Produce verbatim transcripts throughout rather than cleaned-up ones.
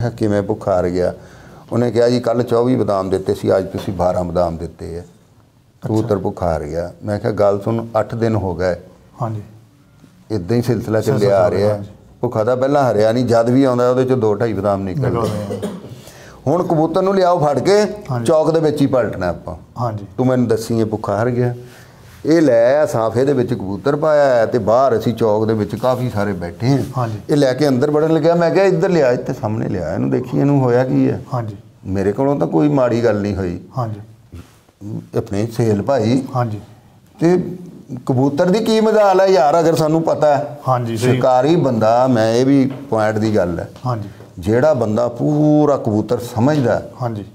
ਕਿਹਾ ਕਿਵੇਂ ਭੁੱਖਾ ਹਾਰ ਗਿਆ? ਉਹਨੇ ਕਿਹਾ ਜੀ ਕੱਲ੍ਹ ਚੌਵੀ ਬਦਾਮ ਦਿੱਤੇ ਸੀ, ਅੱਜ ਤੁਸੀਂ ਬਾਰਾਂ ਬਦਾਮ ਦਿੱਤੇ ਹੈ, ਕਬੂਤਰ ਭੁੱਖਾ ਹਾਰ ਗਿਆ। ਮੈਂ ਕਿਹਾ ਗੱਲ ਸੁਣ, ਅੱਠ ਦਿਨ ਹੋ ਗਏ, ਹਾਂਜੀ ਇੱਦਾਂ ਹੀ ਸਿਲਸਿਲਾ ਚੱਲਿਆ ਆ ਰਿਹਾ। ਭੁੱਖਾ ਤਾਂ ਪਹਿਲਾਂ ਹਰਿਆ ਨਹੀਂ, ਜਦ ਵੀ ਆਉਂਦਾ ਉਹਦੇ 'ਚੋਂ ਦੋ ਢਾਈ ਬਦਾਮ ਨਿਕਲਦੇ। ਹੁਣ ਕਬੂਤਰ ਨੂੰ ਲਿਆਓ ਫੜ ਕੇ ਚੌਕ ਦੇ ਵਿੱਚ ਹੀ ਪਲਟਣਾ ਆਪਾਂ। ਹਾਂਜੀ ਤੂੰ ਮੈਨੂੰ ਦੱਸੀ ਇਹ ਭੁੱਖਾ ਹਰ ਗਿਆ। ਇਹ ਲੈ ਆਇਆ ਸਾਫੇ ਦੇ ਵਿੱਚ ਕਬੂਤਰ ਪਾਇਆ ਅਤੇ ਬਾਹਰ ਅਸੀਂ ਚੌਕ ਦੇ ਵਿੱਚ ਕਾਫੀ ਸਾਰੇ ਬੈਠੇ ਹਾਂ। ਹਾਂਜੀ ਇਹ ਲੈ ਕੇ ਅੰਦਰ ਵੜਨ ਲੱਗਿਆ। ਮੈਂ ਕਿਹਾ ਇੱਧਰ ਲਿਆ, ਇੱਥੇ ਸਾਹਮਣੇ ਲਿਆ, ਇਹਨੂੰ ਦੇਖੀ ਇਹਨੂੰ ਹੋਇਆ ਕੀ ਹੈ। ਹਾਂਜੀ ਮੇਰੇ ਕੋਲੋਂ ਤਾਂ ਕੋਈ ਮਾੜੀ ਗੱਲ ਨਹੀਂ ਹੋਈ। ਹਾਂਜੀ ਆਪਣੇ ਸੇਲ ਭਾਈ। ਹਾਂਜੀ ਤੇ ਕਬੂਤਰ ਦੀ ਕੀ ਮਜਾਲ ਹੈ ਯਾਰ, ਅਗਰ ਸਾਨੂੰ ਪਤਾ ਹੈ। ਹਾਂਜੀ ਸ਼ਿਕਾਰੀ ਬੰਦਾ, ਮੈਂ ਇਹ ਵੀ ਪੁਆਇੰਟ ਦੀ ਗੱਲ ਹੈ, ਹਾਂਜੀ ਜਿਹੜਾ ਬੰਦਾ ਪੂਰਾ ਕਬੂਤਰ ਸਮਝਦਾ, ਹਾਂਜੀ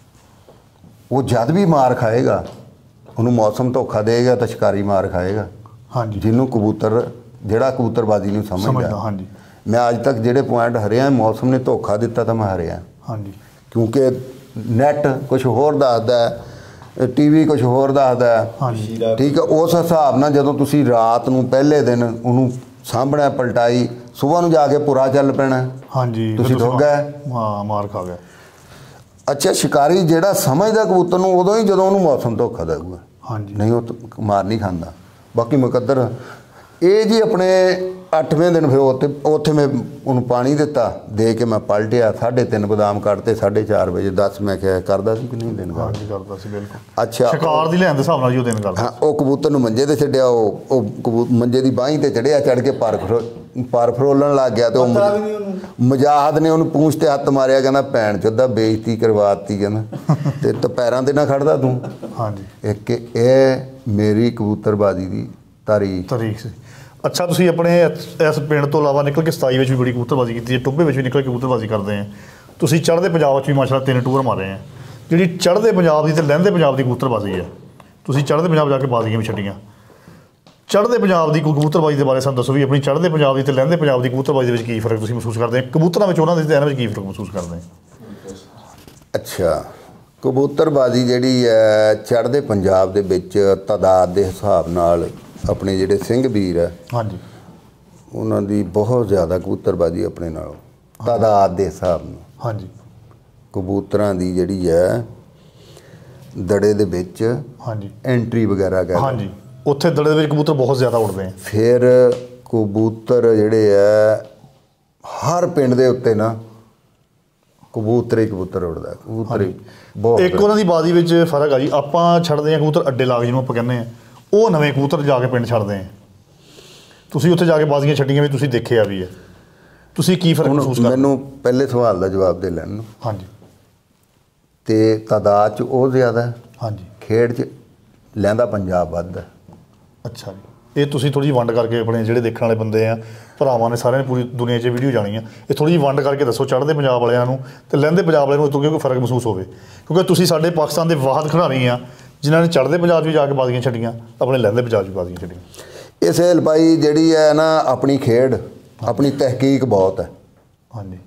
ਉਹ ਜਦ ਵੀ ਮਾਰ ਖਾਏਗਾ, ਉਹਨੂੰ ਮੌਸਮ ਧੋਖਾ ਦੇਗਾ ਤਾਂ ਸ਼ਿਕਾਰੀ ਮਾਰ ਖਾਏਗਾ। ਹਾਂਜੀ ਜਿਹਨੂੰ ਕਬੂਤਰ, ਜਿਹੜਾ ਕਬੂਤਰਬਾਜ਼ੀ ਨੂੰ ਸਮਝਦਾ। ਹਾਂਜੀ ਮੈਂ ਅੱਜ ਤੱਕ ਜਿਹੜੇ ਪੁਆਇੰਟ ਹਰਿਆ, ਮੌਸਮ ਨੇ ਧੋਖਾ ਦਿੱਤਾ ਤਾਂ ਮੈਂ ਹਰਿਆ। ਹਾਂਜੀ ਕਿਉਂਕਿ ਨੈੱਟ ਕੁਛ ਹੋਰ ਦੱਸਦਾ, ਟੀ ਵੀ ਕੁਛ ਹੋਰ ਦੱਸਦਾ। ਹਾਂਜੀ ਠੀਕ ਹੈ, ਉਸ ਹਿਸਾਬ ਨਾਲ ਜਦੋਂ ਤੁਸੀਂ ਰਾਤ ਨੂੰ ਪਹਿਲੇ ਦਿਨ ਉਹਨੂੰ ਸਾਂਭਣਾ, ਪਲਟਾਈ, ਸੁਬਾਹ ਨੂੰ ਜਾ ਕੇ ਪੂਰਾ ਚੱਲ ਪੈਣਾ। ਹਾਂਜੀ ਤੁਸੀਂ ਠੁੱਕ ਗਏ। ਹਾਂ, ਮਾਰ ਖਾ ਗਏ। ਅੱਛਾ, ਸ਼ਿਕਾਰੀ ਜਿਹੜਾ ਸਮਝਦਾ ਕਬੂਤਰ ਨੂੰ ਉਦੋਂ ਹੀ ਜਦੋਂ ਉਹਨੂੰ ਮੌਸਮ ਧੋਖਾ ਦੇਊਗਾ। ਹਾਂਜੀ ਨਹੀਂ ਉਹ ਮਾਰ ਨਹੀਂ ਖਾਂਦਾ। ਬਾਕੀ ਮੁਕੱਦਰ ਇਹ ਜੀ ਆਪਣੇ ਅੱਠਵੇਂ ਦਿਨ ਫਿਰ ਉੱਥੇ ਉੱਥੇ ਮੈਂ ਉਹਨੂੰ ਪਾਣੀ ਦਿੱਤਾ, ਦੇ ਕੇ ਮੈਂ ਪਲਟਿਆ, ਸਾਢੇ ਤਿੰਨ ਬਦਾਮ ਕੱਢਤੇ, ਸਾਢੇ ਚਾਰ ਵਜੇ। ਦੱਸ ਮੈਂ ਕਿਹਾ ਕਰਦਾ ਸੀ ਕਿ ਨਹੀਂ ਦਿਨ ਕਰਦਾ? ਹਾਂਜੀ ਕਰਦਾ ਸੀ ਬਿਲਕੁਲ। ਅੱਛਾ, ਸ਼ਿਕਾਰ ਦੀ ਲੈਣ ਦੇ ਹਿਸਾਬ ਨਾਲ ਜੀ ਉਹ ਦਿਨ ਕਰਦਾ। ਹਾਂ, ਉਹ ਕਬੂਤਰ ਨੂੰ ਮੰਜੇ ਤੇ ਛੱਡਿਆ, ਉਹ ਉਹ ਕਬੂ ਮੰਜੇ ਦੀ ਬਾਹੀਂ ਤੇ ਚੜਿਆ, ਚੜ੍ਹ ਕੇ ਪਰ ਫਰੋ ਪਰ ਫਰੋਲਣ ਲੱਗ ਗਿਆ। ਤੇ ਉਹ ਮੁਜਾਹਦ ਨੇ ਉਹਨੂੰ ਪੂੰਛ ਤੇ ਹੱਥ ਮਾਰਿਆ, ਕਹਿੰਦਾ ਭੈਣ ਚੋਦਾ ਬੇਇੱਜ਼ਤੀ ਕਰਵਾਤੀ, ਕਹਿੰਦਾ ਤੇ ਤਾਂ ਪੈਰਾਂ ਤੇ ਨਾ ਖੜਦਾ ਤੂੰ। ਹਾਂਜੀ, ਇੱਕ ਇਹ ਮੇਰੀ ਕਬੂਤਰਬਾਜ਼ੀ ਦੀ ਤਾਰੀਖ ਤਾਰੀਖ ਸੀ। ਅੱਛਾ, ਤੁਸੀਂ ਆਪਣੇ ਇਸ ਪਿੰਡ ਤੋਂ ਇਲਾਵਾ ਨਿਕਲ ਕੇ ਸਤਾਈ ਵਿੱਚ ਵੀ ਬੜੀ ਕਬੂਤਰਬਾਜ਼ੀ ਕੀਤੀ ਹੈ, ਟੁੱਬੇ ਵਿੱਚ ਵੀ ਨਿਕਲ ਕੇ ਕਬੂਤਰਬਾਜ਼ੀ ਕਰਦੇ ਆ। ਤੁਸੀਂ ਚੜ੍ਹਦੇ ਪੰਜਾਬ ਵਿੱਚ ਵੀ ਮਾਸ਼ਾਅੱਲਾ ਤਿੰਨ ਟੂਰ ਮਾਰੇ ਆ। ਜਿਹੜੀ ਚੜ੍ਹਦੇ ਪੰਜਾਬ ਦੀ ਅਤੇ ਲਹਿੰਦੇ ਪੰਜਾਬ ਦੀ ਕਬੂਤਰਬਾਜ਼ੀ ਹੈ, ਤੁਸੀਂ ਚੜ੍ਹਦੇ ਪੰਜਾਬ ਜਾ ਕੇ ਬਾਜ਼ੀਆਂ ਵੀ ਛੱਡੀਆਂ। ਚੜ੍ਹਦੇ ਪੰਜਾਬ ਦੀ ਕਬੂਤਰਬਾਜ਼ੀ ਦੇ ਬਾਰੇ ਸਾਨੂੰ ਦੱਸੋ ਵੀ ਆਪਣੀ ਚੜ੍ਹਦੇ ਪੰਜਾਬ ਦੀ ਅਤੇ ਲਹਿੰਦੇ ਪੰਜਾਬ ਦੀ ਕਬੂਤਰਬਾਜ਼ੀ ਦੇ ਵਿੱਚ ਕੀ ਫ਼ਰਕ ਤੁਸੀਂ ਮਹਿਸੂਸ ਕਰਦੇ ਹੋ? ਕਬੂਤਰਾਂ ਵਿੱਚ ਉਹਨਾਂ ਦੇ ਇਹਨਾਂ ਵਿੱਚ ਕੀ ਫ਼ਰਕ ਮਹਿਸੂਸ ਕਰਦੇ ਹੋ? ਅੱਛਾ, ਕਬੂਤਰਬਾਜ਼ੀ ਜਿਹੜੀ ਹੈ ਚੜ੍ਹਦੇ ਪੰਜਾਬ ਦੇ ਵਿੱਚ ਤਾਦਾਦ ਦੇ ਹਿਸਾਬ ਨਾਲ ਆਪਣੇ ਜਿਹੜੇ ਸਿੰਘ ਵੀਰ ਹੈ, ਹਾਂਜੀ, ਉਹਨਾਂ ਦੀ ਬਹੁਤ ਜ਼ਿਆਦਾ ਕਬੂਤਰਬਾਜ਼ੀ ਆਪਣੇ ਨਾਲੋਂ ਤਾਦਾਦ ਦੇ ਹਿਸਾਬ ਨਾਲ। ਹਾਂਜੀ, ਕਬੂਤਰਾਂ ਦੀ ਜਿਹੜੀ ਹੈ ਦੜੇ ਦੇ ਵਿੱਚ ਹਾਂਜੀ ਐਂਟਰੀ ਵਗੈਰਾ ਕਰ, ਹਾਂਜੀ, ਉੱਥੇ ਦੜੇ ਦੇ ਵਿੱਚ ਕਬੂਤਰ ਬਹੁਤ ਜ਼ਿਆਦਾ ਉੱਡਦੇ ਆ। ਫਿਰ ਕਬੂਤਰ ਜਿਹੜੇ ਹੈ ਹਰ ਪਿੰਡ ਦੇ ਉੱਤੇ ਨਾ ਕਬੂਤਰ ਹੀ ਕਬੂਤਰ ਉੱਡਦਾ, ਕਬੂਤਰ ਹੀ ਬਹੁਤ। ਇੱਕ ਉਹਨਾਂ ਦੀ ਬਾਜ਼ੀ ਵਿੱਚ ਫਰਕ ਆ ਜੀ, ਆਪਾਂ ਛੱਡਦੇ ਹਾਂ ਕਬੂਤਰ ਅੱਡੇ ਲਾ ਕੇ, ਜਿਹਨੂੰ ਆਪਾਂ ਕਹਿੰਦੇ ਹਾਂ, ਉਹ ਨਵੇਂ ਕਬੂਤਰ ਜਾ ਕੇ ਪਿੰਡ ਛੱਡਦੇ ਆ। ਤੁਸੀਂ ਉੱਥੇ ਜਾ ਕੇ ਬਾਜ਼ੀਆਂ ਛੱਡੀਆਂ ਵੀ, ਤੁਸੀਂ ਦੇਖਿਆ ਵੀ ਹੈ, ਤੁਸੀਂ ਕੀ ਫਰਕ ਮਹਿਸੂਸ ਕਰਦੇ? ਮੈਨੂੰ ਪਹਿਲੇ ਸਵਾਲ ਦਾ ਜਵਾਬ ਦੇ ਲੈਣ ਨੂੰ। ਹਾਂਜੀ, ਤੇ ਤਾਦਾਦ 'ਚ ਉਹ ਜ਼ਿਆਦਾ, ਹਾਂਜੀ, ਖੇਡ 'ਚ ਲਹਿੰਦਾ ਪੰਜਾਬ ਵੱਧ ਹੈ। ਅੱਛਾ ਜੀ, ਇਹ ਤੁਸੀਂ ਥੋੜ੍ਹੀ ਜਿਹੀ ਵੰਡ ਕਰਕੇ ਆਪਣੇ ਜਿਹੜੇ ਦੇਖਣ ਵਾਲੇ ਬੰਦੇ ਆ, ਭਰਾਵਾਂ ਨੇ, ਸਾਰਿਆਂ ਨੇ ਪੂਰੀ ਦੁਨੀਆ 'ਚ ਵੀਡੀਓ ਜਾਣੀ ਆ, ਇਹ ਥੋੜ੍ਹੀ ਜਿਹੀ ਵੰਡ ਕਰਕੇ ਦੱਸੋ ਚੜ੍ਹਦੇ ਪੰਜਾਬ ਵਾਲਿਆਂ ਨੂੰ ਅਤੇ ਲਹਿੰਦੇ ਪੰਜਾਬ ਵਾਲਿਆਂ ਨੂੰ, ਕਿਉਂਕਿ ਕੋਈ ਫਰਕ ਮਹਿਸੂਸ ਹੋਵੇ। ਕਿਉਂਕਿ ਤੁਸੀਂ ਸਾਡੇ ਪਾਕਿਸਤਾਨ ਦੇ ਵਾਹਦ ਖਿਡਾਰੀ ਆ ਜਿਨ੍ਹਾਂ ਨੇ ਚੜ੍ਹਦੇ ਪੰਜਾਬ 'ਚ ਵੀ ਜਾ ਕੇ ਬਾਜ਼ੀਆਂ ਛੱਡੀਆਂ, ਆਪਣੇ ਲਹਿੰਦੇ ਪੰਜਾਬ 'ਚ ਵੀ ਬਾਜ਼ੀਆਂ ਛੱਡੀਆਂ। ਇਹ ਸਹੇਲ ਭਾਈ ਜਿਹੜੀ ਹੈ ਨਾ, ਆਪਣੀ ਖੇਡ, ਆਪਣੀ ਤਹਿਕੀਕ ਬਹੁਤ ਹੈ। ਹਾਂਜੀ,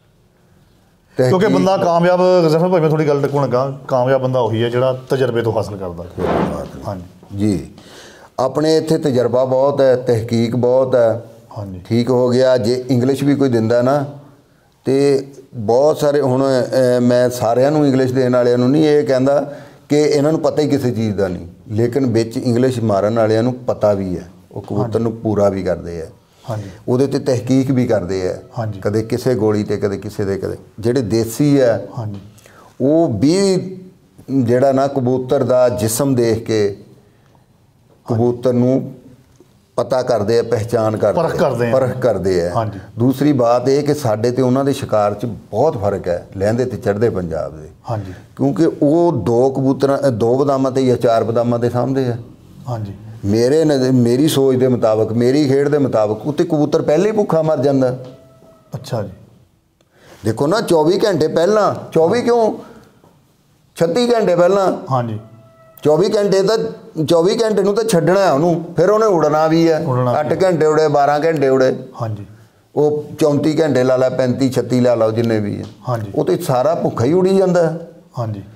ਕਿਉਂਕਿ ਬੰਦਾ ਕਾਮਯਾਬ, ਜ਼ਫਰ ਭਾਈ ਮੈਂ ਥੋੜ੍ਹੀ ਗੱਲ ਟੱਕਣ ਲੱਗਾ, ਕਾਮਯਾਬ ਬੰਦਾ ਉਹੀ ਹੈ ਜਿਹੜਾ ਤਜਰਬੇ ਤੋਂ ਹਾਸਲ ਕਰਦਾ। ਹਾਂਜੀ ਜੀ, ਆਪਣੇ ਇੱਥੇ ਤਜਰਬਾ ਬਹੁਤ ਹੈ, ਤਹਿਕੀਕ ਬਹੁਤ ਹੈ। ਹਾਂਜੀ, ਠੀਕ ਹੋ ਗਿਆ। ਜੇ ਇੰਗਲਿਸ਼ ਵੀ ਕੋਈ ਦਿੰਦਾ ਨਾ, ਤੇ ਬਹੁਤ ਸਾਰੇ, ਹੁਣ ਮੈਂ ਸਾਰਿਆਂ ਨੂੰ ਇੰਗਲਿਸ਼ ਦੇਣ ਵਾਲਿਆਂ ਨੂੰ ਨਹੀਂ ਇਹ ਕਹਿੰਦਾ ਕਿ ਇਹਨਾਂ ਨੂੰ ਪਤਾ ਹੀ ਕਿਸੇ ਚੀਜ਼ ਦਾ ਨਹੀਂ, ਲੇਕਿਨ ਵਿੱਚ ਇੰਗਲਿਸ਼ ਮਾਰਨ ਵਾਲਿਆਂ ਨੂੰ ਪਤਾ ਵੀ ਹੈ, ਉਹ ਕਬੂਤਰ ਨੂੰ ਪੂਰਾ ਵੀ ਕਰਦੇ ਆ। ਹਾਂਜੀ, ਉਹਦੇ 'ਤੇ ਤਹਿਕੀਕ ਵੀ ਕਰਦੇ ਆ। ਹਾਂਜੀ, ਕਦੇ ਕਿਸੇ ਗੋਲੀ 'ਤੇ, ਕਦੇ ਕਿਸੇ ਦੇ, ਕਦੇ ਜਿਹੜੇ ਦੇਸੀ ਹੈ, ਹਾਂਜੀ, ਉਹ ਵੀ ਜਿਹੜਾ ਨਾ ਕਬੂਤਰ ਦਾ ਜਿਸਮ ਦੇਖ ਕੇ ਕਬੂਤਰ ਨੂੰ ਪਤਾ ਕਰਦੇ ਆ, ਪਹਿਚਾਨ ਕਰਦੇ, ਪਰਖ ਕਰਦੇ ਆ, ਪਰਖ ਕਰਦੇ ਆ। ਹਾਂਜੀ, ਦੂਸਰੀ ਬਾਤ ਇਹ ਕਿ ਸਾਡੇ ਤੇ ਉਹਨਾਂ ਦੇ ਸ਼ਿਕਾਰ 'ਚ ਬਹੁਤ ਫਰਕ ਹੈ ਲਹਿੰਦੇ ਤੇ ਚੜ੍ਹਦੇ ਪੰਜਾਬ ਦੇ। ਹਾਂਜੀ, ਕਿਉਂਕਿ ਉਹ ਦੋ ਕਬੂਤਰਾਂ, ਦੋ ਬਦਾਮਾਂ 'ਤੇ ਜਾਂ ਚਾਰ ਬਦਾਮਾਂ 'ਤੇ ਸਾਂਭਦੇ ਆ। ਹਾਂਜੀ, ਮੇਰੇ ਨਜ਼ਰ, ਮੇਰੀ ਸੋਚ ਦੇ ਮੁਤਾਬਕ, ਮੇਰੀ ਖੇਡ ਦੇ ਮੁਤਾਬਕ, ਉੱਤੇ ਕਬੂਤਰ ਪਹਿਲੇ ਹੀ ਭੁੱਖਾ ਮਰ ਜਾਂਦਾ। ਅੱਛਾ ਜੀ, ਦੇਖੋ ਨਾ, ਚੌਵੀ ਘੰਟੇ ਪਹਿਲਾਂ, ਚੌਵੀ ਕਿਉਂ, ਛੱਤੀ ਘੰਟੇ ਪਹਿਲਾਂ। ਹਾਂਜੀ, ਚੌਵੀ ਘੰਟੇ ਤਾਂ, ਚੌਵੀ ਘੰਟੇ ਨੂੰ ਤਾਂ ਛੱਡਣਾ ਹੈ ਉਹਨੂੰ, ਫਿਰ ਉਹਨੇ ਉੜਨਾ ਵੀ ਹੈ। ਅੱਠ ਘੰਟੇ ਉੜੇ, ਬਾਰਾਂ ਘੰਟੇ ਉੜੇ, ਹਾਂਜੀ, ਉਹ ਚੌਂਤੀ ਘੰਟੇ ਲਾ ਲਾ, ਪੈਂਤੀ ਛੱਤੀ ਲਾ ਲਓ, ਜਿੰਨੇ ਵੀ ਹੈ। ਹਾਂਜੀ, ਉਹ ਤਾਂ ਸਾਰਾ ਭੁੱਖਾ ਹੀ ਉੜੀ ਜਾਂਦਾ। ਹਾਂਜੀ,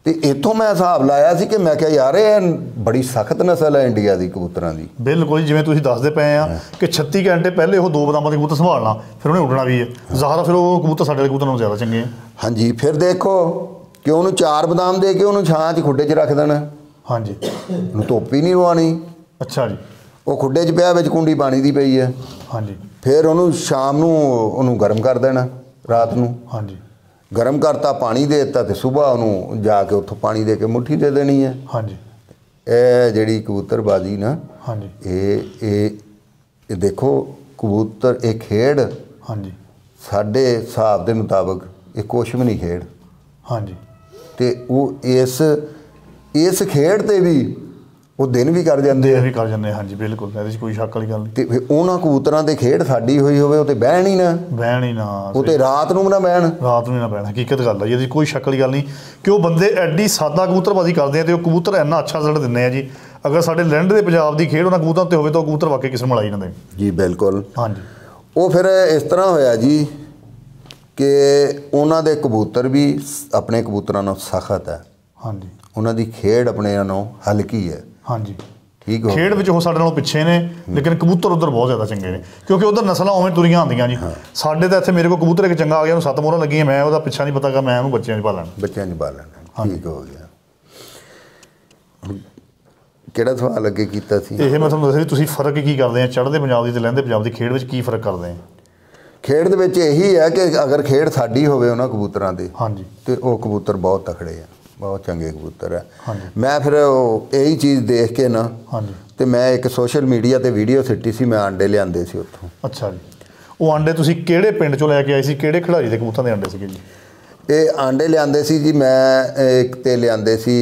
ਤੇ ਇੱਥੋਂ ਮੈਂ ਹਿਸਾਬ ਲਾਇਆ ਸੀ ਕਿ ਮੈਂ ਕਿਹਾ ਯਾਰ ਇਹ ਬੜੀ ਸਖਤ ਨਸਲ ਹੈ ਇੰਡੀਆ ਦੀ ਕਬੂਤਰਾਂ ਦੀ। ਬਿਲਕੁਲ, ਜਿਵੇਂ ਤੁਸੀਂ ਦੱਸਦੇ ਪਏ ਆ ਕਿ ਛੱਤੀ ਘੰਟੇ ਪਹਿਲੇ ਉਹ ਦੋ ਬਦਾਮਾਂ ਦੇ ਕਬੂਤਰ ਸੰਭਾਲਣਾ, ਫਿਰ ਉਹਨੇ ਉੱਡਣਾ ਵੀ ਹੈ ਜ਼ਾਹਰ, ਫਿਰ ਉਹ ਕਬੂਤਰ ਸਾਡੇ ਕਬੂਤਰ ਨਾਲੋਂ ਜ਼ਿਆਦਾ ਚੰਗੇ ਆ। ਹਾਂਜੀ, ਫਿਰ ਦੇਖੋ ਕਿ ਉਹਨੂੰ ਚਾਰ ਬਦਾਮ ਦੇ ਕੇ ਉਹਨੂੰ ਛਾਂ 'ਚ ਖੁੱਡੇ 'ਚ ਰੱਖ ਦੇਣਾ। ਹਾਂਜੀ, ਉਹਨੂੰ ਧੁੱਪ ਹੀ ਨਹੀਂ ਲਵਾਉਣੀ। ਅੱਛਾ ਜੀ। ਉਹ ਖੁੱਡੇ 'ਚ ਪਿਆ, ਵਿੱਚ ਕੁੰਡੀ ਪਾਣੀ ਦੀ ਪਈ ਹੈ। ਹਾਂਜੀ, ਫਿਰ ਉਹਨੂੰ ਸ਼ਾਮ ਨੂੰ ਉਹਨੂੰ ਗਰਮ ਕਰ ਦੇਣਾ, ਰਾਤ ਨੂੰ। ਹਾਂਜੀ, ਗਰਮ ਕਰਤਾ, ਪਾਣੀ ਦੇ ਦਿੱਤਾ, ਤੇ ਸਵੇਰ ਉਹਨੂੰ ਜਾ ਕੇ ਉੱਥੋਂ ਪਾਣੀ ਦੇ ਕੇ ਮੁੱਠੀ ਦੇ ਦੇਣੀ ਹੈ। ਹਾਂਜੀ, ਇਹ ਜਿਹੜੀ ਕਬੂਤਰਬਾਜ਼ੀ ਨਾ, ਹਾਂਜੀ, ਇਹ ਇਹ ਇਹ ਦੇਖੋ ਕਬੂਤਰ, ਇਹ ਖੇਡ ਹਾਂਜੀ, ਸਾਡੇ ਹਿਸਾਬ ਦੇ ਮੁਤਾਬਕ ਇਹ ਕੁਛ ਵੀ ਨਹੀਂ ਖੇਡ। ਹਾਂਜੀ, ਤੇ ਉਹ ਇਸ ਇਸ ਖੇਡ ਤੇ ਵੀ ਉਹ ਦਿਨ ਵੀ ਕਰ ਜਾਂਦੇ ਆ, ਵੀ ਕਰ ਜਾਂਦੇ। ਹਾਂਜੀ, ਬਿਲਕੁਲ, ਇਹਦੇ 'ਚ ਕੋਈ ਸ਼ੱਕ ਵਾਲੀ ਗੱਲ ਨਹੀਂ। ਤੇ ਫਿਰ ਉਹਨਾਂ ਕਬੂਤਰਾਂ ਦੇ ਖੇਡ ਸਾਡੀ ਹੋਈ ਹੋਵੇ, ਉਹ ਤੇ ਬਹਿਣ ਹੀ ਨਾ, ਬਹਿਣ ਹੀ ਨਾ, ਉਹ ਤੇ ਰਾਤ ਨੂੰ ਨਾ ਬਹਿਣ, ਰਾਤ ਨੂੰ ਨਾ ਬਹਿਣ। ਹਕੀਕਤ ਗੱਲ ਹੈ ਜੀ, ਇਹਦੀ ਕੋਈ ਸ਼ੱਕ ਵਾਲੀ ਗੱਲ ਨਹੀਂ ਕਿ ਉਹ ਬੰਦੇ ਐਡੀ ਸਾਦਾ ਕਬੂਤਰਬਾਜ਼ੀ ਕਰਦੇ ਆ ਤੇ ਉਹ ਕਬੂਤਰ ਇੰਨਾ ਅੱਛਾ ਰਿਜ਼ਲਟ ਦਿੰਦੇ ਆ ਜੀ। ਅਗਰ ਸਾਡੇ ਲੈਂਡ ਦੇ ਪੰਜਾਬ ਦੀ ਖੇਡ ਉਹਨਾਂ ਕਬੂਤਰਾਂ 'ਤੇ ਹੋਵੇ ਤਾਂ ਉਹ ਕਬੂਤਰ ਵਾਕਈ ਕਿਸੇ ਨੂੰ ਮਿਲਾ ਹੀ ਨਾ ਦੇ ਜੀ। ਬਿਲਕੁਲ। ਹਾਂਜੀ, ਉਹ ਫਿਰ ਇਸ ਤਰ੍ਹਾਂ ਹੋਇਆ ਜੀ ਕਿ ਉਹਨਾਂ ਦੇ ਕਬੂਤਰ ਵੀ ਆਪਣੇ ਕਬੂਤਰਾਂ ਨਾਲੋਂ ਸਖਤ ਹੈ। ਹਾਂਜੀ, ਉਹਨਾਂ ਦੀ ਖੇਡ ਆਪਣੇ ਨਾਲੋਂ ਹਲਕੀ ਹੈ। ਹਾਂਜੀ, ਠੀਕ ਹੋ, ਖੇਡ ਵਿੱਚ ਉਹ ਸਾਡੇ ਨਾਲੋਂ ਪਿੱਛੇ ਨੇ, ਲੇਕਿਨ ਕਬੂਤਰ ਉੱਧਰ ਬਹੁਤ ਜ਼ਿਆਦਾ ਚੰਗੇ ਨੇ, ਕਿਉਂਕਿ ਉੱਧਰ ਨਸਲਾਂ ਉਵੇਂ ਤੁਰੀਆਂ ਆਉਂਦੀਆਂ ਜੀ। ਸਾਡੇ ਤਾਂ ਇੱਥੇ ਮੇਰੇ ਕੋਲ ਕਬੂਤਰ ਇੱਕ ਚੰਗਾ ਆ ਗਿਆ, ਉਹਨੂੰ ਸੱਤ ਮੋਹਰਾਂ ਲੱਗੀਆਂ, ਮੈਂ ਉਹਦਾ ਪਿੱਛਾ ਨਹੀਂ ਪਤਾ ਗਾ, ਮੈਂ ਉਹਨੂੰ ਬੱਚਿਆਂ 'ਚ ਪਾਲਣਾ, ਬੱਚਿਆਂ 'ਚ ਪਾਲਣਾ। ਠੀਕ ਹੋ ਗਿਆ। ਕਿਹੜਾ ਸਵਾਲ ਅੱਗੇ ਕੀਤਾ ਸੀ? ਇਹ ਮੈਂ ਤੁਹਾਨੂੰ ਦੱਸਿਆ ਵੀ ਤੁਸੀਂ ਫਰਕ ਕੀ ਕਰਦੇ ਆ ਚੜ੍ਹਦੇ ਪੰਜਾਬ ਦੀ ਤੇ ਲਹਿੰਦੇ ਪੰਜਾਬ ਦੀ ਖੇਡ ਵਿੱਚ, ਕੀ ਫਰਕ ਕਰਦੇ ਆ? ਖੇਡ ਦੇ ਵਿੱਚ ਇਹੀ ਹੈ ਕਿ ਅਗਰ ਖੇਡ ਸਾਡੀ ਹੋਵੇ ਉਹਨਾਂ ਕਬੂਤਰਾਂ ਦੀ, ਹਾਂਜੀ, ਤੇ ਉਹ ਕਬੂਤਰ ਬਹੁਤ ਤਕੜੇ ਆ, ਬਹੁਤ ਚੰਗੇ ਕਬੂਤਰ ਹੈ। ਹਾਂਜੀ, ਮੈਂ ਫਿਰ ਉਹ ਇਹੀ ਚੀਜ਼ ਦੇਖ ਕੇ ਨਾ, ਹਾਂਜੀ, ਤੇ ਮੈਂ ਇੱਕ ਸੋਸ਼ਲ ਮੀਡੀਆ ਤੇ ਵੀਡੀਓ ਸਿੱਟੀ ਸੀ, ਮੈਂ ਆਂਡੇ ਲਿਆਂਦੇ ਸੀ ਉੱਥੋਂ। ਅੱਛਾ ਜੀ। ਉਹ ਆਂਡੇ ਤੁਸੀਂ ਕਿਹੜੇ ਪਿੰਡ 'ਚੋਂ ਲੈ ਕੇ ਆਏ ਸੀ? ਕਿਹੜੇ ਖਿਡਾਰੀ ਦੇ ਕਬੂਤਰਾਂ ਦੇ ਆਂਡੇ ਸੀਗੇ ਜੀ? ਇਹ ਆਂਡੇ ਲਿਆਂਦੇ ਸੀ ਜੀ, ਮੈਂ ਇੱਕ ਤੇ ਲਿਆਂਦੇ ਸੀ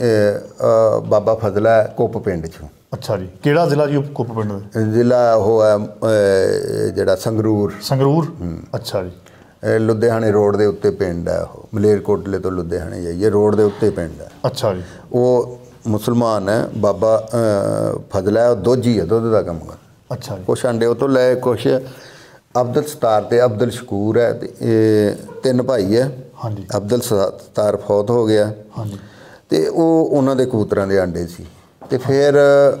ਅ, ਬਾਬਾ ਫਜ਼ਲਾ ਕੁੱਪ ਪਿੰਡ 'ਚੋਂ। ਅੱਛਾ ਜੀ। ਕਿਹੜਾ ਜ਼ਿਲ੍ਹਾ ਜੀ ਉਹ ਕੁੱਪ ਪਿੰਡ ਦਾ? ਜ਼ਿਲ੍ਹਾ ਉਹ ਹੈ ਅ, ਜਿਹੜਾ ਸੰਗਰੂਰ। ਸੰਗਰੂਰ। ਅੱਛਾ ਜੀ। ਇਹ ਲੁਧਿਆਣੇ ਰੋਡ ਦੇ ਉੱਤੇ ਪਿੰਡ ਹੈ ਉਹ, ਮਲੇਰਕੋਟਲੇ ਤੋਂ ਲੁਧਿਆਣੇ ਜਾਈਏ ਰੋਡ ਦੇ ਉੱਤੇ ਪਿੰਡ ਹੈ। ਅੱਛਾ ਜੀ। ਉਹ ਮੁਸਲਮਾਨ ਹੈ, ਬਾਬਾ ਫਜ਼ਲਾ ਹੈ, ਉਹ ਦੋਜੀ ਹੈ, ਦੁੱਧ ਦਾ ਕੰਮ ਕਰਦਾ। ਅੱਛਾ ਜੀ। ਕੁਛ ਅੰਡੇ ਉਹ ਤੋਂ ਲਏ, ਕੁਛ ਅਬਦੁਲ ਸਤਾਰ ਤੇ ਅਬਦੁਲ ਸ਼ਕੂਰ ਹੈ, ਤੇ ਇਹ ਤਿੰਨ ਭਾਈ ਹੈ। ਹਾਂਜੀ। ਅਬਦੁਲ ਸਤਾਰ ਫੌਤ ਹੋ ਗਿਆ। ਹਾਂਜੀ। ਤੇ ਉਹ ਉਹਨਾਂ ਦੇ ਕਬੂਤਰਾਂ ਦੇ ਆਂਡੇ ਸੀ। ਤੇ ਫਿਰ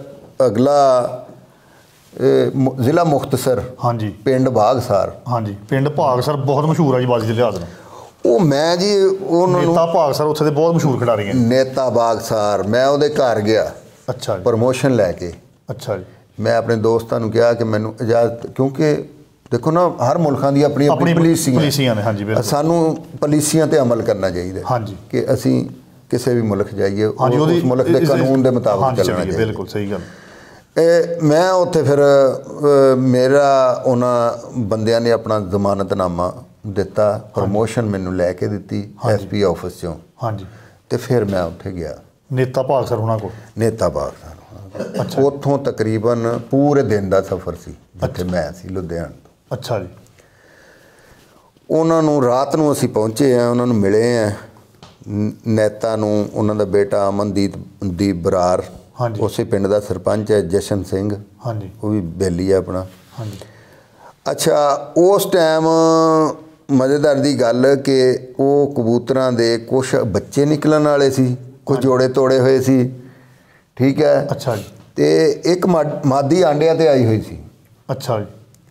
ਅਗਲਾ ਜ਼ਿਲ੍ਹਾ ਮੁਖਤਸਰ। ਹਾਂਜੀ। ਪਿੰਡ ਬਾਗਸਰ। ਹਾਂਜੀ। ਪਿੰਡ ਭਾਗਸਰ ਬਹੁਤ ਮਸ਼ਹੂਰ ਹੈ ਜੀ ਬਾਜੀ ਦੇ ਲਿਹਾਜ਼ ਨਾਲ। ਉਹ ਮੈਂ ਜੀ ਉਹਨਾਂ ਨੂੰ, ਨੇਤਾ ਭਾਗਸਰ ਉੱਥੇ ਦੇ ਬਹੁਤ ਮਸ਼ਹੂਰ ਖਿਡਾਰੀ ਹੈ। ਨੇਤਾ ਬਾਗਸਰ, ਮੈਂ ਉਹਦੇ ਘਰ ਗਿਆ। ਅੱਛਾ ਜੀ। ਪ੍ਰਮੋਸ਼ਨ ਲੈ ਕੇ। ਅੱਛਾ ਜੀ। ਮੈਂ ਆਪਣੇ ਦੋਸਤਾਂ ਨੂੰ ਕਿਹਾ ਕਿ ਮੈਨੂੰ ਇਜਾਜ਼ਤ, ਕਿਉਂਕਿ ਦੇਖੋ ਨਾ ਹਰ ਮੁਲਕਾਂ ਦੀ ਆਪਣੀ ਆਪਣੀ ਪਾਲਿਸੀਆਂ ਨੇ। ਹਾਂਜੀ ਬਿਲਕੁਲ। ਸਾਨੂੰ ਪਾਲਿਸੀਆਂ ਤੇ ਅਮਲ ਕਰਨਾ ਚਾਹੀਦਾ। ਹਾਂਜੀ। ਕਿ ਅਸੀਂ ਕਿਸੇ ਵੀ ਮੁਲਕ ਜਾਈਏ, ਹਾਂਜੀ, ਉਸ ਮੁਲਕ ਦੇ ਕਾਨੂੰਨ ਦੇ ਮੁਤਾਬਕ ਚੱਲਣਾ ਚਾਹੀਦਾ। ਬਿਲਕੁਲ ਸਹੀ ਗੱਲ। ਇਹ ਮੈਂ ਉੱਥੇ ਫਿਰ ਮੇਰਾ ਉਹਨਾਂ ਬੰਦਿਆਂ ਨੇ ਆਪਣਾ ਜ਼ਮਾਨਤਨਾਮਾ ਦਿੱਤਾ, ਪ੍ਰਮੋਸ਼ਨ ਮੈਨੂੰ ਲੈ ਕੇ ਦਿੱਤੀ ਐਸ ਪੀ ਆਫਿਸ 'ਚੋਂ। ਹਾਂਜੀ। ਤੇ ਫਿਰ ਮੈਂ ਉੱਥੇ ਗਿਆ ਨੇਤਾ ਭਾਗਸਰ ਉਹਨਾਂ ਕੋਲ। ਨੇਤਾ ਬਾਗਸਰ। ਅੱਛਾ। ਉੱਥੋਂ ਤਕਰੀਬਨ ਪੂਰੇ ਦਿਨ ਦਾ ਸਫ਼ਰ ਸੀ ਜਿੱਥੇ ਮੈਂ ਸੀ ਲੁਧਿਆਣੇ ਤੋਂ। ਅੱਛਾ ਜੀ। ਉਹਨਾਂ ਨੂੰ ਰਾਤ ਨੂੰ ਅਸੀਂ ਪਹੁੰਚੇ ਹਾਂ, ਉਹਨਾਂ ਨੂੰ ਮਿਲੇ ਹਾਂ, ਨੇਤਾ ਨੂੰ, ਉਹਨਾਂ ਦਾ ਬੇਟਾ ਅਮਨਦੀਪ ਦੀਪ ਬਰਾਰ। ਹਾਂਜੀ। ਉਸੇ ਪਿੰਡ ਦਾ ਸਰਪੰਚ ਹੈ ਜਸ਼ਨ ਸਿੰਘ। ਹਾਂਜੀ। ਉਹ ਵੀ ਬੇਲੀ ਹੈ ਆਪਣਾ। ਹਾਂਜੀ। ਅੱਛਾ, ਉਸ ਟਾਈਮ ਮਜ਼ੇਦਾਰ ਦੀ ਗੱਲ ਕਿ ਉਹ ਕਬੂਤਰਾਂ ਦੇ ਕੁਛ ਬੱਚੇ ਨਿਕਲਣ ਵਾਲੇ ਸੀ, ਕੁਝ ਜੋੜੇ ਤੋੜੇ ਹੋਏ ਸੀ। ਠੀਕ ਹੈ। ਅੱਛਾ ਜੀ। ਤੇ ਇੱਕ ਮਾਦੀ ਆਂਡਿਆਂ ਤੇ ਆਈ ਹੋਈ ਸੀ। ਅੱਛਾ ਜੀ।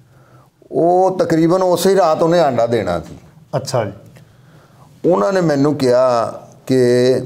ਉਹ ਤਕਰੀਬਨ ਉਸੇ ਰਾਤ ਉਹਨੇ ਆਂਡਾ ਦੇਣਾ ਸੀ। ਅੱਛਾ ਜੀ। ਉਹਨਾਂ ਨੇ ਮੈਨੂੰ ਕਿਹਾ ਕਿ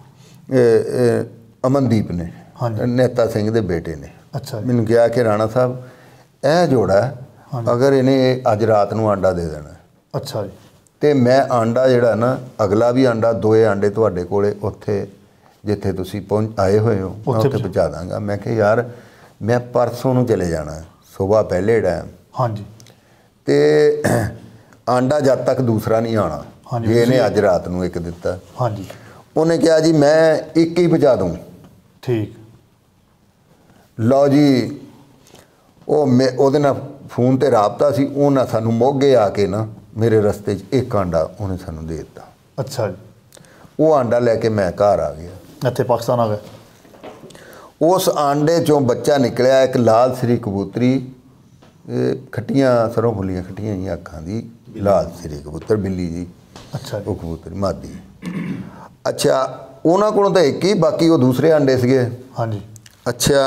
ਅਮਨਦੀਪ ਨੇ, ਨੇਤਾ ਸਿੰਘ ਦੇ ਬੇਟੇ ਨੇ, ਅੱਛਾ ਮੈਨੂੰ ਕਿਹਾ ਕਿ ਰਾਣਾ ਸਾਹਿਬ ਇਹ ਜੋੜਾ ਅਗਰ ਇਹਨੇ ਅੱਜ ਰਾਤ ਨੂੰ ਆਂਡਾ ਦੇ ਦੇਣਾ। ਅੱਛਾ ਜੀ। ਤੇ ਮੈਂ ਆਂਡਾ ਜਿਹੜਾ ਨਾ, ਅਗਲਾ ਵੀ ਆਂਡਾ, ਦੋਏ ਆਂਡੇ ਤੁਹਾਡੇ ਕੋਲੇ ਉੱਥੇ ਜਿੱਥੇ ਤੁਸੀਂ ਪਹੁੰਚ ਆਏ ਹੋਏ ਹੋ ਮੈਂ ਉੱਥੇ ਪਹੁੰਚਾ ਦਾਂਗਾ। ਮੈਂ ਕਿਹਾ ਯਾਰ ਮੈਂ ਪਰਸੋਂ ਨੂੰ ਚਲੇ ਜਾਣਾ, ਸੁਬਾਹ ਪਹਿਲੇ ਟਾਈਮ। ਹਾਂਜੀ। ਤੇ ਆਂਡਾ ਜਦ ਤੱਕ ਦੂਸਰਾ ਨਹੀਂ ਆਉਣਾ, ਜੇ ਇਹਨੇ ਅੱਜ ਰਾਤ ਨੂੰ ਇੱਕ ਦਿੱਤਾ। ਹਾਂਜੀ। ਉਹਨੇ ਕਿਹਾ ਜੀ ਮੈਂ ਇੱਕ ਹੀ ਪਹੁੰਚਾ ਦੂੰ। ਠੀਕ। ਲਓ ਜੀ, ਉਹ ਮੈਂ ਉਹਦੇ ਨਾਲ ਫੋਨ ਤੇ ਰਾਬਤਾ ਸੀ, ਉਹਨਾਂ ਸਾਨੂੰ ਮੋਗੇ ਆ ਕੇ ਨਾ ਮੇਰੇ ਰਸਤੇ 'ਚ ਇੱਕ ਆਂਡਾ ਉਹਨੇ ਸਾਨੂੰ ਦੇ ਦਿੱਤਾ। ਅੱਛਾ ਜੀ। ਉਹ ਆਂਡਾ ਲੈ ਕੇ ਮੈਂ ਘਰ ਆ ਗਿਆ। ਇੱਥੇ ਪਾਕਿਸਤਾਨ ਆ ਗਿਆ। ਉਸ ਆਂਡੇ 'ਚੋਂ ਬੱਚਾ ਨਿਕਲਿਆ ਇੱਕ ਲਾਲ ਸਰੀ ਕਬੂਤਰੀ, ਖੱਟੀਆਂ ਸਰੋਂ ਫੁੱਲੀਆਂ ਖੱਟੀਆਂ ਜਿਹੀਆਂ ਅੱਖਾਂ ਦੀ ਲਾਲ ਸਰੀ ਕਬੂਤਰ, ਬਿੱਲੀ ਜੀ। ਅੱਛਾ। ਉਹ ਕਬੂਤਰੀ ਮਾਦੀ। ਅੱਛਾ, ਉਹਨਾਂ ਕੋਲੋਂ ਤਾਂ ਇੱਕ ਹੀ, ਬਾਕੀ ਉਹ ਦੂਸਰੇ ਆਂਡੇ ਸੀਗੇ। ਹਾਂਜੀ। ਅੱਛਾ,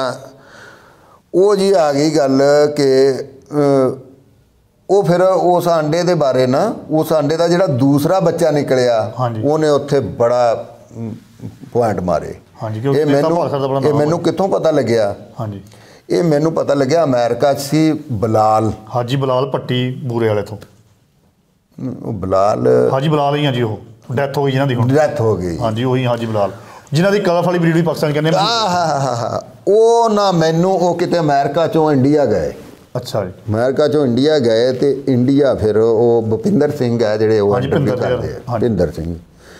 ਉਹ ਜੀ ਆ ਗਈ ਗੱਲ ਕਿ ਅ, ਉਹ ਫਿਰ ਉਸ ਆਂਡੇ ਦੇ ਬਾਰੇ ਨਾ, ਉਸ ਆਂਡੇ ਦਾ ਜਿਹੜਾ ਦੂਸਰਾ ਬੱਚਾ ਨਿਕਲਿਆ ਉਹਨੇ ਉੱਥੇ ਬੜਾ ਪੁਆਇੰਟ ਮਾਰੇ। ਹਾਂਜੀ, ਇਹ ਮੈਨੂੰ ਇਹ ਮੈਨੂੰ ਕਿੱਥੋਂ ਪਤਾ ਲੱਗਿਆ? ਹਾਂਜੀ, ਇਹ ਮੈਨੂੰ ਪਤਾ ਲੱਗਿਆ ਅਮਰੀਕਾ 'ਚ ਸੀ ਬਲਾਲ, ਹਾਜੀ ਬਲਾਲ ਭੱਟੀ ਬੂਰੇ ਵਾਲੇ ਤੋਂ। ਉਹ ਬਲਾਲ ਹਾਜੀ ਬਲਾਲ ਹੀ ਆ ਜੀ, ਉਹ ਡੈਥ ਹੋ ਗਈ ਜਿਹਨਾਂ ਦੀ, ਹੁਣ ਡੈਥ ਹੋ ਗਈ। ਹਾਂਜੀ, ਉਹੀ ਹਾਜੀ ਬਲਾਲ ਜਿਨ੍ਹਾਂ ਦੀ ਕਲਫ ਵਾਲੀ ਬਰੀਡ ਵੀ ਪਾਕਿਸਤਾਨ ਕਹਿੰਦੇ। ਹਾਂ ਹਾਂ ਹਾਂ ਹਾਂ ਉਹ ਨਾ ਮੈਨੂੰ ਉਹ ਕਿਤੇ ਅਮਰੀਕਾ 'ਚੋਂ ਇੰਡੀਆ ਗਏ। ਅੱਛਾ ਜੀ। ਅਮਰੀਕਾ 'ਚੋਂ ਇੰਡੀਆ ਗਏ ਤੇ ਇੰਡੀਆ ਫਿਰ ਉਹ ਭੁਪਿੰਦਰ ਸਿੰਘ ਹੈ ਜਿਹੜੇ ਉਹ ਕਰਦੇ ਆ, ਭੁਪਿੰਦਰ ਸਿੰਘ,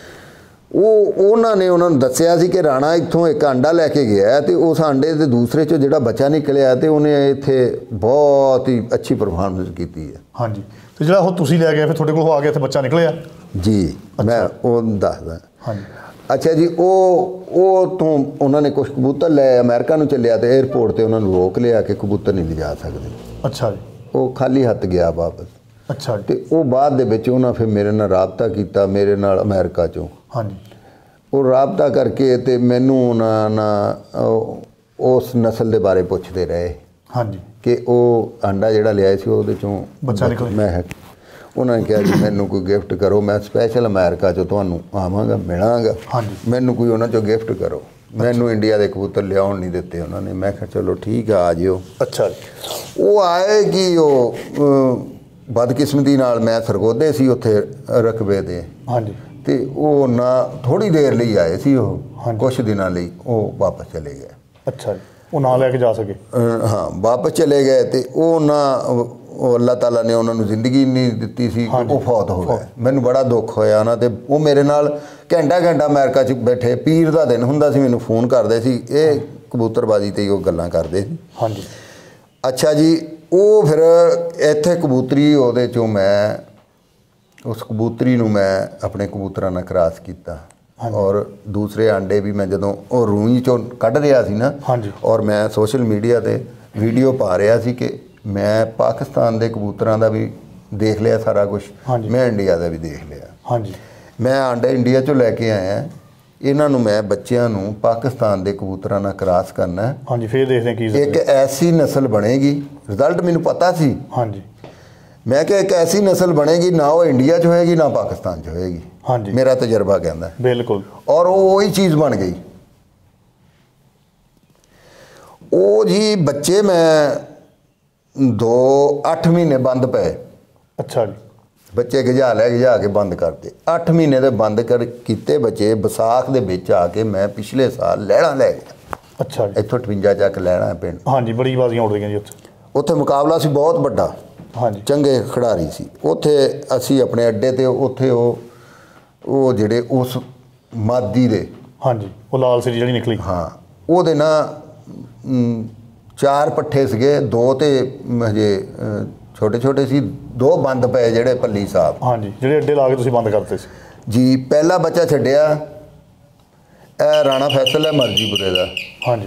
ਉਹ ਉਹਨਾਂ ਨੇ ਉਹਨਾਂ ਨੂੰ ਦੱਸਿਆ ਸੀ ਕਿ ਰਾਣਾ ਇੱਥੋਂ ਇੱਕ ਆਂਡਾ ਲੈ ਕੇ ਗਿਆ ਤੇ ਉਸ ਆਂਡੇ ਦੇ ਦੂਸਰੇ 'ਚੋਂ ਜਿਹੜਾ ਬੱਚਾ ਨਿਕਲਿਆ ਤੇ ਉਹਨੇ ਇੱਥੇ ਬਹੁਤ ਹੀ ਅੱਛੀ ਪਰਫਾਰਮੈਂਸ ਕੀਤੀ ਹੈ। ਹਾਂਜੀ, ਤੇ ਜਿਹੜਾ ਉਹ ਤੁਸੀਂ ਲੈ ਗਏ ਫਿਰ ਤੁਹਾਡੇ ਕੋਲ ਆ ਗਿਆ ਇੱਥੇ ਬੱਚਾ ਨਿਕਲਿਆ ਜੀ? ਮੈਂ ਉਹ ਦੱਸਦਾ। ਹਾਂਜੀ। ਅੱਛਾ ਜੀ, ਉਹ ਉਹ ਤੋਂ ਉਹਨਾਂ ਨੇ ਕੁਛ ਕਬੂਤਰ ਲੈ ਅਮਰੀਕਾ ਨੂੰ ਚੱਲਿਆ ਤੇ ਏਅਰਪੋਰਟ 'ਤੇ ਉਹਨਾਂ ਨੂੰ ਰੋਕ ਲਿਆ ਕਿ ਕਬੂਤਰ ਨਹੀਂ ਲਿਜਾ ਸਕਦੇ। ਅੱਛਾ ਜੀ। ਉਹ ਖਾਲੀ ਹੱਥ ਗਿਆ ਵਾਪਸ। ਅੱਛਾ ਜੀ। ਤੇ ਉਹ ਬਾਅਦ ਦੇ ਵਿੱਚ ਉਹਨਾਂ ਫਿਰ ਮੇਰੇ ਨਾਲ ਰਾਬਤਾ ਕੀਤਾ, ਮੇਰੇ ਨਾਲ ਅਮਰੀਕਾ 'ਚੋਂ। ਹਾਂਜੀ। ਉਹ ਰਾਬਤਾ ਕਰਕੇ ਤੇ ਮੈਨੂੰ ਉਹਨਾਂ ਨਾਲ ਉਸ ਨਸਲ ਦੇ ਬਾਰੇ ਪੁੱਛਦੇ ਰਹੇ। ਹਾਂਜੀ। ਕਿ ਉਹ ਆਂਡਾ ਜਿਹੜਾ ਲਿਆਏ ਸੀ ਉਹਦੇ 'ਚੋਂ ਬੱਚਾ ਨਿਕਲਿਆ। ਮੈਂ ਉਹਨਾਂ ਨੇ ਕਿਹਾ ਜੀ ਮੈਨੂੰ ਕੋਈ ਗਿਫਟ ਕਰੋ, ਮੈਂ ਸਪੈਸ਼ਲ ਅਮਰੀਕਾ 'ਚੋਂ ਤੁਹਾਨੂੰ ਆਵਾਂਗਾ, ਮਿਲਾਂਗਾ, ਮੈਨੂੰ ਕੋਈ ਉਹਨਾਂ 'ਚੋਂ ਗਿਫਟ ਕਰੋ। ਮੈਨੂੰ ਇੰਡੀਆ ਦੇ ਕਬੂਤਰ ਲਿਆਉਣ ਨਹੀਂ ਦਿੱਤੇ ਉਹਨਾਂ ਨੇ। ਮੈਂ ਕਿਹਾ ਚਲੋ ਠੀਕ ਆ, ਆ ਜਿਓ। ਅੱਛਾ ਜੀ। ਉਹ ਆਏ ਕਿ ਉਹ ਬਦਕਿਸਮਤੀ ਨਾਲ ਮੈਂ ਸਰਗੋਧੇ ਸੀ ਉੱਥੇ ਰਕਬੇ ਦੇ। ਹਾਂਜੀ। ਤੇ ਉਹ ਨਾ ਥੋੜ੍ਹੀ ਦੇਰ ਲਈ ਆਏ ਸੀ, ਉਹ ਕੁਛ ਦਿਨਾਂ ਲਈ ਉਹ ਵਾਪਸ ਚਲੇ ਗਏ। ਅੱਛਾ ਜੀ। ਉਹ ਨਾ ਲੈ ਕੇ ਜਾ ਸਕੇ? ਹਾਂ, ਵਾਪਸ ਚਲੇ ਗਏ ਤੇ ਉਹ ਨਾ ਉਹ ਅੱਲਾਹ ਤਾਲਾ ਨੇ ਉਹਨਾਂ ਨੂੰ ਜ਼ਿੰਦਗੀ ਨਹੀਂ ਦਿੱਤੀ ਸੀ, ਉਹ ਫੌਤ ਹੋ ਗਏ। ਮੈਨੂੰ ਬੜਾ ਦੁੱਖ ਹੋਇਆ ਨਾ। ਤੇ ਉਹ ਮੇਰੇ ਨਾਲ ਘੰਟਾ ਘੰਟਾ ਅਮਰੀਕਾ 'ਚ ਬੈਠੇ, ਪੀਰ ਦਾ ਦਿਨ ਹੁੰਦਾ ਸੀ, ਮੈਨੂੰ ਫੋਨ ਕਰਦੇ ਸੀ, ਇਹ ਕਬੂਤਰਬਾਜ਼ੀ 'ਤੇ ਹੀ ਉਹ ਗੱਲਾਂ ਕਰਦੇ ਸੀ। ਹਾਂਜੀ। ਅੱਛਾ ਜੀ, ਉਹ ਫਿਰ ਇੱਥੇ ਕਬੂਤਰੀ ਉਹਦੇ 'ਚੋਂ ਮੈਂ ਉਸ ਕਬੂਤਰੀ ਨੂੰ ਮੈਂ ਆਪਣੇ ਕਬੂਤਰਾਂ ਨਾਲ ਕਰਾਸ ਕੀਤਾ। ਔਰ ਦੂਸਰੇ ਆਂਡੇ ਵੀ ਮੈਂ ਜਦੋਂ ਉਹ ਰੂਈ 'ਚੋਂ ਕੱਢ ਰਿਹਾ ਸੀ ਨਾ, ਔਰ ਮੈਂ ਸੋਸ਼ਲ ਮੀਡੀਆ 'ਤੇ ਵੀਡੀਓ ਪਾ ਰਿਹਾ ਸੀ ਕਿ ਮੈਂ ਪਾਕਿਸਤਾਨ ਦੇ ਕਬੂਤਰਾਂ ਦਾ ਵੀ ਦੇਖ ਲਿਆ ਸਾਰਾ ਕੁਛ, ਮੈਂ ਇੰਡੀਆ ਦਾ ਵੀ ਦੇਖ ਲਿਆ। ਹਾਂਜੀ। ਮੈਂ ਆਂਡੇ ਇੰਡੀਆ 'ਚੋਂ ਲੈ ਕੇ ਆਇਆ, ਇਹਨਾਂ ਨੂੰ ਮੈਂ ਬੱਚਿਆਂ ਨੂੰ ਪਾਕਿਸਤਾਨ ਦੇ ਕਬੂਤਰਾਂ ਨਾਲ ਕਰਾਸ ਕਰਨਾ। ਹਾਂਜੀ, ਫਿਰ ਦੇਖਦੇ ਹਾਂ ਕੀ ਇੱਕ ਐਸੀ ਨਸਲ ਬਣੇਗੀ। ਰਿਜ਼ਲਟ ਮੈਨੂੰ ਪਤਾ ਸੀ। ਹਾਂਜੀ। ਮੈਂ ਕਿਹਾ ਇੱਕ ਐਸੀ ਨਸਲ ਬਣੇਗੀ, ਨਾ ਉਹ ਇੰਡੀਆ 'ਚ ਹੋਏਗੀ ਨਾ ਪਾਕਿਸਤਾਨ 'ਚ ਹੋਏਗੀ। ਹਾਂਜੀ, ਮੇਰਾ ਤਜਰਬਾ ਕਹਿੰਦਾ। ਬਿਲਕੁਲ। ਔਰ ਉਹ ਉਹੀ ਚੀਜ਼ ਬਣ ਗਈ। ਉਹ ਜੀ ਬੱਚੇ ਮੈਂ ਦੋ ਅੱਠ ਮਹੀਨੇ ਬੰਦ ਪਏ। ਅੱਛਾ ਜੀ। ਬੱਚੇ ਗਿਜਾ ਲੈ ਗਿਜਾ ਕੇ ਬੰਦ ਕਰਤੇ। ਅੱਠ ਮਹੀਨੇ ਦੇ ਬੰਦ ਕਰ ਕੀਤੇ ਬੱਚੇ ਵਿਸਾਖ ਦੇ ਵਿੱਚ ਆ ਕੇ ਮੈਂ ਪਿਛਲੇ ਸਾਲ ਲਹਿਣਾ ਲੈ ਗਿਆ। ਅੱਛਾ ਜੀ। ਇੱਥੋਂ ਅਠਵੰਜਾ ਚੱਕ ਲੈਣਾ ਪਿੰਡ। ਹਾਂਜੀ, ਬੜੀ ਬਾਜ਼ੀਆਂ ਉੱਡ ਗਈਆਂ ਜੀ ਉੱਥੇ। ਉੱਥੇ ਮੁਕਾਬਲਾ ਸੀ ਬਹੁਤ ਵੱਡਾ। ਹਾਂਜੀ। ਚੰਗੇ ਖਿਡਾਰੀ ਸੀ ਉੱਥੇ। ਅਸੀਂ ਆਪਣੇ ਅੱਡੇ 'ਤੇ ਉੱਥੇ ਉਹ ਉਹ ਜਿਹੜੇ ਉਸ ਮਾਦੀ ਦੇ, ਹਾਂਜੀ, ਉਹ ਲਾਲ ਸੀ ਜਿਹੜੀ ਨਿਕਲੀ, ਹਾਂ, ਉਹਦੇ ਨਾਲ ਚਾਰ ਪੱਠੇ ਸੀਗੇ, ਦੋ ਤੇ ਹਜੇ ਛੋਟੇ ਛੋਟੇ ਸੀ, ਦੋ ਬੰਦ ਪਏ ਜਿਹੜੇ ਪੱਲੀ ਸਾਹਿਬ। ਹਾਂਜੀ, ਜਿਹੜੇ ਅੱਡੇ ਲਾ ਕੇ ਤੁਸੀਂ ਬੰਦ ਕਰਤੇ ਸੀ ਜੀ। ਪਹਿਲਾ ਬੱਚਾ ਛੱਡਿਆ, ਇਹ ਰਾਣਾ ਫੈਸਲ ਹੈ ਮਰਜੀਪੁਰੇ ਦਾ। ਹਾਂਜੀ।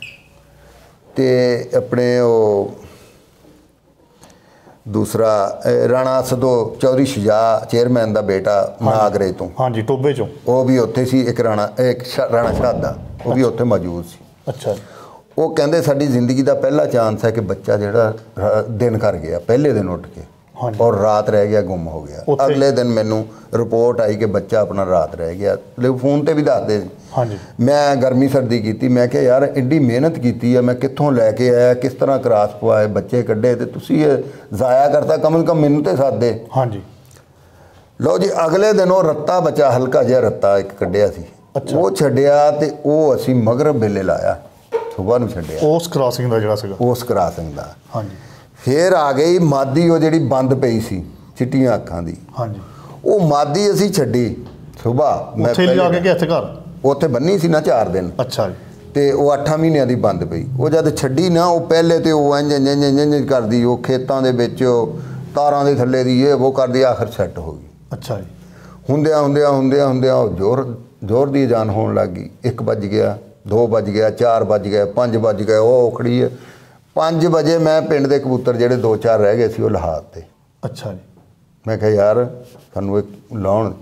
ਤੇ ਆਪਣੇ ਉਹ ਦੂਸਰਾ ਰਾਣਾ ਸਦੋ ਚੌਧਰੀ ਸ਼ੁਜਾ ਚੇਅਰਮੈਨ ਦਾ ਬੇਟਾ ਨਾਗਰੇ ਤੋਂ। ਹਾਂਜੀ, ਟੋਬੇ ਚੋਂ। ਉਹ ਵੀ ਉੱਥੇ ਸੀ। ਇੱਕ ਰਾਣਾ ਇੱਕ ਰਾਣਾ ਸ਼ਾਦਾ, ਉਹ ਵੀ ਉੱਥੇ ਮੌਜੂਦ ਸੀ। ਅੱਛਾ। ਉਹ ਕਹਿੰਦੇ ਸਾਡੀ ਜ਼ਿੰਦਗੀ ਦਾ ਪਹਿਲਾ ਚਾਂਸ ਹੈ ਕਿ ਬੱਚਾ ਜਿਹੜਾ ਦਿਨ ਕਰ ਗਿਆ, ਪਹਿਲੇ ਦਿਨ ਉੱਠ ਕੇ, ਔਰ ਰਾਤ ਰਹਿ ਗਿਆ, ਗੁੰਮ ਹੋ ਗਿਆ। ਅਗਲੇ ਦਿਨ ਮੈਨੂੰ ਰਿਪੋਰਟ ਆਈ ਕਿ ਬੱਚਾ ਆਪਣਾ ਰਾਤ ਰਹਿ ਗਿਆ। ਫੋਨ 'ਤੇ ਵੀ ਦੱਸਦੇ ਸੀ। ਹਾਂਜੀ। ਮੈਂ ਗਰਮੀ ਸਰਦੀ ਕੀਤੀ। ਮੈਂ ਕਿਹਾ ਯਾਰ ਐਡੀ ਮਿਹਨਤ ਕੀਤੀ ਹੈ, ਮੈਂ ਕਿੱਥੋਂ ਲੈ ਕੇ ਆਇਆ, ਕਿਸ ਤਰ੍ਹਾਂ ਕਰਾਸ ਪਵਾਏ, ਬੱਚੇ ਕੱਢੇ, ਤੇ ਤੁਸੀਂ ਇਹ ਜ਼ਾਇਆ ਕਰਤਾ, ਕਮ ਸੇ ਕਮ ਮੈਨੂੰ ਤੇ ਸਾਦੇ। ਹਾਂਜੀ। ਲਓ ਜੀ, ਅਗਲੇ ਦਿਨ ਉਹ ਰੱਤਾ ਬੱਚਾ, ਹਲਕਾ ਜਿਹਾ ਰੱਤਾ ਇੱਕ ਕੱਢਿਆ ਸੀ, ਉਹ ਛੱਡਿਆ ਤੇ ਉਹ ਅਸੀਂ ਮਗਰਬ ਵੇਲੇ ਲਾਇਆ, ਸੁਬਾਹ ਨੂੰ ਛੱਡਿਆ। ਉਸ ਕ੍ਰਾਸਿੰਗ ਦਾ ਜਿਹੜਾ ਸੀਗਾ, ਉਸ ਕ੍ਰਾਸਿੰਗ ਦਾ। ਹਾਂਜੀ। ਫਿਰ ਆ ਗਈ ਮਾਦੀ, ਉਹ ਜਿਹੜੀ ਬੰਦ ਪਈ ਸੀ ਚਿੱਟੀਆਂ ਅੱਖਾਂ ਦੀ। ਹਾਂਜੀ। ਉਹ ਮਾਦੀ ਅਸੀਂ ਛੱਡੀ ਸੁਬਾਹ। ਮੈਂ ਉੱਥੇ ਲਿਜਾ ਕੇ ਕਿ ਇੱਥੇ ਘਰ ਉੱਥੇ ਬੰਨੀ ਸੀ ਨਾ ਚਾਰ ਦਿਨ। ਅੱਛਾ ਜੀ। ਤੇ ਉਹ ਅੱਠਾਂ ਮਹੀਨਿਆਂ ਦੀ ਬੰਦ ਪਈ। ਉਹ ਜਦ ਛੱਡੀ ਨਾ, ਉਹ ਪਹਿਲੇ ਤੇ ਉਹ ਇੰਜ ਇੰਜ ਇੰਜ ਇੰਜ ਕਰਦੀ, ਉਹ ਖੇਤਾਂ ਦੇ ਵਿੱਚ ਤਾਰਾਂ ਦੇ ਥੱਲੇ ਦੀ ਇਹ ਉਹ ਕਰਦੀ, ਆਖਰ ਸੈੱਟ ਹੋ ਗਈ। ਅੱਛਾ ਜੀ। ਹੁੰਦਿਆਂ ਹੁੰਦਿਆਂ ਹੁੰਦਿਆਂ ਹੁੰਦਿਆਂ ਉਹ ਜ਼ੋਰ ਜ਼ੋਰ ਦੀ ਜਾਨ ਹੋਣ ਲੱਗ ਗਈ। ਇੱਕ ਵੱਜ ਗਿਆ, ਦੋ ਵੱਜ ਗਿਆ, ਚਾਰ ਵੱਜ ਗਏ, ਪੰਜ ਵੱਜ ਗਏ, ਉਹ ਉਖੜੀ ਹੈ। ਪੰਜ ਵਜੇ ਮੈਂ ਪਿੰਡ ਦੇ ਕਬੂਤਰ ਜਿਹੜੇ ਦੋ ਚਾਰ ਰਹਿ ਗਏ ਸੀ ਉਹ ਲਹਾ ਦਿੱਤੇ। ਅੱਛਾ ਜੀ। ਮੈਂ ਕਿਹਾ ਯਾਰ ਸਾਨੂੰ ਇੱਕ ਲਾਉਣ।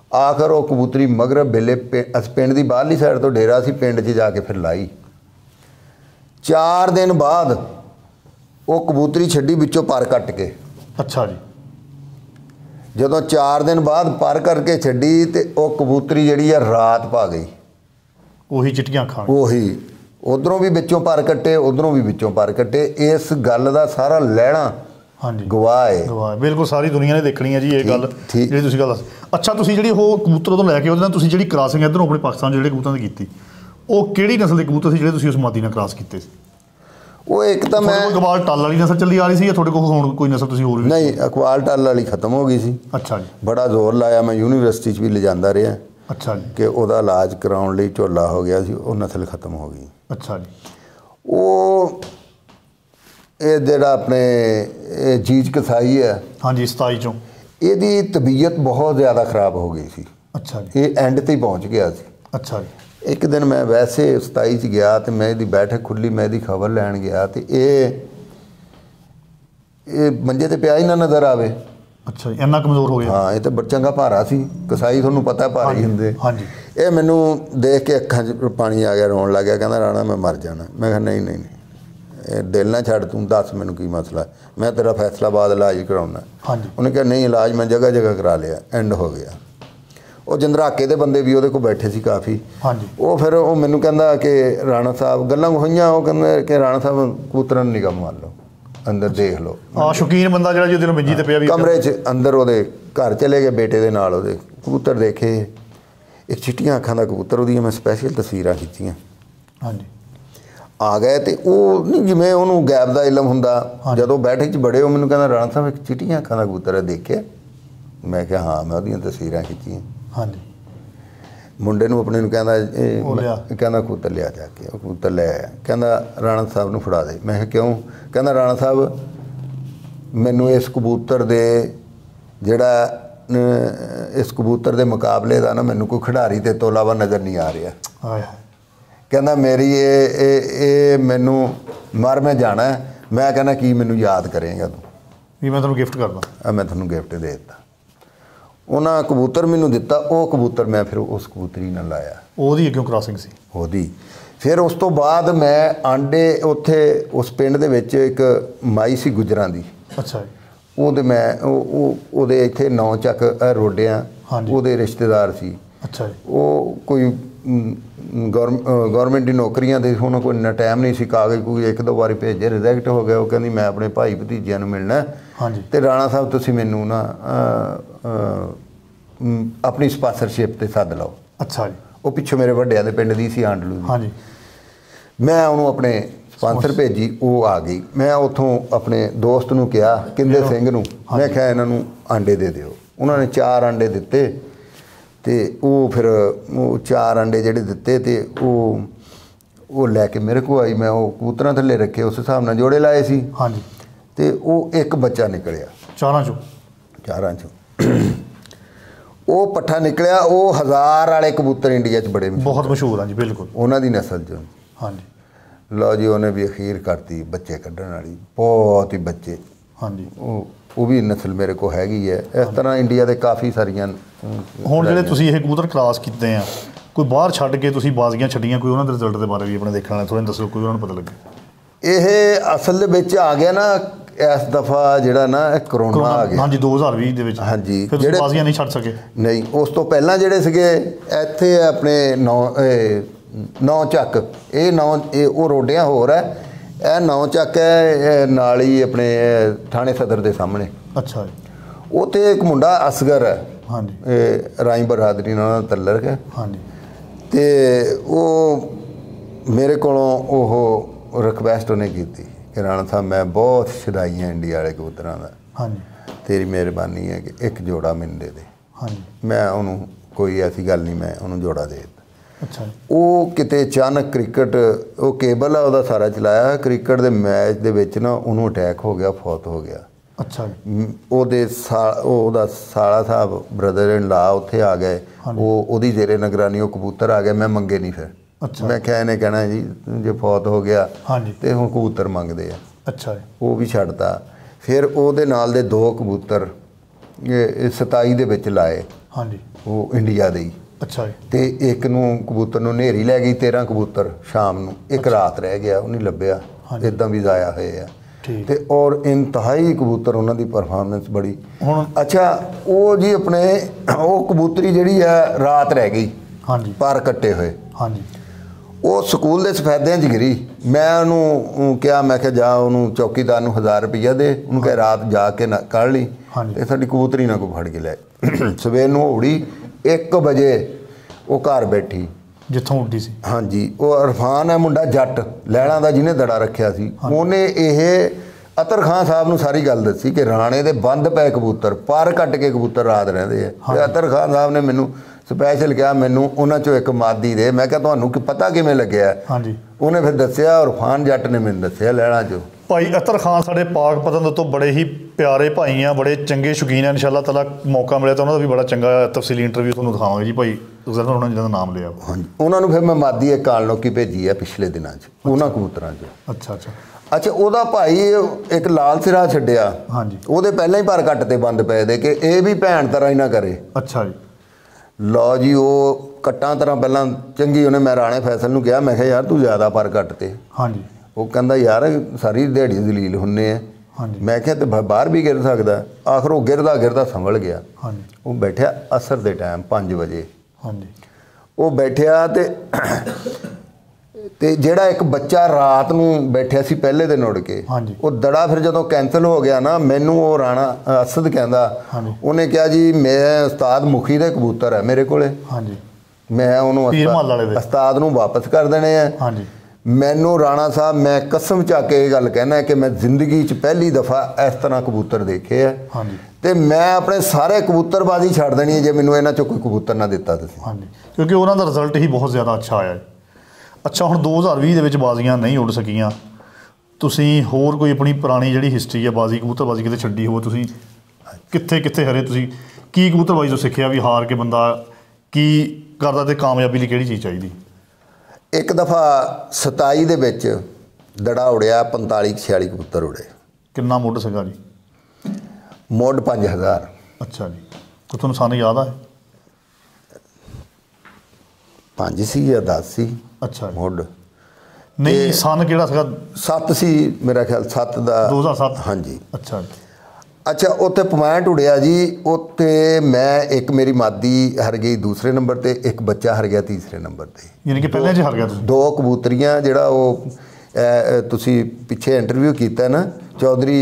ਆਖਰ ਉਹ ਕਬੂਤਰੀ ਮਗਰਬ ਵੇਲੇ ਅਸੀਂ ਪਿੰਡ ਦੀ ਬਾਹਰਲੀ ਸਾਈਡ ਤੋਂ ਡੇਰਾ ਸੀ, ਪਿੰਡ 'ਚ ਜਾ ਕੇ ਫਿਰ ਲਾਈ। ਚਾਰ ਦਿਨ ਬਾਅਦ ਉਹ ਕਬੂਤਰੀ ਛੱਡੀ ਵਿੱਚੋਂ ਪਰ ਕੱਟ ਕੇ। ਅੱਛਾ ਜੀ। ਜਦੋਂ ਚਾਰ ਦਿਨ ਬਾਅਦ ਪਰ ਕਰਕੇ ਛੱਡੀ ਤੇ ਉਹ ਕਬੂਤਰੀ ਜਿਹੜੀ ਆ ਰਾਤ ਪਾ ਗਈ। ਉਹੀ ਚਿੱਟੀਆਂ ਅੱਖਾਂ ਉਹੀ, ਉਧਰੋਂ ਵੀ ਵਿੱਚੋਂ ਪਰ ਕੱਟੇ, ਉਧਰੋਂ ਵੀ ਵਿੱਚੋਂ ਪਰ ਕੱਟੇ। ਇਸ ਗੱਲ ਦਾ ਸਾਰਾ ਲਹਿਣਾ ਹਾਂਜੀ ਗਵਾਹ ਹੈ, ਗਵਾਹ ਬਿਲਕੁਲ ਸਾਰੀ ਦੁਨੀਆ ਨੇ ਦੇਖਣੀ ਹੈ ਜੀ ਇਹ ਗੱਲ ਠੀਕ। ਜਿਹੜੀ ਤੁਸੀਂ ਗੱਲ ਦੱਸ। ਅੱਛਾ, ਤੁਸੀਂ ਜਿਹੜੀ ਉਹ ਕਬੂਤਰ ਤੋਂ ਲੈ ਕੇ ਉਹਦੇ ਨਾਲ ਤੁਸੀਂ ਜਿਹੜੀ ਕ੍ਰਾਸਿੰਗ ਇੱਧਰੋਂ ਆਪਣੇ ਪਾਕਿਸਤਾਨ 'ਚ ਜਿਹੜੇ ਕਬੂਤਰਾਂ ਦੀ ਕੀਤੀ, ਉਹ ਕਿਹੜੀ ਨਸਲ ਦੇ ਕਬੂਤਰ ਸੀ ਜਿਹੜੇ ਤੁਸੀਂ ਉਸ ਮਾਦੀ ਨਾਲ ਕ੍ਰਾਸ ਕੀਤੇ ਸੀ? ਉਹ ਇੱਕ ਤਾਂ ਮੈਂ ਇਕਬਾਲ ਟੱਲ ਵਾਲੀ ਨਸਲ ਚੱਲੀ ਆ ਰਹੀ ਸੀ ਜਾਂ ਤੁਹਾਡੇ ਕੋਲ ਹੁਣ ਕੋਈ ਨਸਲ ਤੁਸੀਂ ਹੋਰ ਵੀ? ਨਹੀਂ, ਇਕਬਾਲ ਟੱਲ ਵਾਲੀ ਖਤਮ ਹੋ ਗਈ ਸੀ। ਅੱਛਾ ਜੀ। ਬੜਾ ਜ਼ੋਰ ਲਾਇਆ, ਮੈਂ ਯੂਨੀਵਰਸਿਟੀ 'ਚ ਵੀ ਲਿਜਾਂਦਾ ਰਿਹਾ। ਅੱਛਾ ਜੀ। ਕਿ ਉਹਦਾ ਇਲਾਜ ਕਰਾਉਣ ਲਈ ਝੋਲਾ ਹੋ ਗਿਆ ਸੀ, ਉਹ ਨਸਲ ਖਤਮ ਹੋ ਗਈ। ਅੱਛਾ ਜੀ। ਉਹ ਇਹ ਜਿਹੜਾ ਆਪਣੇ ਇਹ ਜੀਜ ਕਸਾਈ ਹੈ, ਹਾਂਜੀ, ਸਤਾਈ ਚੋਂ ਇਹਦੀ ਤਬੀਅਤ ਬਹੁਤ ਜ਼ਿਆਦਾ ਖਰਾਬ ਹੋ ਗਈ ਸੀ। ਅੱਛਾ ਜੀ। ਇਹ ਐਂਡ ਤੇ ਹੀ ਪਹੁੰਚ ਗਿਆ ਸੀ। ਅੱਛਾ ਜੀ। ਇੱਕ ਦਿਨ ਮੈਂ ਵੈਸੇ ਸਤਾਈ 'ਚ ਗਿਆ ਤੇ ਮੈਂ ਇਹਦੀ ਬੈਠਕ ਖੁੱਲੀ, ਮੈਂ ਇਹਦੀ ਖਬਰ ਲੈਣ ਗਿਆ ਤੇ ਇਹ ਇਹ ਮੰਜੇ ਤੇ ਪਿਆ ਹੀ ਨਾ ਨਜ਼ਰ ਆਵੇ। ਅੱਛਾ ਜੀ, ਇੰਨਾ ਕਮਜ਼ੋਰ ਹੋ ਗਿਆ? ਹਾਂ, ਇਹ ਤਾਂ ਬੜਾ ਚੰਗਾ ਭਾਰਾ ਸੀ। ਕਸਾਈ ਤੁਹਾਨੂੰ ਪਤਾ ਭਾਰੀ ਹੁੰਦੇ। ਹਾਂਜੀ। ਇਹ ਮੈਨੂੰ ਦੇਖ ਕੇ ਅੱਖਾਂ 'ਚ ਪਾਣੀ ਆ ਗਿਆ, ਰੋਣ ਲੱਗ ਗਿਆ, ਕਹਿੰਦਾ ਰਾਣਾ ਮੈਂ ਮਰ ਜਾਣਾ। ਮੈਂ ਕਿਹਾ ਨਹੀਂ ਨਹੀਂ ਨਹੀਂ, ਇਹ ਦਿਲ ਨਾ ਛੱਡ, ਤੂੰ ਦੱਸ ਮੈਨੂੰ ਕੀ ਮਸਲਾ, ਮੈਂ ਤੇਰਾ ਫੈਸਲਾਬਾਦ ਇਲਾਜ ਕਰਾਉਣਾ। ਹਾਂਜੀ। ਉਹਨੇ ਕਿਹਾ ਨਹੀਂ, ਇਲਾਜ ਮੈਂ ਜਗ੍ਹਾ ਜਗ੍ਹਾ ਕਰਾ ਲਿਆ, ਐਂਡ ਹੋ ਗਿਆ। ਉਹ ਜੰਦਰਾਕੇ ਦੇ ਬੰਦੇ ਵੀ ਉਹਦੇ ਕੋਲ ਬੈਠੇ ਸੀ ਕਾਫੀ। ਹਾਂਜੀ। ਉਹ ਫਿਰ ਉਹ ਮੈਨੂੰ ਕਹਿੰਦਾ ਕਿ ਰਾਣਾ ਸਾਹਿਬ, ਗੱਲਾਂ ਹੋਈਆਂ, ਉਹ ਕਹਿੰਦਾ ਕਿ ਰਾਣਾ ਸਾਹਿਬ ਕਬੂਤਰਾਂ ਨੂੰ ਨਿਗਾਹ ਮਾਰ ਲਓ, ਅੰਦਰ ਦੇਖ ਲਓ। ਆ ਸ਼ੌਕੀਨ ਬੰਦਾ ਜਿਹੜਾ ਜਿਹਦੇ ਨੂੰ ਮੰਜੀ ਤੇ ਪਿਆ ਵੀ ਕਮਰੇ 'ਚ ਅੰਦਰ ਉਹਦੇ ਘਰ ਚਲੇ ਗਏ ਬੇਟੇ ਦੇ ਨਾਲ, ਉਹਦੇ ਕਬੂਤਰ ਦੇਖੇ, ਇੱਕ ਚਿੱਟੀਆਂ ਅੱਖਾਂ ਦਾ ਕਬੂਤਰ, ਉਹਦੀਆਂ ਮੈਂ ਸਪੈਸ਼ਲ ਤਸਵੀਰਾਂ ਖਿੱਚੀਆਂ। ਹਾਂਜੀ। ਆ ਗਏ ਤੇ ਉਹ ਨਹੀਂ ਜਿਵੇਂ ਉਹਨੂੰ ਗੈਬ ਦਾ ਇਲਮ ਹੁੰਦਾ, ਜਦੋਂ ਬੈਠਕ 'ਚ ਬੜੇ ਉਹ ਮੈਨੂੰ ਕਹਿੰਦਾ ਰਾਣਾ ਸਾਹਿਬ ਇੱਕ ਚਿੱਟੀਆਂ ਅੱਖਾਂ ਦਾ ਕਬੂਤਰ ਹੈ, ਦੇਖਿਆ? ਮੈਂ ਕਿਹਾ ਹਾਂ, ਮੈਂ ਉਹਦੀਆਂ ਤਸਵੀਰਾਂ ਖਿੱਚੀਆਂ। ਹਾਂਜੀ। ਮੁੰਡੇ ਨੂੰ ਆਪਣੇ ਨੂੰ ਕਹਿੰਦਾ ਇਹ ਕਹਿੰਦਾ ਕਬੂਤਰ ਲਿਆ ਜਾ ਕੇ। ਉਹ ਕਬੂਤਰ ਲੈ ਆਇਆ, ਕਹਿੰਦਾ ਰਾਣਾ ਸਾਹਿਬ ਨੂੰ ਫੜਾ ਦੇ। ਮੈਂ ਕਿਹਾ ਕਿਉਂ? ਕਹਿੰਦਾ ਰਾਣਾ ਸਾਹਿਬ ਮੈਨੂੰ ਇਸ ਕਬੂਤਰ ਦੇ ਜਿਹੜਾ ਇਸ ਕਬੂਤਰ ਦੇ ਮੁਕਾਬਲੇ ਦਾ ਨਾ ਮੈਨੂੰ ਕੋਈ ਖਿਡਾਰੀ ਤੇ ਤੋਂ ਇਲਾਵਾ ਨਜ਼ਰ ਨਹੀਂ ਆ ਰਿਹਾ। ਹਾਏ। ਕਹਿੰਦਾ ਮੇਰੀ ਇਹ ਇਹ ਇਹ ਮੈਨੂੰ ਮਰ ਮੈਂ ਜਾਣਾ। ਮੈਂ ਕਹਿੰਦਾ ਕੀ ਮੈਨੂੰ ਯਾਦ ਕਰੇਗਾ ਤੂੰ? ਵੀ ਮੈਂ ਤੁਹਾਨੂੰ ਗਿਫਟ ਕਰਦਾ। ਆ ਮੈਂ ਤੁਹਾਨੂੰ ਗਿਫਟ ਦੇ ਦਿੱਤਾ। ਉਹਨਾਂ ਕਬੂਤਰ ਮੈਨੂੰ ਦਿੱਤਾ, ਉਹ ਕਬੂਤਰ ਮੈਂ ਫਿਰ ਉਸ ਕਬੂਤਰੀ ਨਾਲ ਲਾਇਆ। ਉਹਦੀ ਕਿਉਂ ਕ੍ਰਾਸਿੰਗ ਸੀ? ਉਹਦੀ। ਫਿਰ ਉਸ ਤੋਂ ਬਾਅਦ ਮੈਂ ਆਂਡੇ ਉੱਥੇ ਉਸ ਪਿੰਡ ਦੇ ਵਿੱਚ ਇੱਕ ਮਾਈ ਸੀ ਗੁੱਜਰਾਂ ਦੀ। ਅੱਛਾ ਜੀ। ਉਹਦੇ ਮੈਂ ਉਹ ਉਹਦੇ ਇੱਥੇ ਨੌ ਚੱਕ ਰੋਡਿਆਂ, ਉਹਦੇ ਰਿਸ਼ਤੇਦਾਰ ਸੀ। ਅੱਛਾ ਜੀ। ਉਹ ਕੋਈ ਗੌਰਮੈਂਟ ਦੀ ਨੌਕਰੀਆਂ ਦੇ, ਹੁਣ ਕੋਈ ਇੰਨਾ ਟਾਈਮ ਨਹੀਂ ਸੀ, ਕਾਗਜ਼ ਕੋਈ ਇੱਕ ਦੋ ਵਾਰੀ ਭੇਜੇ, ਰਿਜੈਕਟ ਹੋ ਗਿਆ। ਉਹ ਕਹਿੰਦੀ ਮੈਂ ਆਪਣੇ ਭਾਈ ਭਤੀਜਿਆਂ ਨੂੰ ਮਿਲਣਾ। ਹਾਂਜੀ। ਤੇ ਰਾਣਾ ਸਾਹਿਬ ਤੁਸੀਂ ਮੈਨੂੰ ਨਾ ਆਪਣੀ ਸਪਾਂਸਰਸ਼ਿਪ ਤੇ ਸੱਦ ਲਓ। ਅੱਛਾ ਜੀ। ਉਹ ਪਿੱਛੋਂ ਮੇਰੇ ਵੱਡਿਆਂ ਦੇ ਪਿੰਡ ਦੀ ਸੀ, ਆਂਡਲੂ ਦੀ। ਹਾਂਜੀ। ਮੈਂ ਉਹਨੂੰ ਆਪਣੇ ਸਪਾਂਸਰ ਭੇਜੀ, ਉਹ ਆ ਗਈ। ਮੈਂ ਉੱਥੋਂ ਆਪਣੇ ਦੋਸਤ ਨੂੰ ਕਿਹਾ, ਕਿੰਦੇ ਸਿੰਘ ਨੂੰ, ਮੈਂ ਕਿਹਾ ਇਹਨਾਂ ਨੂੰ ਆਂਡੇ ਦੇ ਦਿਓ। ਉਹਨਾਂ ਨੇ ਚਾਰ ਆਂਡੇ ਦਿੱਤੇ ਤੇ ਉਹ ਫਿਰ ਉਹ ਚਾਰ ਆਂਡੇ ਜਿਹੜੇ ਦਿੱਤੇ ਤੇ ਉਹ ਉਹ ਲੈ ਕੇ ਮੇਰੇ ਕੋਲ ਆਈ। ਮੈਂ ਉਹ ਕਬੂਤਰਾਂ ਥੱਲੇ ਰੱਖੇ, ਉਸ ਹਿਸਾਬ ਨਾਲ ਜੋੜੇ ਲਾਏ ਸੀ। ਹਾਂਜੀ। ਤੇ ਉਹ ਇੱਕ ਬੱਚਾ ਨਿਕਲਿਆ ਚਾਰਾਂ ਚੋਂ ਚਾਰਾਂ ਚੋਂ ਉਹ ਪੱਠਾ ਨਿਕਲਿਆ। ਉਹ ਹਜ਼ਾਰ ਵਾਲੇ ਕਬੂਤਰ ਇੰਡੀਆ 'ਚ ਬੜੇ ਬਹੁਤ ਮਸ਼ਹੂਰ ਆ ਜੀ। ਬਿਲਕੁਲ ਉਹਨਾਂ ਦੀ ਨਸਲ 'ਚ। ਹਾਂਜੀ। ਲਓ ਜੀ, ਉਹਨੇ ਵੀ ਅਖੀਰ ਕਰਤੀ ਬੱਚੇ ਕੱਢਣ ਵਾਲੀ, ਬਹੁਤ ਹੀ ਬੱਚੇ। ਹਾਂਜੀ। ਉਹ ਉਹ ਵੀ ਨਸਲ ਮੇਰੇ ਕੋਲ ਹੈਗੀ ਹੈ। ਇਸ ਤਰ੍ਹਾਂ ਇੰਡੀਆ ਦੇ ਕਾਫੀ ਸਾਰੀਆਂ। ਹੁਣ ਜਿਹੜੇ ਤੁਸੀਂ ਇਹ ਕਬੂਤਰ ਕ੍ਰਾਸ ਕੀਤੇ ਆ, ਕੋਈ ਬਾਹਰ ਛੱਡ ਕੇ ਤੁਸੀਂ ਬਾਜ਼ੀਆਂ ਛੱਡੀਆਂ, ਕੋਈ ਉਹਨਾਂ ਦੇ ਰਿਜ਼ਲਟ ਦੇ ਬਾਰੇ ਵੀ ਆਪਣੇ ਦੇਖਣ ਵਾਲੇ ਥੋੜ੍ਹਾ ਦੱਸੋ, ਕੋਈ ਉਹਨਾਂ ਨੂੰ ਪਤਾ ਲੱਗੇ। ਇਹ ਅਸਲ ਦੇ ਵਿੱਚ ਆ ਗਿਆ ਨਾ ਇਸ ਦਫਾ ਜਿਹੜਾ ਨਾ ਇਹ ਕਰੋਨਾ ਆ ਗਿਆ। ਹਾਂਜੀ, ਦੋ ਹਜ਼ਾਰ ਵੀਹ ਦੇ ਵਿੱਚ। ਹਾਂਜੀ। ਫਿਰ ਤੁਸੀਂ ਬਾਜ਼ੀਆਂ ਨਹੀਂ ਛੱਡ ਸਕੇ? ਨਹੀਂ, ਉਸ ਤੋਂ ਪਹਿਲਾਂ ਜਿਹੜੇ ਸੀਗੇ ਇੱਥੇ ਆਪਣੇ ਨੌ ਨੌ ਚੱਕ, ਇਹ ਨੌ ਇਹ ਉਹ ਰੋਡਿਆਂ ਹੋਰ ਹੈ। ਇਹ ਨੌ ਚੱਕ ਹੈ ਨਾਲ ਹੀ ਆਪਣੇ ਥਾਣੇ ਸਦਰ ਦੇ ਸਾਹਮਣੇ। ਅੱਛਾ ਜੀ। ਉੱਥੇ ਇੱਕ ਮੁੰਡਾ ਅਸਗਰ ਹੈ। ਹਾਂਜੀ। ਇਹ ਰਾਈ ਬਰਾਦਰੀ ਨਾਲ ਤਲਰ ਹੈ। ਹਾਂਜੀ। ਅਤੇ ਉਹ ਮੇਰੇ ਕੋਲੋਂ ਉਹ ਰਿਕੁਐਸਟ ਉਹਨੇ ਕੀਤੀ ਕਿ ਰਾਣਾ ਸਾਹਿਬ ਮੈਂ ਬਹੁਤ ਛਡਾਈ ਹਾਂ ਇੰਡੀਆ ਵਾਲੇ ਕਬੂਤਰਾਂ ਦਾ। ਹਾਂਜੀ। ਤੇਰੀ ਮਿਹਰਬਾਨੀ ਹੈ ਕਿ ਇੱਕ ਜੋੜਾ ਮੈਨੂੰ ਦੇ ਦੇ। ਹਾਂਜੀ। ਮੈਂ ਉਹਨੂੰ ਕੋਈ ਐਸੀ ਗੱਲ ਨਹੀਂ, ਮੈਂ ਉਹਨੂੰ ਜੋੜਾ ਦੇ ਦਿੱਤਾ। ਅੱਛਾ। ਉਹ ਕਿਤੇ ਅਚਾਨਕ ਕ੍ਰਿਕਟ, ਉਹ ਕੇਬਲ ਆ ਉਹਦਾ ਸਾਰਾ ਚਲਾਇਆ, ਕ੍ਰਿਕਟ ਦੇ ਮੈਚ ਦੇ ਵਿੱਚ ਨਾ ਉਹਨੂੰ ਅਟੈਕ ਹੋ ਗਿਆ, ਫੌਤ ਹੋ ਗਿਆ। ਅੱਛਾ। ਉਹਦੇ ਸਾ ਉਹਦਾ ਸਾਲਾ ਸਾਹਿਬ ਬ੍ਰਦਰ ਇਨ ਲਾ ਉੱਥੇ ਆ ਗਏ। ਉਹ ਉਹਦੀ ਜ਼ੇਰੇ ਨਿਗਰਾਨੀ ਉਹ ਕਬੂਤਰ ਆ ਗਏ। ਮੈਂ ਮੰਗੇ ਨਹੀਂ ਫਿਰ। ਅੱਛਾ। ਮੈਂ ਕਿਹਾ ਇਹਨੇ ਕਹਿਣਾ ਜੀ ਜੇ ਫੌਤ ਹੋ ਗਿਆ ਤੇ ਹੁਣ ਕਬੂਤਰ ਮੰਗਦੇ ਆ। ਅੱਛਾ। ਉਹ ਵੀ ਛੱਡਤਾ। ਫਿਰ ਉਹਦੇ ਨਾਲ ਦੇ ਦੋ ਕਬੂਤਰ ਇਹ ਸਤਾਈ ਦੇ ਵਿੱਚ ਲਾਏ। हाँ जी ਉਹ ਇੰਡੀਆ ਦੇ ਹੀ। अच्छा जी ਤੇ ਇੱਕ ਨੂੰ ਕਬੂਤਰ ਨੂੰ ਨੇਰੀ ਲੈ ਗਈ, ਤੇਰਾਂ ਕਬੂਤਰ ਸ਼ਾਮ ਨੂੰ, ਇੱਕ ਰਾਤ ਰਹਿ ਗਿਆ, ਉਹ ਨਹੀਂ ਲੱਭਿਆ। ਇਦਾਂ ਵੀ ਜ਼ਾਇਆ ਹੋਏ ਆ ठीक ਤੇ ਔਰ ਇੰਤਹਾਈ ਕਬੂਤਰ ਉਹਨਾਂ ਦੀ ਪਰਫਾਰਮੈਂਸ ਬੜੀ। ਹੁਣ ਅੱਛਾ ਉਹ ਜੀ ਆਪਣੇ ਉਹ ਕਬੂਤਰੀ ਜਿਹੜੀ ਆ ਰਾਤ ਰਹਿ ਗਈ हाँ जी ਪਰ ਕੱਟੇ ਹੋਏ, हाँ जी ਉਹ ਸਕੂਲ ਦੇ ਸਫੈਦਿਆਂ 'ਚ ਗਿਰੀ। ਮੈਂ ਉਹਨੂੰ ਕਿਹਾ, ਮੈਂ ਕਿਹਾ ਜਾ ਉਹਨੂੰ ਚੌਕੀਦਾਰ ਨੂੰ ਹਜ਼ਾਰ ਰੁਪਈਆ ਦੇ, ਉਹਨੂੰ ਕਿਹਾ ਰਾਤ ਜਾ ਕੇ ਨਾ ਕੱਢ ਲਈ ਤੇ ਸਾਡੀ ਕਬੂਤਰੀ ਨਾ ਕੋਈ ਫੜ ਕੇ ਲੈ। ਸਵੇਰ ਨੂੰ ਉੜੀ ਇੱਕ ਵਜੇ ਉਹ ਘਰ ਬੈਠੀ ਜਿੱਥੋਂ ਉੱਡੀ ਸੀ। ਹਾਂਜੀ ਉਹ ਇਰਫਾਨ ਹੈ ਮੁੰਡਾ ਜੱਟ ਲੈਣਾ ਦਾ, ਜਿਹਨੇ ਦੜਾ ਰੱਖਿਆ ਸੀ। ਉਹਨੇ ਇਹ ਅਤਰ ਖਾਨ ਸਾਹਿਬ ਨੂੰ ਸਾਰੀ ਗੱਲ ਦੱਸੀ ਕਿ ਰਾਣੇ ਦੇ ਬੰਦ ਪਏ ਕਬੂਤਰ, ਪਰ ਕੱਟ ਕੇ ਕਬੂਤਰ ਰਾਤ ਰਹਿੰਦੇ ਆ। ਤੇ ਅਤਰ ਖਾਨ ਸਾਹਿਬ ਨੇ ਮੈਨੂੰ ਸਪੈਸ਼ਲ ਕਿਹਾ ਮੈਨੂੰ ਉਹਨਾਂ 'ਚੋਂ ਇੱਕ ਮਾਦੀ ਦੇ। ਮੈਂ ਕਿਹਾ ਤੁਹਾਨੂੰ ਕਿ ਪਤਾ ਕਿਵੇਂ ਲੱਗਿਆ? ਹਾਂਜੀ ਉਹਨੇ ਫਿਰ ਦੱਸਿਆ, ਇਰਫਾਨ ਜੱਟ ਨੇ ਮੈਨੂੰ ਦੱਸਿਆ ਲੈਣਾ 'ਚੋਂ। ਭਾਈ ਅਤਰ ਖਾਨ ਸਾਡੇ ਪਾਕ ਪਤਨ ਤੋਂ ਬੜੇ ਹੀ ਪਿਆਰੇ ਭਾਈ ਆ, ਬੜੇ ਚੰਗੇ ਸ਼ੌਕੀਨ ਆ। ਇਨਸ਼ਾਅੱਲਾ ਤਾਲਾ ਮੌਕਾ ਮਿਲਿਆ ਤਾਂ ਉਹਨਾਂ ਦਾ ਵੀ ਬੜਾ ਚੰਗਾ ਤਫਸੀਲੀ ਇੰਟਰਵਿਊ ਤੁਹਾਨੂੰ ਦਿਖਾਵਾਂਗੇ ਜੀ। ਭਾਈ ਜ਼ਰੂਰ ਉਹਨਾਂ ਜਿਹਨਾਂ ਦਾ ਨਾਮ ਲਿਆ। ਹਾਂਜੀ ਉਹਨਾਂ ਨੂੰ ਫਿਰ ਮੈਂ ਮਾਦੀ ਇੱਕ ਕਾਲਨੋਕੀ ਭੇਜੀ ਆ ਪਿਛਲੇ ਦਿਨਾਂ 'ਚ ਉਹਨਾਂ ਕਬੂਤਰਾਂ 'ਚ। ਅੱਛਾ ਅੱਛਾ ਅੱਛਾ ਉਹਦਾ ਭਾਈ ਇੱਕ ਲਾਲ ਸਿਰਾ ਛੱਡਿਆ, ਹਾਂਜੀ ਉਹਦੇ ਪਹਿਲਾਂ ਹੀ ਪਰ ਕੱਟ ਤੇ ਬੰਦ ਪਏ ਦੇ ਕਿ ਇਹ ਵੀ ਭੈਣ ਤਰ੍ਹਾਂ ਹੀ ਨਾ ਕਰੇ। ਅੱਛਾ ਜੀ ਲਓ ਜੀ ਉਹ ਕੱਟਾਂ ਤਰ੍ਹਾਂ ਪਹਿਲਾਂ ਚੰਗੀ ਉਹਨੇ, ਮੈਂ ਰਾਣੇ ਫੈਸਲ ਨੂੰ ਕਿਹਾ, ਮੈਂ ਕਿਹਾ ਯਾਰ ਤੂੰ ਜ਼ਿਆਦਾ ਪਰ ਕੱਟ ਤੇ। ਹਾਂਜੀ ਉਹ ਕਹਿੰਦਾ ਯਾਰ ਸਾਰੀ ਦਿਹਾੜੀ ਦਲੀਲ ਹੁੰਨੇ ਆ। ਹਾਂਜੀ ਮੈਂ ਕਿਹਾ ਤੇ ਬਾਹਰ ਵੀ ਗਿਰ ਸਕਦਾ। ਆਖਰ ਉਹ ਗਿਰਦਾ ਗਿਰਦਾ ਸੰਭਲ ਗਿਆ। ਹਾਂਜੀ ਉਹ ਬੈਠਿਆ ਅਸਰ ਦੇ ਟਾਈਮ ਪੰਜ ਵਜੇ ਹਾਂਜੀ ਉਹ ਬੈਠਿਆ ਤੇ ਤੇ ਜਿਹੜਾ ਇੱਕ ਬੱਚਾ ਰਾਤ ਨੂੰ ਬੈਠਿਆ ਸੀ ਪਹਿਲੇ ਦਿਨ ਉੱਡ ਕੇ, ਹਾਂਜੀ ਉਹ ਦੜਾ ਫਿਰ ਜਦੋਂ ਕੈਂਸਲ ਹੋ ਗਿਆ ਨਾ, ਮੈਨੂੰ ਉਹ ਰਾਣਾ ਅਸਦ ਕਹਿੰਦਾ, ਹਾਂਜੀ ਉਹਨੇ ਕਿਹਾ ਜੀ ਮੈਂ ਉਸਤਾਦ ਮੁਖੀ ਦੇ ਕਬੂਤਰ ਹੈ ਮੇਰੇ ਕੋਲੇ, ਹਾਂਜੀ ਮੈਂ ਉਹਨੂੰ ਪੀਰ ਮਹੱਲ ਵਾਲੇ ਦੇ ਉਸਤਾਦ ਨੂੰ ਵਾਪਸ ਕਰ ਦੇਣੇ ਆ। ਹਾਂਜੀ ਮੈਨੂੰ ਰਾਣਾ ਸਾਹਿਬ ਮੈਂ ਕਸਮ ਚੱਕ ਕੇ ਇਹ ਗੱਲ ਕਹਿਣਾ ਕਿ ਮੈਂ ਜ਼ਿੰਦਗੀ 'ਚ ਪਹਿਲੀ ਦਫਾ ਇਸ ਤਰ੍ਹਾਂ ਕਬੂਤਰ ਦੇਖੇ ਆ। ਹਾਂਜੀ ਤੇ ਮੈਂ ਆਪਣੇ ਸਾਰੇ ਕਬੂਤਰਬਾਜ਼ੀ ਛੱਡ ਦੇਣੀ ਹੈ ਜੇ ਮੈਨੂੰ ਇਹਨਾਂ 'ਚੋਂ ਕੋਈ ਕਬੂਤਰ ਨਾ ਦਿੱਤਾ ਤੁਸੀਂ। ਹਾਂਜੀ ਕਿਉਂਕਿ ਉਹਨਾਂ ਦਾ ਰਿਜ਼ਲਟ ਹੀ ਬਹੁਤ ਜ਼ਿਆਦਾ ਅੱਛਾ ਆਇਆ। ਅੱਛਾ ਹੁਣ ਦੋ ਹਜ਼ਾਰ ਵੀਹ ਦੇ ਵਿੱਚ ਬਾਜ਼ੀਆਂ ਨਹੀਂ ਉੱਡ ਸਕੀਆਂ, ਤੁਸੀਂ ਹੋਰ ਕੋਈ ਆਪਣੀ ਪੁਰਾਣੀ ਜਿਹੜੀ ਹਿਸਟਰੀ ਹੈ ਬਾਜ਼ੀ ਕਬੂਤਰਬਾਜ਼ੀ ਕਿਤੇ ਛੱਡੀ ਹੋਵੇ, ਤੁਸੀਂ ਕਿੱਥੇ ਕਿੱਥੇ ਹਰੇ, ਤੁਸੀਂ ਕੀ ਕਬੂਤਰਬਾਜ਼ੀ ਤੋਂ ਸਿੱਖਿਆ ਵੀ ਹਾਰ ਕੇ ਬੰਦਾ ਕੀ ਕਰਦਾ ਤੇ ਕਾਮਯਾਬੀ ਲਈ ਕਿਹੜੀ ਚੀਜ਼ ਚਾਹੀਦੀ? ਇੱਕ ਦਫਾ ਸਤਾਈ ਦੇ ਵਿੱਚ ਦੜਾ ਉੜਿਆ, ਪੰਤਾਲੀ ਛਿਆਲੀ ਕਬੂਤਰ ਉੜੇ। ਕਿੰਨਾ ਮੁੱਢ ਸੀਗਾ ਜੀ? ਮੁੱਢ ਪੰਜ ਹਜ਼ਾਰ। ਅੱਛਾ ਜੀ ਤੇ ਤੁਹਾਨੂੰ ਸਾਨੂੰ ਯਾਦ ਆ? ਪੰਜ ਸੀ ਜਾਂ ਦਸ ਸੀ? ਅੱਛਾ ਜੀ ਮੁੱਢ ਨਹੀਂ ਸਨ ਕਿਹੜਾ ਸੀਗਾ? ਸੱਤ ਸੀ ਮੇਰਾ ਖਿਆਲ, ਸੱਤ ਦਾ ਦੋ ਹਜ਼ਾਰ ਸੱਤ। ਹਾਂਜੀ ਅੱਛਾ ਅੱਛਾ ਉੱਥੇ ਪੁਆਇੰਟ ਉੜਿਆ ਜੀ। ਉੱਥੇ ਮੈਂ ਇੱਕ ਮੇਰੀ ਮਾਦੀ ਹਰ ਗਈ ਦੂਸਰੇ ਨੰਬਰ ਤੇ, ਇੱਕ ਬੱਚਾ ਹਰ ਗਿਆ ਤੀਸਰੇ ਨੰਬਰ ਤੇ। ਯਾਨੀ ਕਿ ਪਹਿਲੇ 'ਚ ਹਾਰ ਗਿਆ ਤੁਸੀਂ? ਦੋ ਕਬੂਤਰੀਆਂ ਜਿਹੜਾ ਉਹ ਅ, ਤੁਸੀਂ ਪਿੱਛੇ ਇੰਟਰਵਿਊ ਕੀਤਾ ਨਾ ਚੌਧਰੀ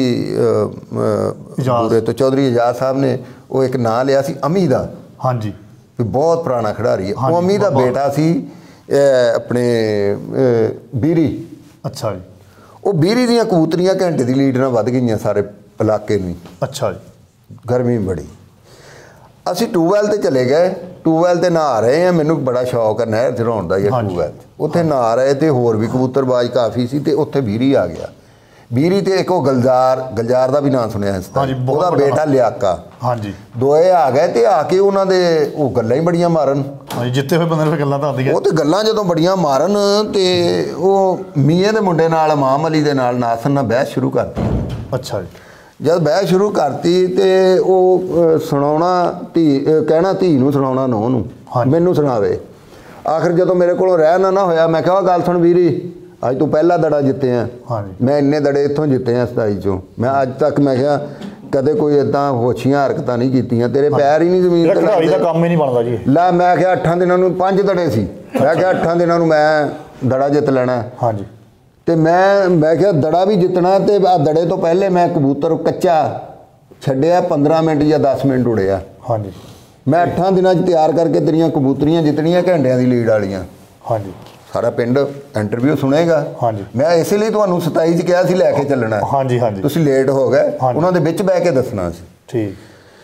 ਪੂਰੇ ਤੋਂ ਚੌਧਰੀ ਇਜਾਜ਼ ਸਾਹਿਬ ਨੇ, ਉਹ ਇੱਕ ਨਾਂ ਲਿਆ ਸੀ ਅਮੀ ਦਾ। ਹਾਂਜੀ ਵੀ ਬਹੁਤ ਪੁਰਾਣਾ ਖਿਡਾਰੀ ਹੈ ਉਹ। ਅਮੀ ਦਾ ਬੇਟਾ ਸੀ ਆਪਣੇ ਬੀਰੀ। ਅੱਛਾ ਜੀ ਉਹ ਬੀਰੀ ਦੀਆਂ ਕਬੂਤਰੀਆਂ ਘੰਟੇ ਦੀ ਲੀਡ ਨਾਲ ਵੱਧ ਗਈਆਂ ਸਾਰੇ ਇਲਾਕੇ ਨੂੰ। ਅੱਛਾ ਜੀ ਗਰਮੀ ਬੜੀ। ਅਸੀਂ ਟੂਬਵੈਲ ਤੇ ਚਲੇ ਗਏ, ਟੂਬਵੈਲ ਤੇ ਨਹਾ ਰਹੇ ਆ, ਮੈਨੂੰ ਬੜਾ ਸ਼ੌਕ ਹੈ ਨਹਿਰ ਚੜਾਉਣ ਦਾ ਜਾਂ ਟੂਬਵੈਲ। ਉੱਥੇ ਨਹਾ ਰਹੇ ਤੇ ਹੋਰ ਵੀ ਕਬੂਤਰਬਾਜ਼ ਕਾਫੀ ਸੀ ਤੇ ਉੱਥੇ ਬੀਰੀ ਆ ਗਿਆ। ਬੀਰੀ ਤੇ ਇੱਕ ਉਹ ਗਲਜ਼ਾਰ, ਗਲਜ਼ਾਰ ਦਾ ਵੀ ਨਾਂ ਸੁਣਿਆ ਇਸ ਤਰ੍ਹਾਂ, ਉਹਦਾ ਬੇਟਾ ਲਿਆਕਾ। ਹਾਂਜੀ ਦੋਏ ਆ ਗਏ ਤੇ ਆ ਕੇ ਉਹਨਾਂ ਦੇ ਉਹ ਗੱਲਾਂ ਹੀ ਬੜੀਆਂ ਮਾਰਨ। ਹਾਂਜੀ ਜਿੱਤੇ ਹੋਏ ਬੰਦੇ ਨੂੰ ਗੱਲਾਂ ਤਾਂ ਆਉਂਦੀਆਂ। ਉਹ ਤੇ ਗੱਲਾਂ ਜਦੋਂ ਬੜੀਆਂ ਮਾਰਨ ਤੇ ਉਹ ਮੀਆਂ ਦੇ ਮੁੰਡੇ ਨਾਲ ਇਮਾਮ ਅਲੀ ਦੇ ਨਾਲ ਨਾਸਰ ਨਾਲ ਬਹਿਸ ਸ਼ੁਰੂ ਕਰਤੀ। ਅੱਛਾ ਜੀ ਜਦ ਬਹਿਸ ਸ਼ੁਰੂ ਕਰਤੀ ਤੇ ਉਹ ਸੁਣਾਉਣਾ ਧੀ, ਕਹਿਣਾ ਧੀ ਨੂੰ ਸੁਣਾਉਣਾ ਨੂੰਹ ਨੂੰ, ਮੈਨੂੰ ਸੁਣਾਵੇ। ਆਖਰ ਜਦੋਂ ਮੇਰੇ ਕੋਲੋਂ ਰਹਿ ਨਾ ਨਾ ਹੋਇਆ, ਮੈਂ ਕਿਹਾ ਗੱਲ ਸੁਣ ਵੀਰੀ, ਅੱਜ ਤੂੰ ਪਹਿਲਾ ਦੜਾ ਜਿੱਤੇ ਆ, ਮੈਂ ਇੰਨੇ ਦੜੇ ਇੱਥੋਂ ਜਿੱਤੇ ਆ ਸਤਾਈ ਚੋਂ। ਮੈਂ ਅੱਜ ਤੱਕ ਮੈਂ ਕਿਹਾ ਕਦੇ ਕੋਈ ਇਦਾਂ ਹੋਛੀਆਂ ਹਰਕਤਾਂ ਨਹੀਂ ਕੀਤੀਆਂ, ਤੇਰੇ ਪੈਰ ਹੀ ਨਹੀਂ ਜ਼ਮੀਨ ਤੇ ਖਿਡਾਰੀ ਦਾ ਕੰਮ ਹੀ ਨਹੀਂ ਬਣਦਾ ਜੀ। ਲੈ ਮੈਂ ਕਿਹਾ ਅੱਠਾਂ ਦਿਨਾਂ ਨੂੰ ਪੰਜ ਦੜੇ ਸੀ, ਮੈਂ ਕਿਹਾ ਅੱਠਾਂ ਦਿਨਾਂ ਨੂੰ ਮੈਂ ਦੜਾ ਜਿੱਤ ਲੈਣਾ। ਹਾਂਜੀ ਤੇ ਮੈਂ ਮੈਂ ਕਿਹਾ ਦੜਾ ਵੀ ਜਿੱਤਣਾ ਤੇ ਆ ਦੜੇ ਤੋਂ ਪਹਿਲੇ ਮੈਂ ਕਬੂਤਰ ਕੱਚਾ ਛੱਡਿਆ, ਪੰਦਰਾਂ ਮਿੰਟ ਜਾਂ ਦਸ ਮਿੰਟ ਉੜਿਆ। ਹਾਂਜੀ ਮੈਂ ਅੱਠਾਂ ਦਿਨਾਂ 'ਚ ਤਿਆਰ ਕਰਕੇ ਤੇਰੀਆਂ ਕਬੂਤਰੀਆਂ ਜਿੱਤਣੀਆਂ ਘੰਟਿਆਂ ਦੀ ਲੀਡ ਵਾਲੀਆਂ। ਹਾਂਜੀ ਸਾਰਾ ਪਿੰਡ ਇੰਟਰਵਿਊ ਸੁਣੇਗਾ। ਹਾਂਜੀ ਮੈਂ ਇਸੇ ਲਈ ਤੁਹਾਨੂੰ ਸਤਾਈ 'ਚ ਕਿਹਾ ਸੀ ਲੈ ਕੇ ਚੱਲਣਾ। ਹਾਂਜੀ ਹਾਂਜੀ ਤੁਸੀਂ ਲੇਟ ਹੋ ਗਏ, ਉਹਨਾਂ ਦੇ ਵਿੱਚ ਬਹਿ ਕੇ ਦੱਸਣਾ ਸੀ। ਠੀਕ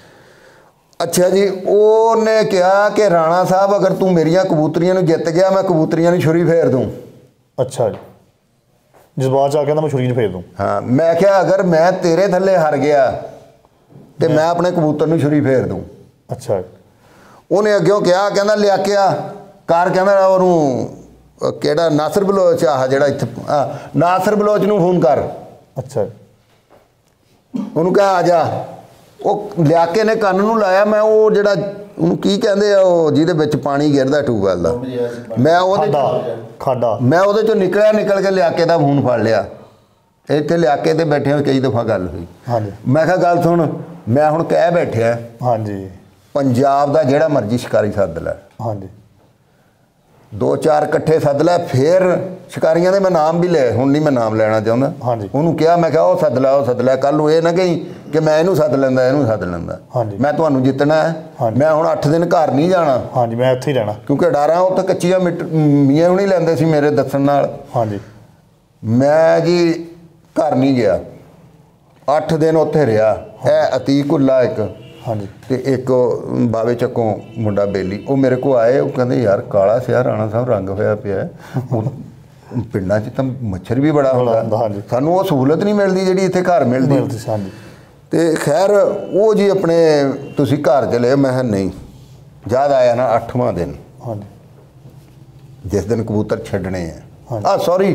ਅੱਛਾ ਜੀ ਉਹਨੇ ਕਿਹਾ ਕਿ ਰਾਣਾ ਸਾਹਿਬ ਅਗਰ ਤੂੰ ਮੇਰੀਆਂ ਕਬੂਤਰੀਆਂ ਨੂੰ ਜਿੱਤ ਗਿਆ, ਮੈਂ ਕਬੂਤਰੀਆਂ ਨੂੰ ਛੁਰੀ ਫੇਰ ਦੂੰ। ਅੱਛਾ ਜੀ ਜਜ਼ਬਾਤ 'ਚ ਆ ਕਹਿੰਦਾ ਮੈਂ ਛੁਰੀ ਨੂੰ ਫੇਰ ਦੂੰ। ਹਾਂ ਮੈਂ ਕਿਹਾ ਅਗਰ ਮੈਂ ਤੇਰੇ ਥੱਲੇ ਹਾਰ ਗਿਆ ਤੇ ਮੈਂ ਆਪਣੇ ਕਬੂਤਰ ਨੂੰ ਛੁਰੀ ਫੇਰ ਦੂੰ। ਅੱਛਾ ਉਹਨੇ ਅੱਗਿਓਂ ਕਿਹਾ, ਕਹਿੰਦਾ ਲਿਆ ਕਿਆ ਕਾਰ, ਕਹਿੰਦਾ ਉਹਨੂੰ ਕਿਹੜਾ ਨਾਸਰ ਬਲੋਚ ਆਹ ਜਿਹੜਾ ਇੱਥੇ ਨਾਸਰ ਬਲੋਚ ਨੂੰ ਫੋਨ ਕਰ। ਅੱਛਾ ਉਹਨੂੰ ਕਹਿ ਆ ਜਾ। ਉਹ ਲਿਆ ਕੇ ਨੇ ਕੰਨ ਨੂੰ ਲਾਇਆ। ਮੈਂ ਉਹ ਜਿਹੜਾ ਉਹਨੂੰ ਕੀ ਕਹਿੰਦੇ ਆ ਉਹ ਜਿਹਦੇ ਵਿੱਚ ਪਾਣੀ ਗਿਰਦਾ ਟਿਊਬਵੈੱਲ ਦਾ, ਮੈਂ ਉਹਦੇ ਖਾਡਾ ਮੈਂ ਉਹਦੇ ਚੋਂ ਨਿਕਲਿਆ, ਨਿਕਲ ਕੇ ਲਿਆ ਕੇ ਦਾ ਫੋਨ ਫੜ ਲਿਆ। ਇੱਥੇ ਲਿਆ ਕੇ ਤੇ ਬੈਠੇ ਹੋਏ ਕਈ ਦਫਾ ਗੱਲ ਹੋਈ। ਹਾਂਜੀ ਮੈਂ ਕਿਹਾ ਗੱਲ ਸੁਣ, ਮੈਂ ਹੁਣ ਕਹਿ ਬੈਠਿਆ ਹਾਂਜੀ ਪੰਜਾਬ ਦਾ ਜਿਹੜਾ ਮਰਜ਼ੀ ਸ਼ਿਕਾਰੀ ਸੱਦ ਲੈ, ਹਾਂਜੀ ਦੋ ਚਾਰ ਇਕੱਠੇ ਸੱਦ ਲੈ। ਫਿਰ ਸ਼ਿਕਾਰੀਆਂ ਦੇ ਮੈਂ ਨਾਮ ਵੀ ਲਏ, ਹੁਣ ਨਹੀਂ ਮੈਂ ਨਾਮ ਲੈਣਾ ਚਾਹੁੰਦਾ। ਹਾਂਜੀ ਉਹਨੂੰ ਕਿਹਾ, ਮੈਂ ਕਿਹਾ ਉਹ ਸੱਦ ਲੈ, ਉਹ ਸੱਦ ਲੈ। ਕੱਲ ਨੂੰ ਇਹ ਨਾ ਕਹੀਂ ਕਿ ਮੈਂ ਇਹਨੂੰ ਸੱਦ ਲੈਂਦਾ, ਇਹਨੂੰ ਸੱਦ ਲੈਂਦਾ। ਹਾਂਜੀ ਮੈਂ ਤੁਹਾਨੂੰ ਜਿੱਤਣਾ ਹੈ। ਮੈਂ ਹੁਣ ਅੱਠ ਦਿਨ ਘਰ ਨਹੀਂ ਜਾਣਾ। ਹਾਂਜੀ ਮੈਂ ਇੱਥੇ ਹੀ ਰਹਿਣਾ, ਕਿਉਂਕਿ ਡਾਰਾਂ ਉੱਥੇ ਕੱਚੀਆਂ ਮਿੱਟ ਮੀਆਂ ਨੂੰ ਨਹੀਂ ਲੈਂਦੇ ਸੀ ਮੇਰੇ ਦੱਸਣ ਨਾਲ। ਹਾਂਜੀ ਮੈਂ ਜੀ ਘਰ ਨਹੀਂ ਗਿਆ, ਅੱਠ ਦਿਨ ਉੱਥੇ ਰਿਹਾ। ਇਹ ਅਤੀਕ ਉੱਲਾ ਇੱਕ ਹਾਂਜੀ ਤੇ ਇੱਕ ਬਾਵੇ ਚੱਕੋਂ ਮੁੰਡਾ ਬੇਲੀ, ਉਹ ਮੇਰੇ ਕੋਲ ਆਏ। ਉਹ ਕਹਿੰਦੇ ਯਾਰ ਕਾਲਾ ਸਿਆ ਰਾਣਾ ਸਾਹਿਬ ਰੰਗ ਹੋਇਆ ਪਿਆ। ਉਹ ਪਿੰਡਾਂ 'ਚ ਤਾਂ ਮੱਛਰ ਵੀ ਬੜਾ ਹੁੰਦਾ, ਸਾਨੂੰ ਉਹ ਸਹੂਲਤ ਨਹੀਂ ਮਿਲਦੀ ਜਿਹੜੀ ਇੱਥੇ ਘਰ ਮਿਲਦੀ। ਹਾਂਜੀ ਤੇ ਖੈਰ ਉਹ ਜੀ ਆਪਣੇ ਤੁਸੀਂ ਘਰ ਚਲੇ। ਮੈਂ ਕਿਹਾ ਨਹੀਂ। ਯਾਦ ਆਇਆ ਨਾ ਅੱਠਵਾਂ ਦਿਨ, ਹਾਂਜੀ ਜਿਸ ਦਿਨ ਕਬੂਤਰ ਛੱਡਣੇ ਆ, ਆ ਸੌਰੀ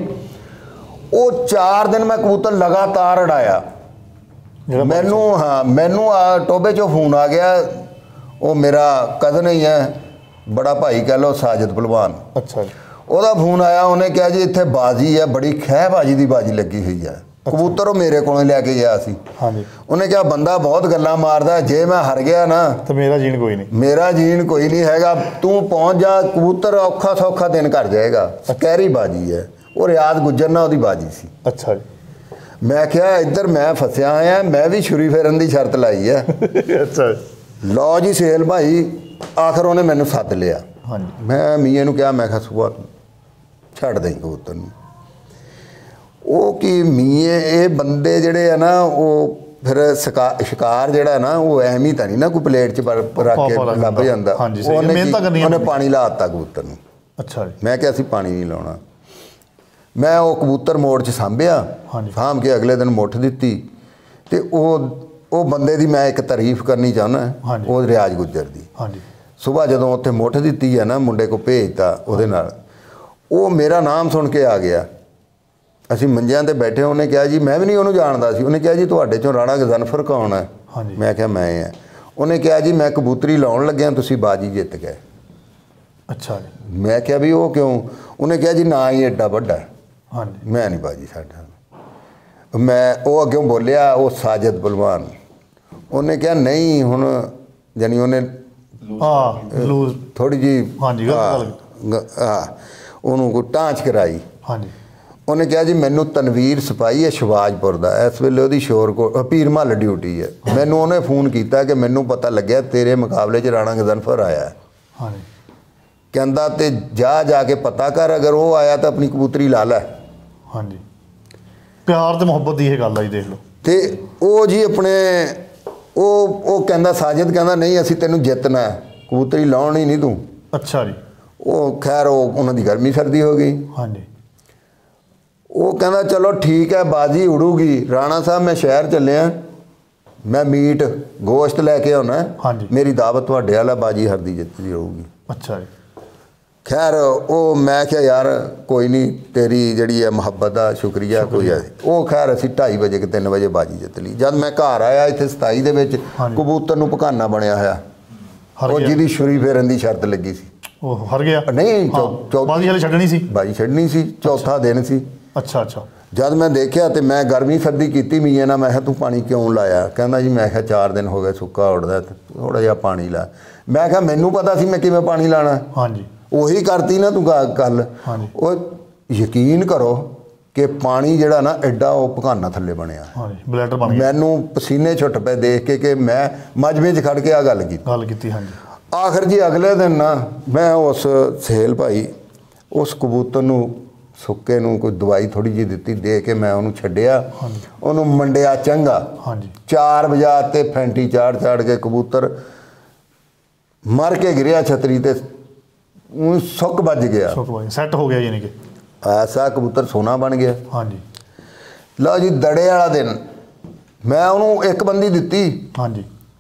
ਉਹ ਚਾਰ ਦਿਨ ਮੈਂ ਕਬੂਤਰ ਲਗਾਤਾਰ ਉਡਾਇਆ। ਮੈਨੂੰ ਹਾਂ ਮੈਨੂੰ ਆ ਟੋਬੇ 'ਚੋਂ ਫੋਨ ਆ ਗਿਆ। ਉਹ ਮੇਰਾ ਕਜ਼ਨ ਹੀ ਹੈ, ਬੜਾ ਭਾਈ ਕਹਿ ਲਓ, ਸਾਜਦ ਭਲਵਾਨ। ਅੱਛਾ ਜੀ। ਉਹਦਾ ਫੋਨ ਆਇਆ, ਉਹਨੇ ਕਿਹਾ ਜੀ ਇੱਥੇ ਬਾਜੀ ਹੈ, ਬੜੀ ਖਹਿ ਬਾਜੀ ਦੀ ਬਾਜੀ ਲੱਗੀ ਹੋਈ ਹੈ। ਕਬੂਤਰ ਉਹ ਮੇਰੇ ਕੋਲੋਂ ਲੈ ਕੇ ਗਿਆ ਸੀ। ਹਾਂਜੀ ਉਹਨੇ ਕਿਹਾ ਬੰਦਾ ਬਹੁਤ ਗੱਲਾਂ ਮਾਰਦਾ, ਜੇ ਮੈਂ ਹਾਰ ਗਿਆ ਨਾ ਤੇ ਮੇਰਾ ਜੀਣ ਕੋਈ ਨਹੀਂ, ਮੇਰਾ ਜੀਣ ਕੋਈ ਨਹੀਂ ਹੈਗਾ। ਤੂੰ ਪਹੁੰਚ ਜਾ, ਕਬੂਤਰ ਔਖਾ ਸੌਖਾ ਦਿਨ ਕਰ ਜਾਏਗਾ। ਸਕੈਰੀ ਬਾਜੀ ਹੈ। ਉਹ ਰਿਆਜ਼ ਗੁੱਜਰ ਨਾਲ ਉਹਦੀ ਬਾਜੀ ਸੀ। ਅੱਛਾ ਜੀ। ਮੈਂ ਕਿਹਾ ਇੱਧਰ ਮੈਂ ਫਸਿਆ ਆਇਆ, ਮੈਂ ਵੀ ਛੁਰੀ ਫੇਰਨ ਦੀ ਸ਼ਰਤ ਲਾਈ ਹੈ। ਅੱਛਾ ਲਓ ਜੀ ਸੇਲ ਭਾਈ, ਆਖਰ ਉਹਨੇ ਮੈਨੂੰ ਸੱਦ ਲਿਆ। ਹਾਂਜੀ ਮੈਂ ਮੀਏ ਨੂੰ ਕਿਹਾ, ਮੈਂ ਕਿਹਾ ਸੁਬਾ ਛੱਡ ਦੇਂ ਕਬੂਤਰ ਨੂੰ। ਉਹ ਕੀ ਮੀਏ ਇਹ ਬੰਦੇ ਜਿਹੜੇ ਆ ਨਾ, ਉਹ ਫਿਰ ਸ਼ਿਕਾਰ ਸ਼ਿਕਾਰ ਜਿਹੜਾ ਨਾ ਉਹ ਐਵੇਂ ਤਾਂ ਨਹੀਂ ਨਾ ਕੋਈ ਪਲੇਟ 'ਚ ਰੱਖ ਕੇ ਲੱਭ ਜਾਂਦਾ। ਉਹਨੇ ਪਾਣੀ ਲਾ ਦਿੱਤਾ ਕਬੂਤਰ ਨੂੰ। ਅੱਛਾ ਜੀ। ਮੈਂ ਕਿਹਾ ਅਸੀਂ ਪਾਣੀ ਨਹੀਂ ਲਾਉਣਾ। ਮੈਂ ਉਹ ਕਬੂਤਰ ਮੋੜ 'ਚ ਸਾਂਭਿਆ, ਸਾਂਭ ਕੇ ਅਗਲੇ ਦਿਨ ਮੁੱਠ ਦਿੱਤੀ। ਤੇ ਉਹ ਉਹ ਬੰਦੇ ਦੀ ਮੈਂ ਇੱਕ ਤਾਰੀਫ ਕਰਨੀ ਚਾਹੁੰਦਾ, ਉਹ ਰਿਆਜ਼ ਗੁੱਜਰ ਦੀ। ਹਾਂਜੀ ਸੁਬਾਹ ਜਦੋਂ ਉੱਥੇ ਮੁੱਠ ਦਿੱਤੀ ਹੈ ਨਾ, ਮੁੰਡੇ ਕੋ ਭੇਜਤਾ ਉਹਦੇ ਨਾਲ, ਉਹ ਮੇਰਾ ਨਾਮ ਸੁਣ ਕੇ ਆ ਗਿਆ। ਅਸੀਂ ਮੰਜਿਆਂ 'ਤੇ ਬੈਠੇ, ਉਹਨੇ ਕਿਹਾ ਜੀ, ਮੈਂ ਵੀ ਨਹੀਂ ਉਹਨੂੰ ਜਾਣਦਾ ਸੀ। ਉਹਨੇ ਕਿਹਾ ਜੀ ਤੁਹਾਡੇ 'ਚੋਂ ਰਾਣਾ ਗਜ਼ਨਫਰ ਕੌਣ ਹੈ? ਮੈਂ ਕਿਹਾ ਮੈਂ ਹਾਂ। ਉਹਨੇ ਕਿਹਾ ਜੀ ਮੈਂ ਕਬੂਤਰੀ ਲਾਉਣ ਲੱਗਿਆ, ਤੁਸੀਂ ਬਾਜੀ ਜਿੱਤ ਗਏ। ਅੱਛਾ ਜੀ। ਮੈਂ ਕਿਹਾ ਵੀ ਉਹ ਕਿਉਂ? ਉਹਨੇ ਕਿਹਾ ਜੀ ਨਾ ਹੀ ਐਡਾ ਵੱਡਾ। ਹਾਂਜੀ ਮੈਂ ਨਹੀਂ ਬਾਜੀ ਸਾਡਾ। ਮੈਂ ਉਹ ਅੱਗਿਓਂ ਬੋਲਿਆ, ਉਹ ਸਾਜਦ ਭਲਵਾਨ। ਉਹਨੇ ਕਿਹਾ ਨਹੀਂ ਹੁਣ, ਜਾਨੀ ਉਹਨੇ ਹਾਂ ਲੂਜ਼ ਥੋੜੀ ਜੀ ਹਾਂਜੀ ਹਾਂ ਉਹਨੂੰ ਕੋਈ ਟਾਂਚ ਕਰਾਈ। ਹਾਂਜੀ ਉਹਨੇ ਕਿਹਾ ਜੀ ਮੈਨੂੰ ਤਨਵੀਰ ਸਿਪਾਹੀ ਹੈ ਸ਼ਿਵਾਜਪੁਰ ਦਾ, ਇਸ ਵੇਲੇ ਉਹਦੀ ਸ਼ੋਰ ਪੀਰ ਮਹੱਲ ਡਿਊਟੀ ਹੈ। ਮੈਨੂੰ ਉਹਨੇ ਫੋਨ ਕੀਤਾ ਕਿ ਮੈਨੂੰ ਪਤਾ ਲੱਗਿਆ ਤੇਰੇ ਮੁਕਾਬਲੇ 'ਚ ਰਾਣਾ ਗਜ਼ਨਫਰ ਆਇਆ। ਹਾਂਜੀ ਕਹਿੰਦਾ ਤੇ ਜਾ ਜਾ ਕੇ ਪਤਾ ਕਰ, ਅਗਰ ਉਹ ਆਇਆ ਤਾਂ ਆਪਣੀ ਕਬੂਤਰੀ ਲਾ ਲੈ। ਹਾਂਜੀ ਪਿਆਰ ਤੇ ਮੁਹੱਬਤ ਦੀ ਇਹ ਗੱਲ ਆ ਜੀ, ਦੇਖ ਲਓ। ਤੇ ਉਹ ਜੀ ਆਪਣੇ ਉਹ ਉਹ ਕਹਿੰਦਾ, ਸਾਜਦ ਕਹਿੰਦਾ ਨਹੀਂ ਅਸੀਂ ਤੈਨੂੰ ਜਿੱਤਣਾ, ਕਬੂਤਰੀ ਲਾਉਣੀ ਨਹੀਂ ਤੂੰ। ਅੱਛਾ ਜੀ। ਉਹ ਖੈਰ ਉਹ ਉਹਨਾਂ ਦੀ ਗਰਮੀ ਸਰਦੀ ਹੋ ਗਈ। ਹਾਂਜੀ ਉਹ ਕਹਿੰਦਾ ਚਲੋ ਠੀਕ ਹੈ ਬਾਜੀ ਉੜੂਗੀ। ਰਾਣਾ ਸਾਹਿਬ ਮੈਂ ਸ਼ਹਿਰ ਚੱਲਿਆ, ਮੈਂ ਮੀਟ ਗੋਸ਼ਤ ਲੈ ਕੇ ਆਉਣਾ, ਮੇਰੀ ਦਾਵਤ ਤੁਹਾਡੇ ਵਾਲਾ, ਬਾਜੀ ਹਰਦੀ ਜਿੱਤਦੀ ਰਹੂਗੀ। ਅੱਛਾ ਜੀ। ਖੈਰ ਉਹ ਮੈਂ ਕਿਹਾ ਯਾਰ ਕੋਈ ਨਹੀਂ, ਤੇਰੀ ਜਿਹੜੀ ਹੈ ਮੁਹੱਬਤ ਦਾ ਸ਼ੁਕਰੀਆ ਕੋਈ ਹੈ। ਉਹ ਖੈਰ ਅਸੀਂ ਢਾਈ ਵਜੇ ਕਿ ਤਿੰਨ ਵਜੇ ਬਾਜੀ ਜਿੱਤ ਲਈ। ਜਦ ਮੈਂ ਘਰ ਆਇਆ ਇੱਥੇ ਸਤਾਈ ਦੇ ਵਿੱਚ ਕਬੂਤਰ ਨੂੰ ਪਕਾਨਾ ਬਣਿਆ ਹੋਇਆ, ਉਹ ਜਿਹਦੀ ਛੁਰੀ ਫੇਰਨ ਦੀ ਸ਼ਰਤ ਲੱਗੀ ਸੀ, ਉਹ ਹਰ ਗਿਆ। ਨਹੀਂ ਬਾਜੀ ਹਲੇ ਛੱਡਣੀ ਸੀ, ਬਾਜੀ ਛੱਡਣੀ ਸੀ, ਚੌਥਾ ਦਿਨ ਸੀ। ਅੱਛਾ ਅੱਛਾ। ਜਦ ਮੈਂ ਦੇਖਿਆ ਤੇ ਮੈਂ ਗਰਮੀ ਸਰਦੀ ਕੀਤੀ ਮੀਏ ਨਾਲ, ਮੈਂ ਕਿਹਾ ਤੂੰ ਪਾਣੀ ਕਿਉਂ ਲਾਇਆ? ਕਹਿੰਦਾ ਜੀ ਮੈਂ ਕਿਹਾ ਚਾਰ ਦਿਨ ਹੋ ਗਏ ਸੁੱਕਾ ਉੱਡਦਾ, ਥੋੜ੍ਹਾ ਜਿਹਾ ਪਾਣੀ ਲਾ। ਮੈਂ ਕਿਹਾ ਮੈਨੂੰ ਪਤਾ ਸੀ ਮੈਂ ਕਿਵੇਂ ਪਾਣੀ ਲਾਣਾ। ਹਾਂਜੀ ਉਹੀ ਕਰਤੀ ਨਾ ਤੂੰ ਗੱਲ। ਉਹ ਯਕੀਨ ਕਰੋ ਕਿ ਪਾਣੀ ਜਿਹੜਾ ਨਾ ਐਡਾ ਉਹ ਪਕਾਨਾ ਥੱਲੇ ਬਣਿਆ, ਬਲੈਡਰ ਬਣ ਗਿਆ। ਮੈਨੂੰ ਪਸੀਨੇ ਛੁੱਟ ਪਏ ਦੇਖ ਕੇ ਕਿ ਮੈਂ ਮਜਮੇ 'ਚ ਖੜ ਕੇ ਆ ਗੱਲ ਕੀਤੀ ਗੱਲ ਕੀਤੀ ਹਾਂਜੀ। ਆਖਰ ਜੀ ਅਗਲੇ ਦਿਨ ਨਾ ਮੈਂ ਉਸ ਸਹੇਲ ਭਾਈ ਉਸ ਕਬੂਤਰ ਨੂੰ ਸੁੱਕੇ ਨੂੰ ਕੋਈ ਦਵਾਈ ਥੋੜੀ ਜਿਹੀ ਦਿੱਤੀ, ਦੇ ਕੇ ਮੈਂ ਉਹਨੂੰ ਛੱਡਿਆ, ਉਹਨੂੰ ਮੰਡਿਆ ਚੰਗਾ। ਹਾਂਜੀ ਚਾਰ ਵਜਾ ਤੇ ਫੈਂਟੀ ਚਾੜ ਚਾੜ ਕੇ ਕਬੂਤਰ ਮਰ ਕੇ ਗਿਰਿਆ ਛਤਰੀ ਤੇ, ਸੁੱਕ ਵੱਜ ਗਿਆ, ਸੈੱਟ ਹੋ ਗਿਆ, ਯਾਨੀ ਕਿ ਐਸਾ ਕਬੂਤਰ ਸੋਨਾ ਬਣ ਗਿਆ। ਹਾਂਜੀ ਲਓ ਜੀ ਦੜੇ ਵਾਲਾ ਦਿਨ ਮੈਂ ਉਹਨੂੰ ਇੱਕ ਬੰਦੀ ਦਿੱਤੀ। ਹਾਂਜੀ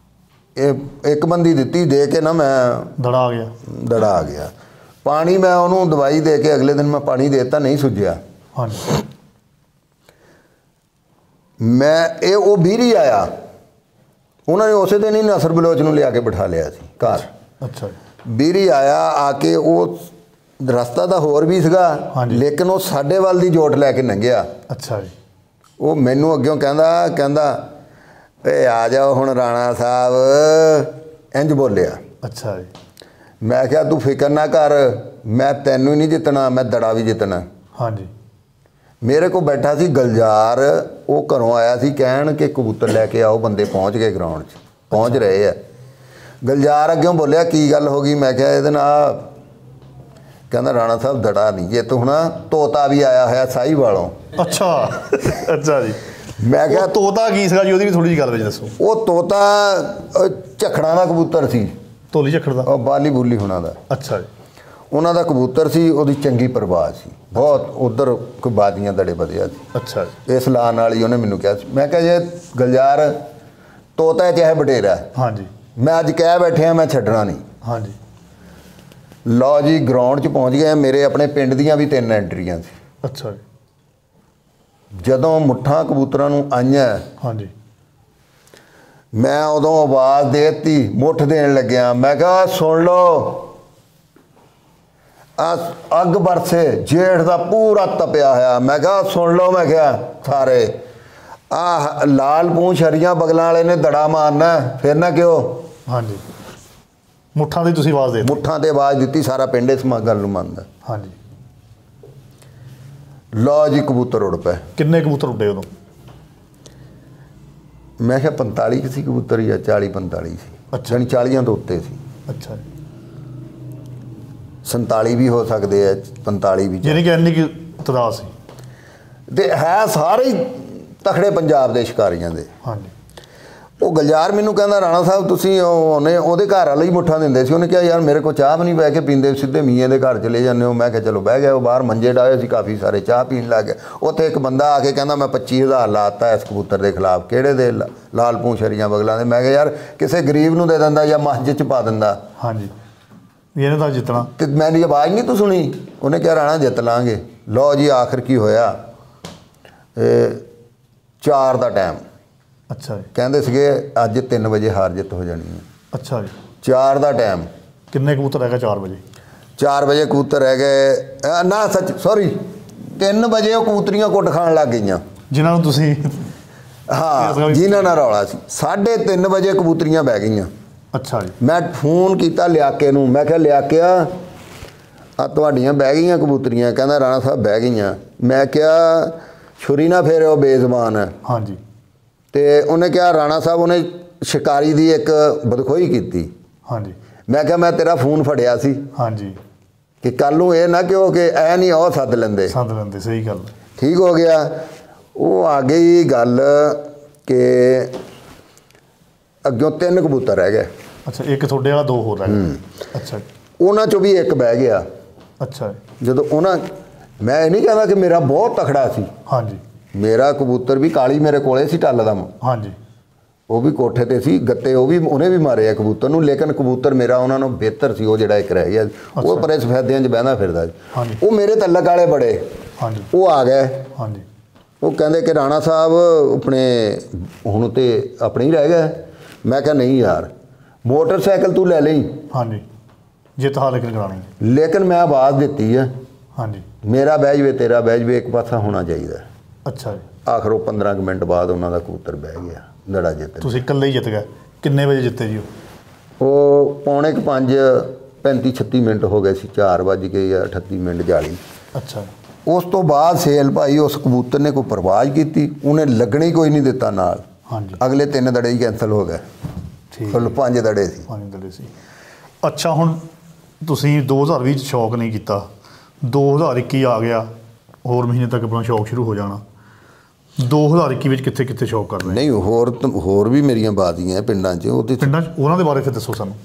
ਇਹ ਇੱਕ ਬੰਦੀ ਦਿੱਤੀ, ਦੇ ਕੇ ਨਾ ਮੈਂ ਦੜਾ ਆ ਗਿਆ, ਦੜਾ ਆ ਗਿਆ। ਪਾਣੀ ਮੈਂ ਉਹਨੂੰ ਦਵਾਈ ਦੇ ਕੇ ਅਗਲੇ ਦਿਨ ਮੈਂ ਪਾਣੀ ਦੇ ਦਿੱਤਾ, ਨਹੀਂ ਸੁੱਜਿਆ। ਹਾਂਜੀ ਮੈਂ ਇਹ ਉਹ ਬੀਰੀ ਆਇਆ, ਉਹਨਾਂ ਨੇ ਉਸੇ ਦਿਨ ਹੀ ਨਸਰ ਬਲੋਚ ਨੂੰ ਲਿਆ ਕੇ ਬਿਠਾ ਲਿਆ ਸੀ ਘਰ। ਅੱਛਾ ਵੀਰੀ ਆਇਆ ਆ ਕੇ ਉਹ ਰਸਤਾ ਤਾਂ ਹੋਰ ਵੀ ਸੀਗਾ, ਲੇਕਿਨ ਉਹ ਸਾਡੇ ਵੱਲ ਦੀ ਜੋਟ ਲੈ ਕੇ ਲੰਘਿਆ। ਅੱਛਾ ਜੀ। ਉਹ ਮੈਨੂੰ ਅੱਗਿਓਂ ਕਹਿੰਦਾ ਕਹਿੰਦਾ ਏ ਆ ਜਾਓ ਹੁਣ ਰਾਣਾ ਸਾਹਿਬ, ਇੰਜ ਬੋਲਿਆ। ਅੱਛਾ ਜੀ। ਮੈਂ ਕਿਹਾ ਤੂੰ ਫਿਕਰ ਨਾ ਕਰ, ਮੈਂ ਤੈਨੂੰ ਹੀ ਨਹੀਂ ਜਿੱਤਣਾ, ਮੈਂ ਦੜਾ ਵੀ ਜਿੱਤਣਾ। ਹਾਂਜੀ। ਮੇਰੇ ਕੋਲ ਬੈਠਾ ਸੀ ਗਲਜਾਰ, ਉਹ ਘਰੋਂ ਆਇਆ ਸੀ ਕਹਿਣ ਕਿ ਕਬੂਤਰ ਲੈ ਕੇ ਆਓ, ਬੰਦੇ ਪਹੁੰਚ ਗਏ ਗਰਾਊਂਡ 'ਚ, ਪਹੁੰਚ ਰਹੇ ਆ। ਗਲਜਾਰ ਅੱਗਿਓਂ ਬੋਲਿਆ ਕੀ ਗੱਲ ਹੋ ਗਈ? ਮੈਂ ਕਿਹਾ ਇਹਦੇ ਨਾਲ, ਕਹਿੰਦਾ ਰਾਣਾ ਸਾਹਿਬ ਦੜਾ ਨਹੀਂ ਜਿੱਤ ਹੋਣਾ, ਤੋਤਾ ਵੀ ਆਇਆ ਹੋਇਆ ਸਾਹੀਵਾਲੋਂ। ਅੱਛਾ ਅੱਛਾ ਜੀ। ਮੈਂ ਕਿਹਾ ਤੋਤਾ ਕੀ ਸੀਗਾ ਜੀ, ਉਹਦੀ ਵੀ ਥੋੜੀ ਜਿਹੀ ਗੱਲ ਵਿੱਚ ਦੱਸੋ। ਉਹ ਤੋਤਾ ਝਖੜਾਂ ਦਾ ਕਬੂਤਰ ਸੀ, ਧੋਲੀ ਝਖੜ ਦਾ, ਉਹ ਬਾਲੀ ਬੁੱਲੀ ਹੋਣਾ ਦਾ। ਅੱਛਾ ਜੀ। ਉਹਨਾਂ ਦਾ ਕਬੂਤਰ ਸੀ, ਉਹਦੀ ਚੰਗੀ ਪਰਵਾਜ਼ ਸੀ ਬਹੁਤ, ਉਧਰ ਕੋਈ ਬਾਦੀਆਂ ਦੜੇ ਵਧਿਆ ਸੀ। ਅੱਛਾ ਜੀ। ਇਸ ਲਾਂ ਨਾਲ ਹੀ ਉਹਨੇ ਮੈਨੂੰ ਕਿਹਾ ਸੀ। ਮੈਂ ਕਿਹਾ ਜੇ ਗਲਜਾਰ ਤੋਤਾ ਚਾਹੇ ਵਡੇਰਾ, ਹਾਂਜੀ, ਮੈਂ ਅੱਜ ਕਹਿ ਬੈਠਿਆ ਮੈਂ ਛੱਡਣਾ ਨਹੀਂ। ਹਾਂਜੀ। ਲਓ ਜੀ ਗਰਾਊਂਡ 'ਚ ਪਹੁੰਚ ਗਏ। ਮੇਰੇ ਆਪਣੇ ਪਿੰਡ ਦੀਆਂ ਵੀ ਤਿੰਨ ਐਂਟਰੀਆਂ ਸੀ। ਅੱਛਾ ਜੀ। ਜਦੋਂ ਮੁੱਠਾਂ ਕਬੂਤਰਾਂ ਨੂੰ ਆਈਆਂ, ਹਾਂਜੀ, ਮੈਂ ਉਦੋਂ ਆਵਾਜ਼ ਦੇ ਦਿੱਤੀ, ਮੁੱਠ ਦੇਣ ਲੱਗਿਆ। ਮੈਂ ਕਿਹਾ ਸੁਣ ਲਓ, ਆ ਅੱਗ ਬਰਸੇ ਜੇਠ ਦਾ ਪੂਰਾ ਤਪਿਆ ਹੋਇਆ। ਮੈਂ ਕਿਹਾ ਸੁਣ ਲਓ, ਮੈਂ ਕਿਹਾ ਸਾਰੇ ਆਹ ਲਾਲ ਪੂੰਛ ਹਰੀਆਂ ਬਗਲਾਂ ਵਾਲੇ ਨੇ ਦੜਾ ਮਾਰਨਾ, ਫਿਰ ਨਾ ਕਿਉਂ। ਹਾਂਜੀ। ਮੁੱਠਾਂ ਦੀ ਤੁਸੀਂ ਆਵਾਜ਼ ਦੇ ਦਿੱਤੀ? ਮੁੱਠਾਂ ਤੇ ਆਵਾਜ਼ ਦਿੱਤੀ, ਸਾਰਾ ਪਿੰਡ ਇਸ ਗੱਲ ਨੂੰ ਮੰਨਦਾ। ਹਾਂਜੀ। ਲਓ ਜੀ ਕਬੂਤਰ ਉੜ ਪਏ। ਕਿੰਨੇ ਕਬੂਤਰ ਉੱਡੇ ਉਦੋਂ? ਮੈਂ ਕਿਹਾ ਪੰਤਾਲੀ ਸੀ ਕਬੂਤਰ, ਜਾਂ ਚਾਲੀ ਪੰਤਾਲੀ ਸੀ। ਅੱਛਾ। ਯਾਨੀ ਚਾਲੀਆਂ ਤੋਂ ਉੱਤੇ ਸੀ। ਅੱਛਾ। ਸੰਤਾਲੀ ਵੀ ਹੋ ਸਕਦੇ ਆ, ਪੰਤਾਲੀ ਵੀ, ਯਾਨੀ ਕਿ ਇੰਨੀ ਕੀ ਤਦਾਦ ਸੀ। ਤੇ ਹੈ ਸਾਰੇ ਹੀ ਤਖੜੇ ਪੰਜਾਬ ਦੇ ਸ਼ਿਕਾਰੀਆਂ ਦੇ। ਹਾਂਜੀ। ਉਹ ਗਲਜਾਰ ਮੈਨੂੰ ਕਹਿੰਦਾ ਰਾਣਾ ਸਾਹਿਬ ਤੁਸੀਂ ਉਹਨੇ ਉਹਦੇ ਘਰ ਵਾਲੇ ਹੀ ਮੁੱਠਾਂ ਦਿੰਦੇ ਸੀ। ਉਹਨੇ ਕਿਹਾ ਯਾਰ ਮੇਰੇ ਕੋਲ ਚਾਹ ਵੀ ਨਹੀਂ ਬਹਿ ਕੇ ਪੀਂਦੇ, ਸਿੱਧੇ ਮੀਆਂ ਦੇ ਘਰ ਚਲੇ ਜਾਂਦੇ ਹੋ। ਮੈਂ ਕਿਹਾ ਚਲੋ ਬਹਿ ਗਿਆ। ਉਹ ਬਾਹਰ ਮੰਜੇ ਡਾਏ ਸੀ ਕਾਫੀ ਸਾਰੇ, ਚਾਹ ਪੀਣ ਲੱਗ ਗਿਆ। ਉੱਥੇ ਇੱਕ ਬੰਦਾ ਆ ਕੇ ਕਹਿੰਦਾ ਮੈਂ ਪੱਚੀ ਹਜ਼ਾਰ ਲਾਤਾ ਇਸ ਕਬੂਤਰ ਦੇ ਖਿਲਾਫ। ਕਿਹੜੇ ਦੇ? ਲਾਲ ਪੂੰਛ ਹਰੀਆਂ ਬਗਲਾਂ ਦੇ। ਮੈਂ ਕਿਹਾ ਯਾਰ ਕਿਸੇ ਗਰੀਬ ਨੂੰ ਦੇ ਦਿੰਦਾ ਜਾਂ ਮਸਜਿਦ 'ਚ ਪਾ ਦਿੰਦਾ। ਹਾਂਜੀ। ਇਹਨੇ ਤਾਂ ਜਿੱਤਣਾ। ਤੇ ਮੇਰੀ ਆਵਾਜ਼ ਨਹੀਂ ਤੂੰ ਸੁਣੀ? ਉਹਨੇ ਕਿਹਾ ਰਾਣਾ ਜਿੱਤ ਲਾਂਗੇ। ਲਓ ਜੀ ਆਖਰ ਕੀ ਹੋਇਆ, ਚਾਰ ਦਾ ਟਾਈਮ। ਅੱਛਾ ਜੀ। ਕਹਿੰਦੇ ਸੀਗੇ ਅੱਜ ਤਿੰਨ ਵਜੇ ਹਾਰ ਜਿੱਤ ਹੋ ਜਾਣੀ ਹੈ। ਅੱਛਾ ਜੀ। ਚਾਰ ਦਾ ਟਾਈਮ। ਕਿੰਨੇ ਕਬੂਤਰ ਰਹਿ ਗਏ ਚਾਰ ਵਜੇ? ਚਾਰ ਵਜੇ ਕਬੂਤਰ ਰਹਿ ਗਏ ਨਾ, ਸੱਚ ਸੌਰੀ, ਤਿੰਨ ਵਜੇ ਉਹ ਕਬੂਤਰੀਆਂ ਕੁੱਟ ਖਾਣ ਲੱਗ ਗਈਆਂ ਜਿਨ੍ਹਾਂ ਨੂੰ ਤੁਸੀਂ, ਹਾਂ ਜਿਨ੍ਹਾਂ ਨਾਲ ਰੌਲਾ ਸੀ। ਸਾਢੇ ਤਿੰਨ ਵਜੇ ਕਬੂਤਰੀਆਂ ਬਹਿ ਗਈਆਂ। ਅੱਛਾ ਜੀ। ਮੈਂ ਫੋਨ ਕੀਤਾ ਲਿਆਕੇ ਨੂੰ, ਮੈਂ ਕਿਹਾ ਲਿਆਕਿਆ ਆ ਤੁਹਾਡੀਆਂ ਬਹਿ ਗਈਆਂ ਕਬੂਤਰੀਆਂ? ਕਹਿੰਦਾ ਰਾਣਾ ਸਾਹਿਬ ਬਹਿ ਗਈਆਂ। ਮੈਂ ਕਿਹਾ ਛੁਰੀ ਨਾ ਫੇਰੇ, ਉਹ ਬੇਜ਼ਬਾਨ ਹੈ। ਹਾਂਜੀ। ਤੇ ਉਹਨੇ ਕਿਹਾ ਰਾਣਾ ਸਾਹਿਬ ਉਹਨੇ ਸ਼ਿਕਾਰੀ ਦੀ ਇੱਕ ਬਦਖੋਈ ਕੀਤੀ। ਹਾਂਜੀ। ਮੈਂ ਕਿਹਾ ਮੈਂ ਤੇਰਾ ਫੋਨ ਫੜਿਆ ਸੀ। ਹਾਂਜੀ। ਕਿ ਕੱਲ ਨੂੰ ਇਹ ਨਾ ਕਿਉਂ ਕਿ ਐ ਨਹੀਂ ਉਹ ਸੱਦ ਲੈਂਦੇ ਸੱਦ ਲੈਂਦੇ ਸਹੀ ਗੱਲ। ਠੀਕ ਹੋ ਗਿਆ। ਉਹ ਆ ਗਈ ਗੱਲ ਕਿ ਅੱਗੋਂ ਤਿੰਨ ਕਬੂਤਰ ਰਹਿ ਗਏ। ਅੱਛਾ, ਇੱਕ ਤੁਹਾਡੇ ਵਾਲਾ, ਦੋ ਹੋਰ ਰਹਿ ਗਏ। ਅੱਛਾ। ਉਹਨਾਂ ਚੋਂ ਵੀ ਇੱਕ ਬਹਿ ਗਿਆ। ਅੱਛਾ। ਜਦੋਂ ਉਹਨਾਂ, ਮੈਂ ਇਹ ਨਹੀਂ ਕਹਿੰਦਾ ਕਿ ਮੇਰਾ ਬਹੁਤ ਤਕੜਾ ਸੀ। ਹਾਂਜੀ। ਮੇਰਾ ਕਬੂਤਰ ਵੀ ਕਾਲੀ ਮੇਰੇ ਕੋਲੇ ਸੀ ਟੱਲ ਦਾ। ਹਾਂਜੀ। ਉਹ ਵੀ ਕੋਠੇ ਤੇ ਸੀ, ਗੱਤੇ ਉਹ ਵੀ ਉਹਨੇ ਵੀ ਮਾਰੇ ਆ ਕਬੂਤਰ ਨੂੰ, ਲੇਕਿਨ ਕਬੂਤਰ ਮੇਰਾ ਉਹਨਾਂ ਨੂੰ ਬਿਹਤਰ ਸੀ। ਉਹ ਜਿਹੜਾ ਇੱਕ ਰਹਿ ਗਿਆ, ਉਹ ਪਰੇ ਸਫੈਦਿਆਂ 'ਚ ਬਹਿੰਦਾ ਫਿਰਦਾ। ਉਹ ਮੇਰੇ ਤਲਕ ਵਾਲੇ ਬੜੇ, ਉਹ ਆ ਗਏ। ਹਾਂਜੀ। ਉਹ ਕਹਿੰਦੇ ਕਿ ਰਾਣਾ ਸਾਹਿਬ ਆਪਣੇ ਹੁਣ ਤੇ ਆਪਣੇ ਹੀ ਰਹਿ ਗਏ। ਮੈਂ ਕਿਹਾ ਨਹੀਂ ਯਾਰ, ਮੋਟਰਸਾਈਕਲ ਤੂੰ ਲੈ ਲਈ। ਹਾਂਜੀ। ਜਿੱਤ ਹਾਲੇ ਕਿ ਕਰਾਣੀ, ਲੇਕਿਨ ਮੈਂ ਆਵਾਜ਼ ਦਿੱਤੀ ਹੈ। ਹਾਂਜੀ। ਮੇਰਾ ਬਹਿ ਜਵੇ, ਤੇਰਾ ਬਹਿ ਜਵੇ, ਇੱਕ ਪਾਸਾ ਹੋਣਾ ਚਾਹੀਦਾ। ਅੱਛਾ ਜੀ। ਆਖਰ ਉਹ ਪੰਦਰਾਂ ਕੁ ਮਿੰਟ ਬਾਅਦ ਉਹਨਾਂ ਦਾ ਕਬੂਤਰ ਬਹਿ ਗਿਆ, ਦੜਾ ਜਿੱਤ। ਤੁਸੀਂ ਇਕੱਲੇ ਹੀ ਜਿੱਤ ਗਏ? ਕਿੰਨੇ ਵਜੇ ਜਿੱਤੇ ਜੀ ਉਹ? ਉਹ ਪੌਣੇ ਕੁ ਪੰਜ, ਪੈਂਤੀ ਛੱਤੀ ਮਿੰਟ ਹੋ ਗਏ ਸੀ, ਚਾਰ ਵੱਜ ਕੇ ਜਾਂ ਅਠੱਤੀ ਮਿੰਟ ਜਾਲੀ। ਅੱਛਾ। ਉਸ ਤੋਂ ਬਾਅਦ ਸੇਲ ਭਾਈ ਉਸ ਕਬੂਤਰ ਨੇ ਕੋਈ ਪਰਵਾਜ਼ ਕੀਤੀ, ਉਹਨੇ ਲੱਗਣੀ ਕੋਈ ਨਹੀਂ ਦਿੱਤਾ ਨਾਲ। ਹਾਂਜੀ। ਅਗਲੇ ਤਿੰਨ ਦੜੇ ਹੀ ਕੈਂਸਲ ਹੋ ਗਏ। ਠੀਕ। ਫੁੱਲ ਪੰਜ ਦੜੇ ਸੀ। ਪੰਜ ਦੜੇ ਸੀ। ਅੱਛਾ, ਹੁਣ ਤੁਸੀਂ ਦੋ ਹਜ਼ਾਰ ਵੀਹ 'ਚ ਸ਼ੌਕ ਨਹੀਂ ਕੀਤਾ, ਦੋ ਹਜ਼ਾਰ ਇੱਕੀ ਆ ਗਿਆ, ਹੋਰ ਮਹੀਨੇ ਤੱਕ ਆਪਣਾ ਸ਼ੌਕ ਸ਼ੁਰੂ ਹੋ ਜਾਣਾ। ਦੋ ਹਜ਼ਾਰ ਇੱਕੀ ਵਿੱਚ ਕਿੱਥੇ ਕਿੱਥੇ ਸ਼ੌਕ ਕਰ ਰਹੇ? ਨਹੀਂ, ਹੋਰ ਹੋਰ ਵੀ ਮੇਰੀਆਂ ਬਾਜ਼ੀਆਂ ਪਿੰਡਾਂ 'ਚ। ਉਹਦੇ ਪਿੰਡਾਂ 'ਚ ਉਹਨਾਂ ਦੇ ਬਾਰੇ ਫਿਰ ਦੱਸੋ ਸਾਨੂੰ।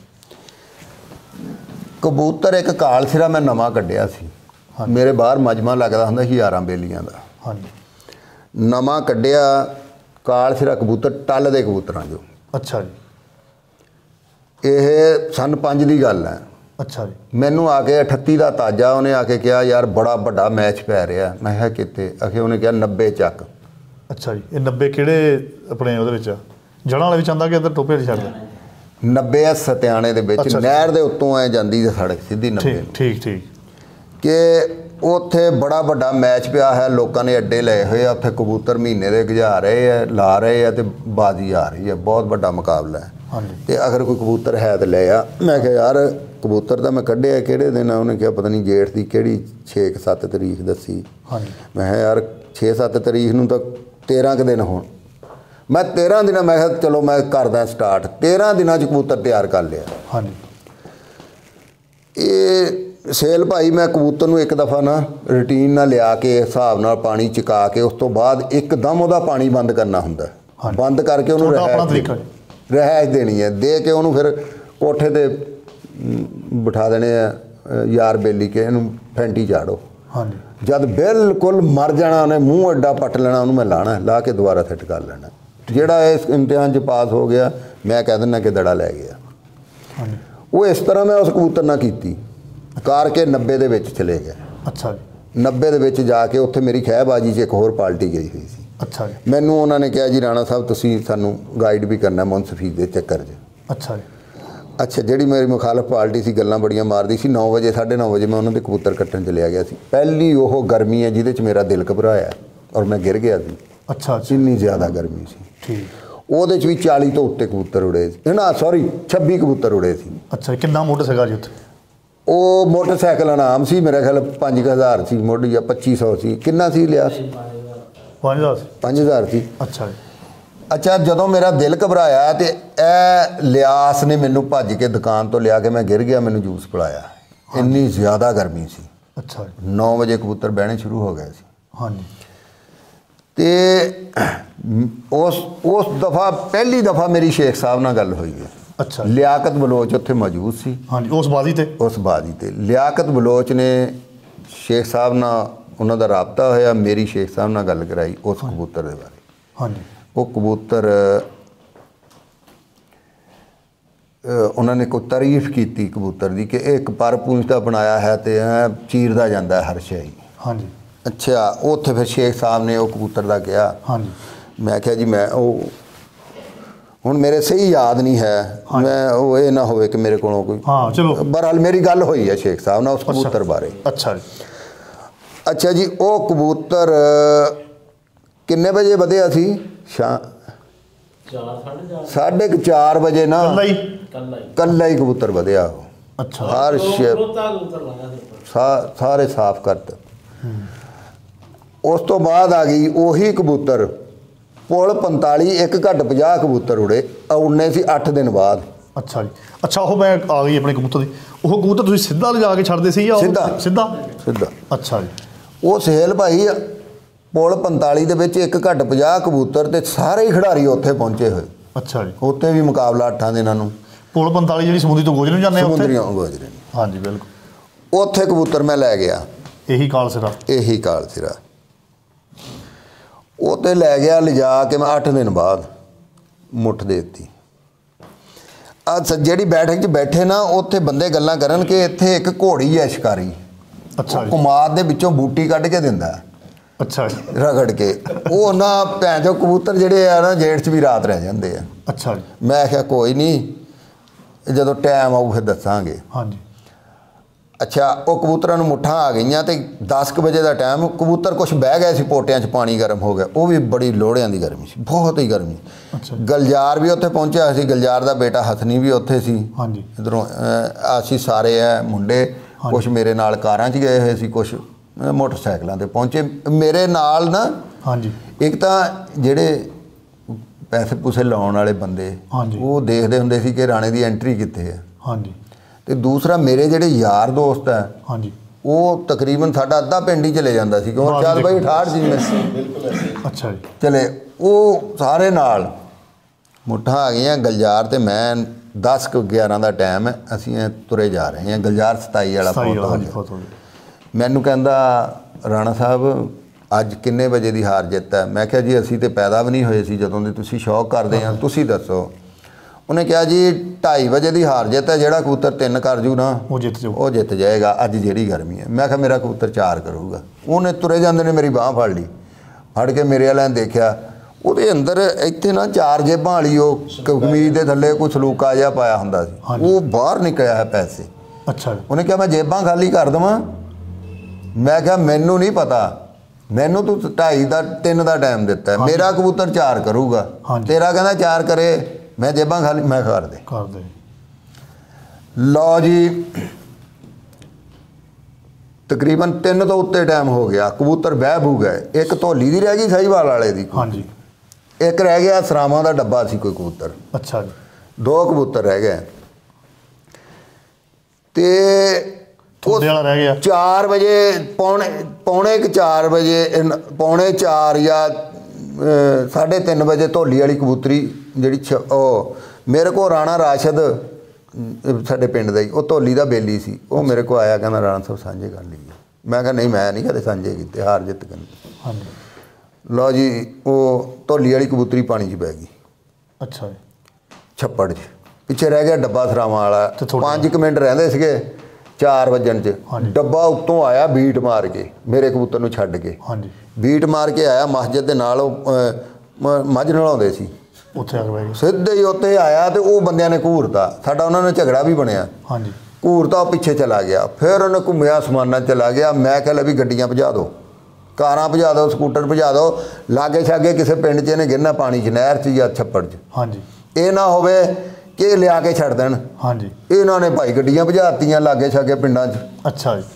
ਕਬੂਤਰ ਇੱਕ ਕਾਲ ਸਿਰਾ ਮੈਂ ਨਵਾਂ ਕੱਢਿਆ ਸੀ। ਮੇਰੇ ਬਾਹਰ ਮਜਮਾ ਲੱਗਦਾ ਹੁੰਦਾ ਸੀ ਯਾਰਾਂ ਬੇਲੀਆਂ ਦਾ। ਹਾਂਜੀ। ਨਵਾਂ ਕੱਢਿਆ ਕਾਲ ਸਿਰਾ ਕਬੂਤਰ, ਟੱਲ ਦੇ ਕਬੂਤਰਾਂ 'ਚੋਂ। ਅੱਛਾ ਜੀ। ਇਹ ਸੰਨ ਪੰਜ ਦੀ ਗੱਲ ਹੈ। ਅੱਛਾ ਜੀ। ਮੈਨੂੰ ਆ ਕੇ ਅਠੱਤੀ ਦਾ ਤਾਜਾ ਉਹਨੇ ਆ ਕੇ ਕਿਹਾ ਯਾਰ ਬੜਾ ਵੱਡਾ ਮੈਚ ਪੈ ਰਿਹਾ। ਮੈਂ ਕਿਹਾ ਕਿੱਥੇ? ਅਖੇ ਉਹਨੇ ਕਿਹਾ ਨੱਬੇ ਚੱਕ। ਅੱਛਾ ਜੀ। ਇਹ ਨੱਬੇ ਕਿਹੜੇ ਆਪਣੇ ਉਹਦੇ ਵਿੱਚ? ਜੜ੍ਹਾਂ ਵਾਲੇ ਵਿੱਚ ਆਉਂਦਾ ਕਿ ਇੱਧਰ ਟੋਭੇ 'ਚ ਛੱਡਦੇ? ਨੱਬੇ ਆ ਸਤਿਆਣੇ ਦੇ ਵਿੱਚ, ਨਹਿਰ ਦੇ ਉੱਤੋਂ ਐ ਜਾਂਦੀ ਹੈ ਸੜਕ ਸਿੱਧੀ ਨੱਬੇ ਠੀਕ ਠੀਕ ਠੀਕ। ਕਿ ਉੱਥੇ ਬੜਾ ਵੱਡਾ ਮੈਚ ਪਿਆ ਹੈ, ਲੋਕਾਂ ਨੇ ਅੱਡੇ ਲਏ ਹੋਏ ਆ, ਉੱਥੇ ਕਬੂਤਰ ਮਹੀਨੇ ਦੇ ਗੁਜ਼ਾ ਰਹੇ ਆ, ਲਾ ਰਹੇ ਆ, ਤੇ ਬਾਜ਼ੀ ਆ ਰਹੀ ਹੈ, ਬਹੁਤ ਵੱਡਾ ਮੁਕਾਬਲਾ ਹੈ। ਹਾਂਜੀ। ਤੇ ਅਗਰ ਕੋਈ ਕਬੂਤਰ ਹੈ ਤਾਂ ਲੈ ਆ। ਮੈਂ ਕਿਹਾ ਯਾਰ ਕਬੂਤਰ ਤਾਂ ਮੈਂ ਕੱਢਿਆ ਕਿਹੜੇ ਦਿਨ ਆ? ਉਹਨੇ ਕਿਹਾ ਪਤਾ ਨਹੀਂ ਜੇਠ ਦੀ ਕਿਹੜੀ ਛੇ ਕੁ ਸੱਤ ਤਰੀਕ ਦੱਸੀ। ਹਾਂਜੀ। ਮੈਂ ਕਿਹਾ ਯਾਰ ਛੇ ਸੱਤ ਤਰੀਕ ਨੂੰ ਤਾਂ ਤੇਰ੍ਹਾਂ ਕੁ ਦਿਨ ਹੋਣ। ਮੈਂ ਤੇਰ੍ਹਾਂ ਦਿਨਾਂ ਮੈਂ ਕਿਹਾ ਚਲੋ ਮੈਂ ਕਰਦਾ ਸਟਾਰਟ। ਤੇਰ੍ਹਾਂ ਦਿਨਾਂ 'ਚ ਕਬੂਤਰ ਤਿਆਰ ਕਰ ਲਿਆ। ਹਾਂਜੀ। ਇਹ ਸੇਲ ਭਾਈ ਮੈਂ ਕਬੂਤਰ ਨੂੰ ਇੱਕ ਦਫਾ ਨਾ ਰੂਟੀਨ ਨਾਲ ਲਿਆ ਕੇ ਹਿਸਾਬ ਨਾਲ ਪਾਣੀ ਚੁਕਾ ਕੇ ਉਸ ਤੋਂ ਬਾਅਦ ਇੱਕਦਮ ਉਹਦਾ ਪਾਣੀ ਬੰਦ ਕਰਨਾ ਹੁੰਦਾ। ਬੰਦ ਕਰਕੇ ਉਹਨੂੰ ਰਹਿائش ਰਹਿائش ਦੇਣੀ ਹੈ। ਦੇ ਕੇ ਉਹਨੂੰ ਫਿਰ ਕੋਠੇ 'ਤੇ ਬਿਠਾ ਦੇਣੇ ਆ ਯਾਰ ਬੇਲੀ ਕੇ ਇਹਨੂੰ ਫੈਂਟੀ ਚਾੜੋ। ਹਾਂਜੀ। ਜਦ ਬਿਲਕੁਲ ਮਰ ਜਾਣਾ ਉਹਨੇ ਮੂੰਹ ਅੱਡਾ ਪੱਟ ਲੈਣਾ, ਉਹਨੂੰ ਮੈਂ ਲਾਣਾ ਲਾ ਕੇ ਦੁਬਾਰਾ ਫਿੱਟ ਕਰ ਲੈਣਾ। ਜਿਹੜਾ ਇਸ ਇਮਤਿਹਾਨ 'ਚ ਪਾਸ ਹੋ ਗਿਆ ਮੈਂ ਕਹਿ ਦਿੰਦਾ ਕਿ ਦੜਾ ਲੈ ਗਿਆ। ਹਾਂਜੀ। ਉਹ ਇਸ ਤਰ੍ਹਾਂ ਮੈਂ ਉਸ ਕਬੂਤਰ ਨਾਲ ਕੀਤੀ ਕਰਕੇ ਨੱਬੇ ਦੇ ਵਿੱਚ ਚਲੇ ਗਏ। ਅੱਛਾ ਜੀ। ਨੱਬੇ ਦੇ ਵਿੱਚ ਜਾ ਕੇ ਉੱਥੇ ਮੇਰੀ ਖਹਿਬਾਜੀ 'ਚ ਇੱਕ ਹੋਰ ਪਾਰਟੀ ਗਈ ਹੋਈ ਸੀ। ਅੱਛਾ ਜੀ। ਮੈਨੂੰ ਉਹਨਾਂ ਨੇ ਕਿਹਾ ਜੀ ਰਾਣਾ ਸਾਹਿਬ ਤੁਸੀਂ ਸਾਨੂੰ ਗਾਈਡ ਵੀ ਕਰਨਾ ਮੁਨਸਫੀ ਦੇ ਚੱਕਰ 'ਚ। ਅੱਛਾ ਜੀ। ਅੱਛਾ ਜਿਹੜੀ ਮੇਰੀ ਮੁਖਾਲਫ ਪਾਰਟੀ ਸੀ ਗੱਲਾਂ ਬੜੀਆਂ ਮਾਰਦੀ ਸੀ। ਨੌ ਵਜੇ ਸਾਢੇ ਨੌ ਵਜੇ ਮੈਂ ਉਹਨਾਂ ਦੇ ਕਬੂਤਰ ਕੱਟਣ ਚਲਿਆ ਗਿਆ ਸੀ। ਪਹਿਲੀ ਉਹ ਗਰਮੀ ਹੈ ਜਿਹਦੇ 'ਚ ਮੇਰਾ ਦਿਲ ਘਬਰਾਇਆ ਔਰ ਮੈਂ ਗਿਰ ਗਿਆ ਸੀ। ਅੱਛਾ। ਇੰਨੀ ਜ਼ਿਆਦਾ ਗਰਮੀ ਸੀ। ਠੀਕ। ਉਹਦੇ 'ਚ ਵੀ ਚਾਲੀ ਤੋਂ ਉੱਤੇ ਕਬੂਤਰ ਉੜੇ ਸੀ ਨਾ, ਸੌਰੀ ਛੱਬੀ ਕਬੂਤਰ ਉੜੇ ਸੀ। ਅੱਛਾ। ਕਿੰਨਾ ਮੁੱਢ ਸੀਗਾ ਜੀ ਉੱਥੇ? ਉਹ ਮੋਟਰਸਾਈਕਲ ਇਨਾਮ ਸੀ ਮੇਰਾ ਖਿਆਲ ਪੰਜ ਕੁ ਹਜ਼ਾਰ ਸੀ ਮੁੱਢ ਜਾਂ ਪੱਚੀ ਸੌ ਸੀ। ਕਿੰਨਾ ਸੀ ਲਿਆ? ਪੰਜ ਹਜ਼ਾਰ ਪੰਜ ਹਜ਼ਾਰ ਸੀ। ਅੱਛਾ ਜੀ। ਅੱਛਾ ਜਦੋਂ ਮੇਰਾ ਦਿਲ ਘਬਰਾਇਆ ਤੇ ਇਹ ਲਿਆਸ ਨੇ ਮੈਨੂੰ ਭੱਜ ਕੇ ਦੁਕਾਨ ਤੋਂ ਲਿਆ ਕੇ ਮੈਂ ਗਿਰ ਗਿਆ, ਮੈਨੂੰ ਜੂਸ ਪਿਲਾਇਆ। ਇੰਨੀ ਜ਼ਿਆਦਾ ਗਰਮੀ ਸੀ। ਅੱਛਾ ਜੀ। ਨੌ ਵਜੇ ਕਬੂਤਰ ਬਹਿਣੇ ਸ਼ੁਰੂ ਹੋ ਗਏ ਸੀ। ਹਾਂਜੀ। ਤੇ ਉਸ ਉਸ ਦਫਾ ਪਹਿਲੀ ਦਫਾ ਮੇਰੀ ਸ਼ੇਖ ਸਾਹਿਬ ਨਾਲ ਗੱਲ ਹੋਈ ਹੈ। ਅੱਛਾ। ਲਿਆਕਤ ਬਲੋਚ ਉੱਥੇ ਮੌਜੂਦ ਸੀ। ਹਾਂਜੀ। ਉਸ ਬਾਜ਼ੀ ਤੇ ਉਸ ਬਾਜ਼ੀ ਤੇ ਲਿਆਕਤ ਬਲੋਚ ਨੇ ਸ਼ੇਖ ਸਾਹਿਬ ਨਾਲ ਉਹਨਾਂ ਦਾ ਰਾਬਤਾ ਹੋਇਆ, ਮੇਰੀ ਸ਼ੇਖ ਸਾਹਿਬ ਨਾਲ ਗੱਲ ਕਰਾਈ ਉਸ ਕਬੂਤਰ ਦੇ ਬਾਰੇ। ਹਾਂਜੀ। ਉਹ ਕਬੂਤਰ ਉਹਨਾਂ ਨੇ ਕੋਈ ਤਾਰੀਫ ਕੀਤੀ ਕਬੂਤਰ ਦੀ ਕਿ ਇਹ ਇੱਕ ਪਰ ਪੂੰਛ ਦਾ ਬਣਾਇਆ ਹੈ ਤੇ ਚੀਰਦਾ ਜਾਂਦਾ ਹਰ ਸ਼ੈ। ਹਾਂਜੀ। ਅੱਛਾ ਉੱਥੇ ਫਿਰ ਸ਼ੇਖ ਸਾਹਿਬ ਨੇ ਉਹ ਕਬੂਤਰ ਦਾ ਕਿਹਾ। ਹਾਂਜੀ। ਮੈਂ ਕਿਹਾ ਜੀ ਮੈਂ ਉਹ ਹੁਣ ਮੇਰੇ ਸਹੀ ਯਾਦ ਨਹੀਂ ਹੈ, ਮੈਂ ਉਹ ਇਹ ਨਾ ਹੋਵੇ ਕਿ ਮੇਰੇ ਕੋਲੋਂ ਕੋਈ। ਹਾਂ ਚਲੋ ਬਹਰਹਾਲ ਮੇਰੀ ਗੱਲ ਹੋਈ ਹੈ ਸ਼ੇਖ ਸਾਹਿਬ ਨਾਲ ਉਸ ਕਬੂਤਰ ਬਾਰੇ। ਅੱਛਾ ਜੀ। ਅੱਛਾ ਜੀ ਉਹ ਕਬੂਤਰ ਕਿੰਨੇ ਵਜੇ ਵਧਿਆ ਸੀ? ਸ਼ਾਮ ਸਾਢੇ ਕੁ ਚਾਰ ਵਜੇ ਨਾ ਕੱਲਾ ਹੀ ਕਬੂਤਰ ਵਧਿਆ। ਉਹ ਅੱਛਾ। ਹਰ ਸਾਰੇ ਸਾਫ਼ ਕਰਤ। ਉਸ ਤੋਂ ਬਾਅਦ ਆ ਗਈ ਉਹੀ ਕਬੂਤਰ ਪੁਲ ਪੰਤਾਲੀ ਇੱਕ ਘੱਟ ਪੰਜਾਹ ਕਬੂਤਰ ਉੜੇ ਉੜਨੇ ਸੀ ਅੱਠ ਦਿਨ ਬਾਅਦ। ਅੱਛਾ ਜੀ। ਅੱਛਾ ਉਹ ਮੈਂ ਆ ਗਈ ਆਪਣੇ ਕਬੂਤਰ ਦੀ। ਉਹ ਕਬੂਤਰ ਤੁਸੀਂ ਸਿੱਧਾ ਲਿਜਾ ਕੇ ਛੱਡਦੇ ਸੀ ਜਾਂ ਸਿੱਧਾ ਸਿੱਧਾ ਸਿੱਧਾ? ਅੱਛਾ ਜੀ। ਉਹ ਸਹੇਲ ਭਾਈ ਪੁਲ ਪੰਤਾਲੀ ਦੇ ਵਿੱਚ ਇੱਕ ਘੱਟ ਪੰਜਾਹ ਕਬੂਤਰ ਤੇ ਸਾਰੇ ਹੀ ਖਿਡਾਰੀ ਉੱਥੇ ਪਹੁੰਚੇ ਹੋਏ। ਅੱਛਾ ਜੀ। ਉੱਥੇ ਵੀ ਮੁਕਾਬਲਾ ਅੱਠਾਂ ਦਿਨਾਂ ਨੂੰ। ਪੁਲ ਪੰਤਾਲੀ ਜਿਹੜੀ ਸਮੁੰਦਰੀ ਤੋਂ ਗੋਜਰੇ ਨੂੰ ਜਾਂਦੇ ਉੱਥੇ? ਸਮੁੰਦਰੀਆਂ ਗੋਜਰੇ। ਹਾਂਜੀ ਬਿਲਕੁਲ। ਉੱਥੇ ਕਬੂਤਰ ਮੈਂ ਲੈ ਗਿਆ। ਇਹੀ ਕਾਲ ਸਿਰਾ? ਇਹੀ ਕਾਲ ਸਿਰਾ। ਉਹ ਤੇ ਲੈ ਗਿਆ ਲਿਜਾ ਕੇ ਮੈਂ ਅੱਠ ਦਿਨ ਬਾਅਦ ਮੁੱਠ ਦੇ ਦਿੱਤੀ। ਆ ਜਿਹੜੀ ਬੈਠਕ 'ਚ ਬੈਠੇ ਨਾ ਉੱਥੇ ਬੰਦੇ ਗੱਲਾਂ ਕਰਨ ਕਿ ਇੱਥੇ ਇੱਕ ਘੋੜੀ ਹੈ ਸ਼ਿਕਾਰੀ। ਅੱਛਾ। ਕੁਮਾਰ ਦੇ ਵਿੱਚੋਂ ਬੂਟੀ ਕੱਢ ਕੇ ਦਿੰਦਾ। ਅੱਛਾ। ਰਗੜ ਕੇ ਉਹ ਨਾ ਭੈਣ ਚੋ ਕਬੂਤਰ ਜਿਹੜੇ ਆ ਨਾ ਜੇਠ 'ਚ ਵੀ ਰਾਤ ਰਹਿ ਜਾਂਦੇ ਆ। ਅੱਛਾ। ਮੈਂ ਕਿਹਾ ਕੋਈ ਨਹੀਂ ਜਦੋਂ ਟਾਈਮ ਆਊ ਫਿਰ ਦੱਸਾਂਗੇ। ਹਾਂਜੀ। ਅੱਛਾ ਉਹ ਕਬੂਤਰਾਂ ਨੂੰ ਮੁੱਠਾਂ ਆ ਗਈਆਂ ਤੇ ਦਸ ਕੁ ਵਜੇ ਦਾ ਟਾਈਮ। ਕਬੂਤਰ ਕੁਛ ਬਹਿ ਗਏ ਸੀ ਪੋਟਿਆਂ 'ਚ, ਪਾਣੀ ਗਰਮ ਹੋ ਗਿਆ। ਉਹ ਵੀ ਬੜੀ ਲੋਹੜਿਆਂ ਦੀ ਗਰਮੀ ਸੀ, ਬਹੁਤ ਹੀ ਗਰਮੀ। ਗਲਜਾਰ ਵੀ ਉੱਥੇ ਪਹੁੰਚਿਆ ਸੀ। ਗਲਜਾਰ ਦਾ ਬੇਟਾ ਹਥਨੀ ਵੀ ਉੱਥੇ ਸੀ। ਹਾਂਜੀ। ਇੱਧਰੋਂ ਅਸੀਂ ਸਾਰੇ ਹੈ ਮੁੰਡੇ, ਕੁਛ ਮੇਰੇ ਨਾਲ ਕਾਰਾਂ 'ਚ ਗਏ ਹੋਏ ਸੀ, ਕੁਛ ਮੋਟਰਸਾਈਕਲਾਂ 'ਤੇ ਪਹੁੰਚੇ ਮੇਰੇ ਨਾਲ ਨਾ। ਹਾਂਜੀ। ਇੱਕ ਤਾਂ ਜਿਹੜੇ ਪੈਸੇ ਪੂਸੇ ਲਾਉਣ ਵਾਲੇ ਬੰਦੇ ਉਹ ਦੇਖਦੇ ਹੁੰਦੇ ਸੀ ਕਿ ਰਾਣੇ ਦੀ ਐਂਟਰੀ ਕਿੱਥੇ ਹੈ। ਹਾਂਜੀ। ਤੇ ਦੂਸਰਾ ਮੇਰੇ ਜਿਹੜੇ ਯਾਰ ਦੋਸਤ ਹੈ ਹਾਂਜੀ ਉਹ ਤਕਰੀਬਨ ਸਾਡਾ ਅੱਧਾ ਪਿੰਡ ਹੀ ਚਲੇ ਜਾਂਦਾ ਸੀ ਕਿਉਂ ਚੱਲ ਬਾਈ ਅਠਾਹਠ ਸੀ ਮੈਂ। ਅੱਛਾ ਜੀ। ਚਲੇ ਉਹ ਸਾਰੇ ਨਾਲ ਮੁੱਠਾਂ ਆ ਗਈਆਂ। ਗਲਜਾਰ ਤੇ ਮੈਂ ਦਸ ਕੁ ਗਿਆਰਾਂ ਦਾ ਟਾਈਮ ਹੈ, ਅਸੀਂ ਤੁਰੇ ਜਾ ਰਹੇ ਹਾਂ। ਗਲਜਾਰ ਸਤਾਈ ਵਾਲਾ ਫੋਟੋ। ਮੈਨੂੰ ਕਹਿੰਦਾ ਰਾਣਾ ਸਾਹਿਬ ਅੱਜ ਕਿੰਨੇ ਵਜੇ ਦੀ ਹਾਰ ਜਿੱਤ ਹੈ? ਮੈਂ ਕਿਹਾ ਜੀ ਅਸੀਂ ਤੇ ਪੈਦਾ ਵੀ ਨਹੀਂ ਹੋਏ ਸੀ ਜਦੋਂ ਦੀ ਤੁਸੀਂ ਸ਼ੌਕ ਕਰਦੇ ਆ, ਤੁਸੀਂ ਦੱਸੋ। ਉਹਨੇ ਕਿਹਾ ਜੀ ਢਾਈ ਵਜੇ ਦੀ ਹਾਰ ਜਿੱਤ ਹੈ, ਜਿਹੜਾ ਕਬੂਤਰ ਤਿੰਨ ਕਰ ਜੂ ਨਾ ਉਹ ਜਿੱਤ ਜਾਊ ਉਹ ਜਿੱਤ ਜਾਏਗਾ ਅੱਜ ਜਿਹੜੀ ਗਰਮੀ ਹੈ। ਮੈਂ ਕਿਹਾ ਮੇਰਾ ਕਬੂਤਰ ਚਾਰ ਕਰੂਗਾ। ਉਹਨੇ ਤੁਰੇ ਜਾਂਦੇ ਨੇ ਮੇਰੀ ਬਾਂਹ ਫੜ ਲਈ, ਫੜ ਕੇ ਮੇਰੇ ਵਾਲਿਆਂ ਨੇ ਦੇਖਿਆ। ਉਹਦੇ ਅੰਦਰ ਇੱਥੇ ਨਾ ਚਾਰ ਜੇਬਾਂ ਵਾਲੀ ਉਹ ਕਮੀਜ਼ ਦੇ ਥੱਲੇ ਕੋਈ ਸਲੂਕਾ ਜਿਹਾ ਪਾਇਆ ਹੁੰਦਾ ਸੀ, ਉਹ ਬਾਹਰ ਨਿਕਲਿਆ ਹੈ ਪੈਸੇ। ਅੱਛਾ ਜੀ। ਉਹਨੇ ਕਿਹਾ ਮੈਂ ਜੇਬਾਂ ਖਾਲੀ ਕਰ ਦੇਵਾਂ। ਮੈਂ ਕਿਹਾ ਮੈਨੂੰ ਨਹੀਂ ਪਤਾ, ਮੈਨੂੰ ਤੂੰ ਢਾਈ ਦਾ ਤਿੰਨ ਦਾ ਟਾਈਮ ਦਿੱਤਾ, ਮੇਰਾ ਕਬੂਤਰ ਚਾਰ ਕਰੂਗਾ, ਤੇਰਾ ਕਹਿੰਦਾ ਚਾਰ ਕਰੇ, ਮੈਂ ਜੇਬਾਂ ਖਾਲੀ। ਮੈਂ ਕਰ ਦੇ ਕਰ ਦੇ। ਲਓ ਜੀ, ਤਕਰੀਬਨ ਤਿੰਨ ਤੋਂ ਉੱਤੇ ਟਾਈਮ ਹੋ ਗਿਆ, ਕਬੂਤਰ ਬਹਿ ਬੂ ਗਏ। ਇੱਕ ਧੋਲੀ ਦੀ ਰਹਿ ਗਈ ਸਾਹੀਵਾਲ ਵਾਲੇ ਦੀ, ਹਾਂਜੀ। ਇੱਕ ਰਹਿ ਗਿਆ ਸਰਾਵਾਂ ਦਾ ਡੱਬਾ ਸੀ ਕੋਈ ਕਬੂਤਰ। ਅੱਛਾ ਜੀ। ਦੋ ਕਬੂਤਰ ਰਹਿ ਗਏ ਤੇ ਤੁਹਾਡੇ ਵਾਲਾ ਰਹਿ ਗਿਆ ਚਾਰ ਵਜੇ, ਪੌਣੇ ਪੌਣੇ ਕੁ ਚਾਰ ਵਜੇ, ਪੌਣੇ ਚਾਰ ਜਾਂ ਸਾਢੇ ਤਿੰਨ ਵਜੇ ਧੋਲੀ ਵਾਲੀ ਕਬੂਤਰੀ ਜਿਹੜੀ ਛ ਉਹ ਮੇਰੇ ਕੋਲ ਰਾਣਾ ਰਾਸ਼ਦ ਸਾਡੇ ਪਿੰਡ ਦਾ ਹੀ, ਉਹ ਧੋਲੀ ਦਾ ਬੇਲੀ ਸੀ, ਉਹ ਮੇਰੇ ਕੋਲ ਆਇਆ, ਕਹਿੰਦਾ ਰਾਣਾ ਸਾਹਿਬ ਸਾਂਝੇ ਕਰ ਲਈਏ। ਮੈਂ ਕਿਹਾ ਨਹੀਂ, ਮੈਂ ਨਹੀਂ ਕਦੇ ਸਾਂਝੇ ਕੀਤੇ, ਹਾਰ ਜਿੱਤ ਕਰਨੀ। ਹਾਂਜੀ। ਲਓ ਜੀ, ਉਹ ਧੋਲੀ ਵਾਲੀ ਕਬੂਤਰੀ ਪਾਣੀ 'ਚ ਪੈ ਗਈ। ਅੱਛਾ ਜੀ। ਛੱਪੜ 'ਚ ਪਿੱਛੇ ਰਹਿ ਗਿਆ ਡੱਬਾ ਸਰਾਵਾਂ ਵਾਲਾ। ਪੰਜ ਕੁ ਮਿੰਟ ਰਹਿੰਦੇ ਸੀਗੇ ਚਾਰ ਵੱਜਣ 'ਚ, ਡੱਬਾ ਉੱਤੋਂ ਆਇਆ ਬੀਟ ਮਾਰ ਕੇ ਮੇਰੇ ਕਬੂਤਰ ਨੂੰ ਛੱਡ ਕੇ। ਹਾਂਜੀ। ਬੀਟ ਮਾਰ ਕੇ ਆਇਆ ਮਸਜਿਦ ਦੇ ਨਾਲ, ਉਹ ਮੱਝ ਨਲਾਉਂਦੇ ਸੀ, ਉੱਥੇ ਆ ਕੇ ਬਹਿ ਗਏ। ਸਿੱਧੇ ਹੀ ਉੱਤੇ ਆਇਆ ਤੇ ਉਹ ਬੰਦਿਆਂ ਨੇ ਘੂਰਤਾ, ਸਾਡਾ ਉਹਨਾਂ ਨਾਲ ਝਗੜਾ ਵੀ ਬਣਿਆ। ਹਾਂਜੀ। ਘੂਰਤਾ, ਉਹ ਪਿੱਛੇ ਚਲਾ ਗਿਆ, ਫਿਰ ਉਹਨੇ ਘੁੰਮਿਆ ਸਮਾਨਾਂ ਚਲਾ ਗਿਆ। ਮੈਂ ਕਿਹਾ ਲੈ ਵੀ ਗੱਡੀਆਂ ਭਜਾ ਦਿਓ, ਕਾਰਾਂ ਭਜਾ ਦਿਓ, ਸਕੂਟਰ ਭਜਾ ਦਿਓ, ਲਾਗੇ ਛਾਗੇ ਕਿਸੇ ਪਿੰਡ 'ਚ ਇਹਨੇ ਗਿਰਨਾ ਪਾਣੀ 'ਚ, ਨਹਿਰ 'ਚ ਜਾਂ ਛੱਪੜ 'ਚ। ਹਾਂਜੀ। ਇਹ ਨਾ ਹੋਵੇ ਕਿ ਇਹ ਲਿਆ ਕੇ ਛੱਡ ਦੇਣ। ਹਾਂਜੀ। ਇਹਨਾਂ ਨੇ ਭਾਈ ਗੱਡੀਆਂ ਭਜਾਤੀਆਂ ਲਾਗੇ ਛਾਗੇ ਪਿੰਡਾਂ 'ਚ। ਅੱਛਾ ਜੀ।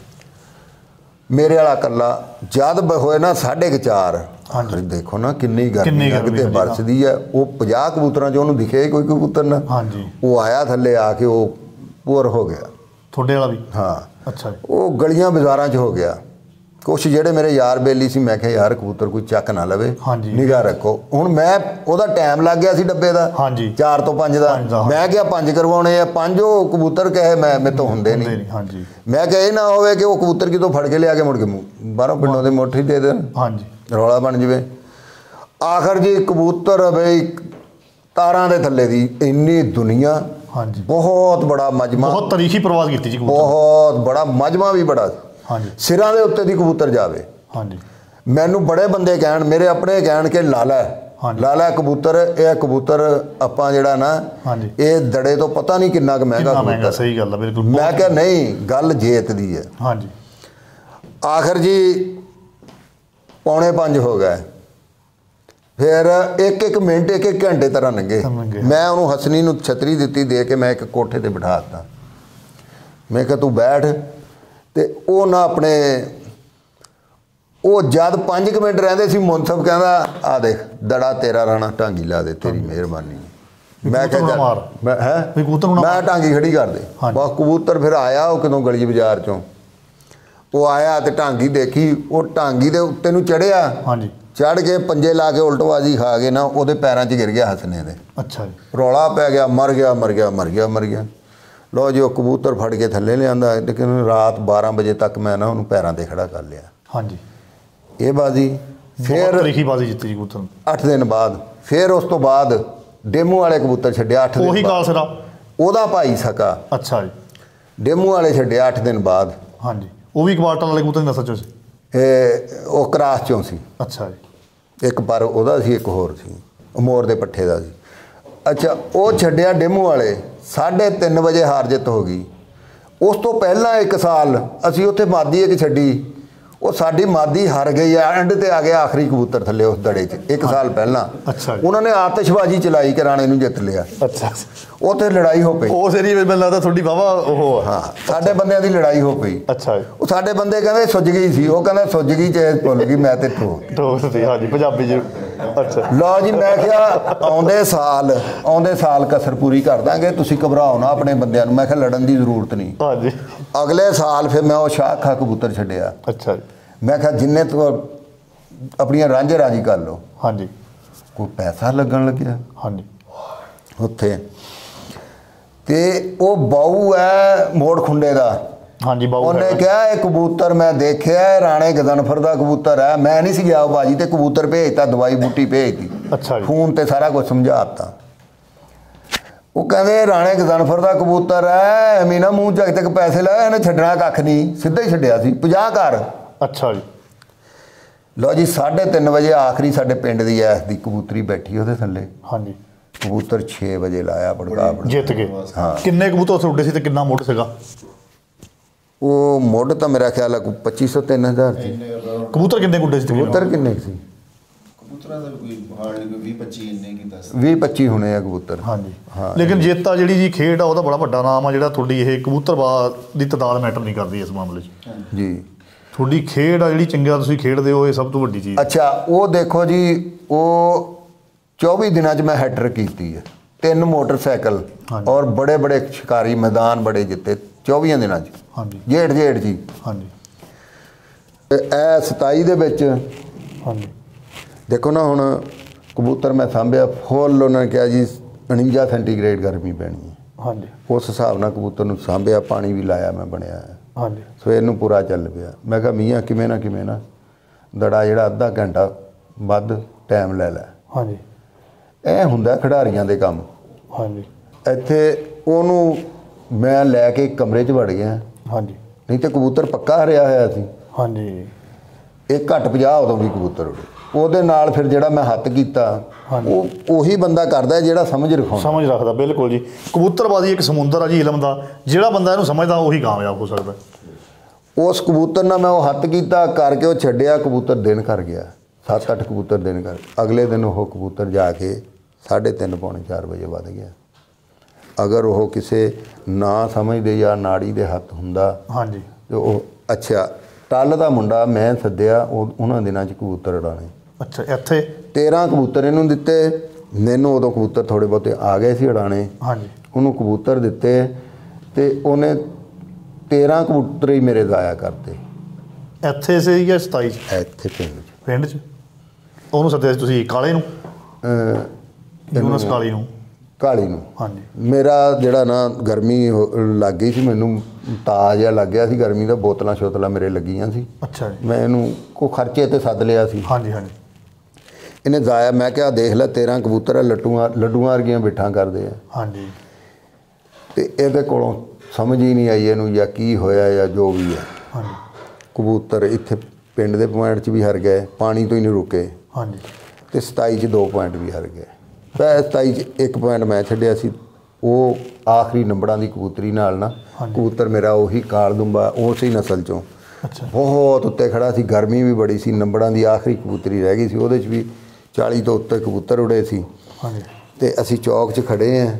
ਮੇਰੇ ਵਾਲਾ ਇਕੱਲਾ ਜਦ ਹੋਏ ਨਾ ਸਾਢੇ ਕੁ ਚਾਰ, ਦੇਖੋ ਨਾ ਕਿੰਨੀ ਗਰਮੀ ਕਿਤੇ ਬਰਸਦੀ ਹੈ। ਉਹ ਪੰਜਾਹ ਕਬੂਤਰਾਂ 'ਚ ਉਹਨੂੰ ਦਿਖੇ ਕੋਈ ਕਬੂਤਰ ਨਾ। ਹਾਂਜੀ। ਉਹ ਆਇਆ ਥੱਲੇ ਆ ਕੇ ਉਹ ਪੂਰ ਹੋ ਗਿਆ। ਤੁਹਾਡੇ ਵਾਲਾ ਵੀ? ਹਾਂ। ਅੱਛਾ ਜੀ। ਉਹ ਗਲੀਆਂ ਬਾਜ਼ਾਰਾਂ 'ਚ ਹੋ ਗਿਆ। ਕੁਛ ਜਿਹੜੇ ਮੇਰੇ ਯਾਰ ਬੇਲੀ ਸੀ, ਮੈਂ ਕਿਹਾ ਯਾਰ ਕਬੂਤਰ ਕੋਈ ਚੱਕ ਨਾ ਲਵੇ, ਨਿਗਾਹ ਰੱਖੋ। ਹੁਣ ਮੈਂ ਉਹਦਾ ਟਾਈਮ ਲੱਗ ਗਿਆ ਸੀ ਡੱਬੇ ਦਾ, ਚਾਰ ਤੋਂ ਪੰਜ ਦਾ। ਮੈਂ ਕਿਹਾ ਪੰਜ ਕਰਵਾਉਣੇ ਆ, ਪੰਜ ਉਹ ਕਬੂਤਰ ਕਹੇ ਮੈਂ ਮੇਰੇ ਤੋਂ ਹੁੰਦੇ ਨਹੀਂ। ਹਾਂਜੀ। ਮੈਂ ਕਿਹਾ ਇਹ ਨਾ ਹੋਵੇ ਕਿ ਉਹ ਕਬੂਤਰ ਕਿਤੋਂ ਫੜ ਕੇ ਲਿਆ ਕੇ ਮੁੜ ਕੇ ਬਾਹਰੋਂ ਪਿੰਡੋਂ ਦੇ ਮੁੱਠ ਹੀ ਦੇ ਦੇਣ। ਹਾਂਜੀ। ਰੌਲਾ ਬਣ ਜਾਵੇ। ਆਖਰ ਜੀ ਕਬੂਤਰ ਬਈ ਤਾਰਾਂ ਦੇ ਥੱਲੇ ਦੀ ਇੰਨੀ ਦੁਨੀਆ। ਹਾਂਜੀ। ਬਹੁਤ ਬੜਾ ਮਜਮਾ, ਬਹੁਤ ਤਾਰੀਖੀ ਪ੍ਰਵਾਸ ਕੀਤੀ ਜੀ, ਬਹੁਤ ਬੜਾ ਮਜਮਾ ਵੀ ਬੜਾ। ਹਾਂਜੀ। ਸਿਰਾਂ ਦੇ ਉੱਤੇ ਦੀ ਕਬੂਤਰ ਜਾਵੇ। ਹਾਂਜੀ। ਮੈਨੂੰ ਬੜੇ ਬੰਦੇ ਕਹਿਣ, ਮੇਰੇ ਆਪਣੇ ਕਹਿਣ ਕਿ ਲਾਲਾ ਲਾਲਾ ਕਬੂਤਰ, ਇਹ ਕਬੂਤਰ ਆਪਾਂ ਜਿਹੜਾ ਨਾ, ਇਹ ਦੜੇ ਤੋਂ ਪਤਾ ਨਹੀਂ ਕਿੰਨਾ ਕੁ ਮਹਿੰਗਾ ਕਬੂਤਰ। ਸਹੀ ਗੱਲ ਹੈ, ਬਿਲਕੁਲ। ਮੈਂ ਕਿਹਾ ਨਹੀਂ, ਗੱਲ ਜੇਤ ਦੀ ਹੈ। ਹਾਂਜੀ। ਆਖਰ ਜੀ ਪੌਣੇ ਪੰਜ ਹੋ ਗਏ, ਫਿਰ ਇੱਕ ਇੱਕ ਮਿੰਟ ਇੱਕ ਇੱਕ ਘੰਟੇ ਤਰ੍ਹਾਂ ਲੰਘੇ। ਮੈਂ ਉਹਨੂੰ ਹਸਨੀ ਨੂੰ ਛਤਰੀ ਦਿੱਤੀ ਦੇ ਕੇ, ਮੈਂ ਇੱਕ ਕੋਠੇ ਤੇ ਬਿਠਾ ਦਿੱਤਾ। ਮੈਂ ਕਿਹਾ ਤੂੰ ਬੈਠ। ਤੇ ਉਹ ਨਾ ਆਪਣੇ, ਉਹ ਜਦ ਪੰਜ ਕੁ ਮਿੰਟ ਰਹਿੰਦੇ ਸੀ, ਮੁਨਸਬ ਕਹਿੰਦਾ ਆ ਦੇਖ ਦੜਾ ਤੇਰਾ ਰਾਣਾ, ਟਾਂਗੀ ਲਾ ਦੇ, ਤੇਰੀ ਮਿਹਰਬਾਨੀ। ਮੈਂ ਕਿਹਾ ਮੈਂ ਹੈ ਮੈਂ ਟਾਂਗੀ ਖੜੀ ਕਰ ਦੇ ਬਸ। ਕਬੂਤਰ ਫਿਰ ਆਇਆ, ਉਹ ਕਿਦੋਂ ਗਲੀ ਬਾਜ਼ਾਰ 'ਚੋਂ ਉਹ ਆਇਆ ਤੇ ਟਾਂਗੀ ਦੇਖੀ, ਉਹ ਟਾਂਗੀ ਦੇ ਉੱਤੇ ਨੂੰ ਚੜ੍ਹਿਆ। ਹਾਂਜੀ। ਚੜ੍ਹ ਕੇ ਪੰਜੇ ਲਾ ਕੇ ਉਲਟਬਾਜ਼ੀ ਖਾ ਕੇ ਨਾ ਉਹਦੇ ਪੈਰਾਂ 'ਚ ਗਿਰ ਗਿਆ ਹਸਨੇ ਦੇ। ਅੱਛਾ ਜੀ। ਰੌਲਾ ਪੈ ਗਿਆ, ਮਰ ਗਿਆ ਮਰ ਗਿਆ ਮਰ ਗਿਆ ਮਰ ਗਿਆ। ਲਓ ਜੀ, ਉਹ ਕਬੂਤਰ ਫੜ ਕੇ ਥੱਲੇ ਲਿਆਂਦਾ, ਲੇਕਿਨ ਰਾਤ ਬਾਰਾਂ ਵਜੇ ਤੱਕ ਮੈਂ ਨਾ ਉਹਨੂੰ ਪੈਰਾਂ 'ਤੇ ਖੜਾ ਕਰ ਲਿਆ। ਹਾਂਜੀ। ਇਹ ਬਾਜ਼ੀ ਫਿਰ ਤਰੀਖੀ ਬਾਜ਼ੀ ਜਿੱਤੀ ਜੀ ਕਬੂਤਰ। ਅੱਠ ਦਿਨ ਬਾਅਦ ਫਿਰ ਉਸ ਤੋਂ ਬਾਅਦ ਡੇਮੂ ਵਾਲੇ ਕਬੂਤਰ ਛੱਡਿਆ। ਅੱਠ ਦਿਨ ਉਹੀ ਕਾਲਸਰਾ ਉਹਦਾ ਭਾਈ ਸਕਾ। ਅੱਛਾ ਜੀ। ਡੇਮੂ ਵਾਲੇ ਛੱਡਿਆ ਅੱਠ ਦਿਨ ਬਾਅਦ। ਹਾਂਜੀ। ਉਹ ਵੀ ਕਵਾਟਰ ਵਾਲੇ ਕਬੂਤਰ ਨਸਲ 'ਚੋਂ ਸੀ? ਇਹ ਉਹ ਕਰਾਸ 'ਚੋਂ ਸੀ। ਅੱਛਾ ਜੀ। ਇੱਕ ਪਰ ਉਹਦਾ ਸੀ, ਇੱਕ ਹੋਰ ਸੀ, ਮੋਰ ਦੇ ਪੱਠੇ ਦਾ ਸੀ। ਅੱਛਾ, ਉਹ ਛੱਡਿਆ ਡੇਮੂ ਵਾਲੇ, ਸਾਢੇ ਤਿੰਨ ਵਜੇ ਹਾਰ ਜਿੱਤ ਹੋ ਗਈ। ਉਸ ਤੋਂ ਪਹਿਲਾਂ ਇੱਕ ਸਾਲ ਅਸੀਂ ਉੱਥੇ ਮਾਦੀ ਇੱਕ ਛੱਡੀ, ਉਹ ਸਾਡੀ ਮਾਦੀ ਹਾਰ ਗਈ ਆ। ਐਂਡ ਤੇ ਆ ਗਿਆ ਆਖਰੀ ਕਬੂਤਰ ਥੱਲੇ ਉਸ ਦੜੇ 'ਚ, ਇੱਕ ਸਾਲ ਪਹਿਲਾਂ। ਅੱਛਾ। ਉਹਨਾਂ ਨੇ ਆਤਿਸ਼ਬਾਜ਼ੀ ਚਲਾਈ ਕਿ ਰਾਣੇ ਨੂੰ ਜਿੱਤ ਲਿਆ। ਅੱਛਾ। ਉੱਥੇ ਲੜਾਈ ਹੋ ਪਈ। ਉਸ ਏਰੀਏ ਵਿੱਚ ਮੈਨੂੰ ਲੱਗਦਾ ਤੁਹਾਡੀ ਵਾਹਵਾ ਉਹ। ਹਾਂ, ਸਾਡੇ ਬੰਦਿਆਂ ਦੀ ਲੜਾਈ ਹੋ ਪਈ। ਅੱਛਾ। ਉਹ ਸਾਡੇ ਬੰਦੇ ਕਹਿੰਦੇ ਸੁੱਜ ਗਈ ਸੀ, ਉਹ ਕਹਿੰਦਾ ਸੁੱਜ ਗਈ ਚਾਹੇ ਭੁੱਲ ਗਈ, ਮੈਂ ਤੇ ਠੋਕ ਠੋਕਦੀ। ਹਾਂਜੀ, ਪੰਜਾਬੀ 'ਚ। ਅੱਛਾ। ਲਓ ਜੀ, ਮੈਂ ਕਿਹਾ ਆਉਂਦੇ ਸਾਲ ਆਉਂਦੇ ਸਾਲ ਕਸਰ ਪੂਰੀ ਕਰ ਦਾਂਗੇ, ਤੁਸੀਂ ਘਬਰਾਓ ਨਾ ਆਪਣੇ ਬੰਦਿਆਂ ਨੂੰ। ਮੈਂ ਕਿਹਾ ਲੜਨ ਦੀ ਜ਼ਰੂਰਤ ਨਹੀਂ। ਹਾਂਜੀ। ਅਗਲੇ ਸਾਲ ਫਿਰ ਮੈਂ ਉਹ ਸ਼ਾਖਾ ਕਬੂਤਰ ਛੱਡਿਆ। ਅੱਛਾ। ਮੈਂ ਕਿਹਾ ਜਿੰਨੇ ਤੋਂ ਆਪਣੀਆਂ ਰਾਂਝੇ ਰਾਜੀ ਕਰ ਲਓ। ਹਾਂਜੀ। ਕੋਈ ਪੈਸਾ ਲੱਗਣ ਲੱਗਿਆ। ਹਾਂਜੀ। ਉੱਥੇ ਤੇ ਉਹ ਬਾਊ ਹੈ ਮੋੜ ਖੁੰਡੇ ਦਾ। ਹਾਂਜੀ। ਬਾਊ ਉਹਨੇ ਕਿਹਾ ਇਹ ਕਬੂਤਰ ਮੈਂ ਦੇਖਿਆ, ਰਾਣੇ ਗਜ਼ਨਫਰ ਦਾ ਕਬੂਤਰ ਹੈ। ਮੈਂ ਨਹੀਂ ਸੀ ਗਿਆ ਉਹ ਬਾਜੀ ਤੇ ਕਬੂਤਰ ਭੇਜਤਾ, ਦਵਾਈ ਬੂਟੀ ਭੇਜਤੀ। ਅੱਛਾ। ਫੋਨ ਤੇ ਸਾਰਾ ਕੁਝ ਸਮਝਾਤਾ। ਉਹ ਕਹਿੰਦੇ ਰਾਣੇ ਗਜ਼ਨਫਰ ਦਾ ਕਬੂਤਰ ਹੈ, ਐਵੇਂ ਨਾ ਮੂੰਹ ਚੱਕ ਤੱਕ ਪੈਸੇ ਲਾਇਆ, ਇਹਨੇ ਛੱਡਣਾ ਕੱਖ ਨਹੀਂ, ਸਿੱਧਾ ਹੀ ਛੱਡਿਆ ਸੀ ਪੰਜਾਹ ਘਰ। ਅੱਛਾ ਜੀ। ਲਓ ਜੀ ਸਾਢੇ ਤਿੰਨ ਵਜੇ ਆਖਰੀ ਸਾਡੇ ਪਿੰਡ ਦੀ ਐਸ ਦੀ ਕਬੂਤਰੀ ਬੈਠੀ ਉਹਦੇ ਥੱਲੇ। ਹਾਂਜੀ। ਕਬੂਤਰ ਛੇ ਵਜੇ ਲਾਇਆ ਬੜਕਾ ਜਿੱਤ ਗਏ। ਹਾਂ। ਕਿੰਨੇ ਕਬੂਤਰ ਉੱਥੇ ਉੱਡੇ ਸੀ ਤੇ ਕਿੰਨਾ ਮੁੱਢ ਸੀਗਾ? ਉਹ ਮੁੱਢ ਤਾਂ ਮੇਰਾ ਖਿਆਲ ਹੈ ਪੱਚੀ ਸੌ ਤਿੰਨ ਹਜ਼ਾਰ ਸੀ। ਕਬੂਤਰ ਕਿੰਨੇ ਉੱਡੇ ਸੀ? ਕਬੂਤਰ ਕਿੰਨੇ ਸੀ? ਕਬੂਤਰਾਂ ਦਾ ਕੋਈ ਹਾਲ ਨਹੀਂ, ਕੋਈ ਵੀਹ ਪੱਚੀ ਇੰਨੇ ਕੀ ਦੱਸ ਵੀਹ ਪੱਚੀ ਹੋਣੇ ਆ ਕਬੂਤਰ। ਹਾਂਜੀ ਹਾਂ। ਲੇਕਿਨ ਜੇਤਾ ਜਿਹੜੀ ਜੀ ਖੇਡ ਆ ਉਹਦਾ ਬੜਾ ਵੱਡਾ ਨਾਮ ਆ ਜਿਹੜਾ ਤੁਹਾਡੀ ਇਹ ਕਬੂਤਰਬਾਜ਼ ਦੀ ਤਾਦਾਦ ਮੈਟਰ ਨਹੀਂ ਕਰਦੀ ਇਸ ਮਾਮਲੇ 'ਚ ਜੀ। ਤੁਹਾਡੀ ਖੇਡ ਆ ਜਿਹੜੀ ਚੰਗਾ ਤੁਸੀਂ ਖੇਡਦੇ ਹੋ, ਇਹ ਸਭ ਤੋਂ ਵੱਡੀ ਚੀਜ਼। ਅੱਛਾ ਉਹ ਦੇਖੋ ਜੀ, ਉਹ ਚੌਵੀ ਦਿਨਾਂ 'ਚ ਮੈਂ ਹੈਟ੍ਰਿਕ ਕੀਤੀ ਹੈ, ਤਿੰਨ ਮੋਟਰਸਾਈਕਲ ਔਰ ਬੜੇ ਬੜੇ ਸ਼ਿਕਾਰੀ ਮੈਦਾਨ ਬੜੇ ਜਿੱਤੇ ਚੌਵੀਆਂ ਦਿਨਾਂ 'ਚ। ਹਾਂਜੀ। ਜੇਠ ਜੇਠ ਜੀ। ਹਾਂਜੀ। ਇਹ ਸਤਾਈ ਦੇ ਵਿੱਚ। ਹਾਂਜੀ। ਦੇਖੋ ਨਾ ਹੁਣ ਕਬੂਤਰ ਮੈਂ ਸਾਂਭਿਆ ਫੁੱਲ, ਉਹਨਾਂ ਨੇ ਕਿਹਾ ਜੀ ਉਣੰਜਾ ਸੈਂਟੀਗ੍ਰੇਡ ਗਰਮੀ ਪੈਣੀ ਹੈ। ਹਾਂਜੀ। ਉਸ ਹਿਸਾਬ ਨਾਲ ਕਬੂਤਰ ਨੂੰ ਸਾਂਭਿਆ, ਪਾਣੀ ਵੀ ਲਾਇਆ ਮੈਂ, ਬਣਿਆ। ਹਾਂਜੀ। ਸਵੇਰ ਨੂੰ ਪੂਰਾ ਚੱਲ ਪਿਆ। ਮੈਂ ਕਿਹਾ ਮੀਆਂ ਕਿਵੇਂ ਨਾ ਕਿਵੇਂ ਨਾ ਦੜਾ ਜਿਹੜਾ ਅੱਧਾ ਘੰਟਾ ਵੱਧ ਟਾਈਮ ਲੈ ਲੈ। ਹਾਂਜੀ। ਇਹ ਹੁੰਦਾ ਖਿਡਾਰੀਆਂ ਦੇ ਕੰਮ। ਹਾਂਜੀ। ਇੱਥੇ ਉਹਨੂੰ ਮੈਂ ਲੈ ਕੇ ਕਮਰੇ 'ਚ ਵੜ ਗਿਆ। ਹਾਂਜੀ। ਨਹੀਂ ਤੇ ਕਬੂਤਰ ਪੱਕਾ ਹਰਿਆ ਹੋਇਆ ਸੀ। ਹਾਂਜੀ। ਇਹ ਘੱਟ ਪੰਜਾਹ ਉਦੋਂ ਵੀ ਕਬੂਤਰ ਉੜੇ। ਉਹਦੇ ਨਾਲ ਫਿਰ ਜਿਹੜਾ ਮੈਂ ਹੱਥ ਕੀਤਾ ਉਹ ਉਹੀ ਬੰਦਾ ਕਰਦਾ ਜਿਹੜਾ ਸਮਝ ਰੱਖਾਉਂਦਾ, ਸਮਝ ਰੱਖਦਾ। ਬਿਲਕੁਲ ਜੀ। ਕਬੂਤਰਬਾਜ਼ੀ ਇੱਕ ਸਮੁੰਦਰ ਆ ਜੀ ਇਲਮ ਦਾ, ਜਿਹੜਾ ਬੰਦਾ ਇਹਨੂੰ ਸਮਝਦਾ ਉਹੀ ਕਾਮਯਾਬ ਹੋ ਸਕਦਾ। ਉਸ ਕਬੂਤਰ ਨਾਲ ਮੈਂ ਉਹ ਹੱਥ ਕੀਤਾ ਕਰਕੇ ਉਹ ਛੱਡਿਆ, ਕਬੂਤਰ ਦਿਨ ਕਰ ਗਿਆ। ਸੱਤ ਅੱਠ ਕਬੂਤਰ ਦਿਨ ਕਰ। ਅਗਲੇ ਦਿਨ ਉਹ ਕਬੂਤਰ ਜਾ ਕੇ ਸਾਢੇ ਤਿੰਨ ਪੌਣੇ ਚਾਰ ਵਜੇ ਵੱਧ ਗਿਆ। ਅਗਰ ਉਹ ਕਿਸੇ ਨਾ ਸਮਝਦੇ ਜਾਂ ਨਾੜੀ ਦੇ ਹੱਥ ਹੁੰਦਾ। ਹਾਂਜੀ। ਤੇ ਉਹ ਅੱਛਾ ਟੱਲ ਦਾ ਮੁੰਡਾ ਮੈਂ ਸੱਦਿਆ, ਉਹ ਉਹਨਾਂ ਦਿਨਾਂ 'ਚ ਕਬੂਤਰ ਉਡਾਣੇ। ਅੱਛਾ। ਇੱਥੇ ਤੇਰ੍ਹਾਂ ਕਬੂਤਰ ਇਹਨੂੰ ਦਿੱਤੇ। ਮੈਨੂੰ ਉਦੋਂ ਕਬੂਤਰ ਥੋੜ੍ਹੇ ਬਹੁਤੇ ਆ ਗਏ ਸੀ ਉਡਾਣੇ। ਹਾਂਜੀ। ਉਹਨੂੰ ਕਬੂਤਰ ਦਿੱਤੇ ਤੇ ਉਹਨੇ ਤੇਰ੍ਹਾਂ ਕਬੂਤਰ ਹੀ ਮੇਰੇ ਜ਼ਾਇਆ ਕਰਤੇ। ਇੱਥੇ ਸੀ ਜਾਂ ਸਤਾਈ 'ਚ? ਇੱਥੇ ਪਿੰਡ 'ਚ। ਪਿੰਡ 'ਚ ਉਹਨੂੰ ਸੱਦਿਆ ਸੀ ਤੁਸੀਂ ਕਾਲੇ ਨੂੰ? ਯੂਨਸ ਕਾਲੀ ਨੂੰ। ਕਾਲੀ ਨੂੰ। ਹਾਂਜੀ। ਮੇਰਾ ਜਿਹੜਾ ਨਾ ਗਰਮੀ ਲੱਗ ਗਈ ਸੀ, ਮੈਨੂੰ ਤਾਅ ਜਿਹਾ ਲੱਗ ਗਿਆ ਸੀ ਗਰਮੀ ਦਾ, ਬੋਤਲਾਂ ਸ਼ੋਤਲਾਂ ਮੇਰੇ ਲੱਗੀਆਂ ਸੀ। ਅੱਛਾ ਜੀ। ਮੈਂ ਇਹਨੂੰ ਕੋ ਖਰਚੇ 'ਤੇ ਸੱਦ ਲਿਆ ਸੀ। ਹਾਂਜੀ। ਹਾਂਜੀ। ਇਹਨੇ ਜ਼ਾਇਆ, ਮੈਂ ਕਿਹਾ ਦੇਖ ਲੈ ਤੇਰ੍ਹਾਂ ਕਬੂਤਰ ਆ, ਲੱਟੂਆਂ ਲੱਡੂਆਂ ਵਰਗੀਆਂ ਬਿੱਠਾਂ ਕਰਦੇ ਆ। ਹਾਂਜੀ। ਤੇ ਇਹਦੇ ਕੋਲੋਂ ਸਮਝ ਹੀ ਨਹੀਂ ਆਈ ਇਹਨੂੰ ਜਾਂ ਕੀ ਹੋਇਆ ਜਾਂ ਜੋ ਵੀ ਹੈ। ਹਾਂਜੀ। ਕਬੂਤਰ ਇੱਥੇ ਪਿੰਡ ਦੇ ਪੁਆਇੰਟ 'ਚ ਵੀ ਹਾਰ ਗਏ, ਪਾਣੀ ਤੋਂ ਹੀ ਨਹੀਂ ਰੁਕੇ। ਹਾਂਜੀ। ਤੇ ਸਤਾਈ 'ਚ ਦੋ ਪੁਆਇੰਟ ਵੀ ਹਾਰ ਗਏ। ਪੈ ਸਤਾਈ 'ਚ ਇੱਕ ਪੁਆਇੰਟ ਮੈਂ ਛੱਡਿਆ ਸੀ, ਉਹ ਆਖਰੀ ਨੰਬਰਾਂ ਦੀ ਕਬੂਤਰੀ ਨਾਲ ਨਾ ਕਬੂਤਰ ਮੇਰਾ ਉਹੀ ਕਾਲ ਦੁੰਬਾ ਉਸੇ ਨਸਲ 'ਚੋਂ ਅੱਛਾ ਬਹੁਤ ਉੱਤੇ ਖੜਾ ਸੀ। ਗਰਮੀ ਵੀ ਬੜੀ ਸੀ, ਨੰਬਰਾਂ ਦੀ ਆਖਰੀ ਕਬੂਤਰੀ ਰਹਿ ਗਈ ਸੀ, ਉਹਦੇ 'ਚ ਵੀ ਚਾਲੀ ਤੋਂ ਉੱਤੇ ਕਬੂਤਰ ਉੜੇ ਸੀ। ਹਾਂਜੀ। ਤੇ ਅਸੀਂ ਚੌਕ 'ਚ ਖੜੇ ਹਾਂ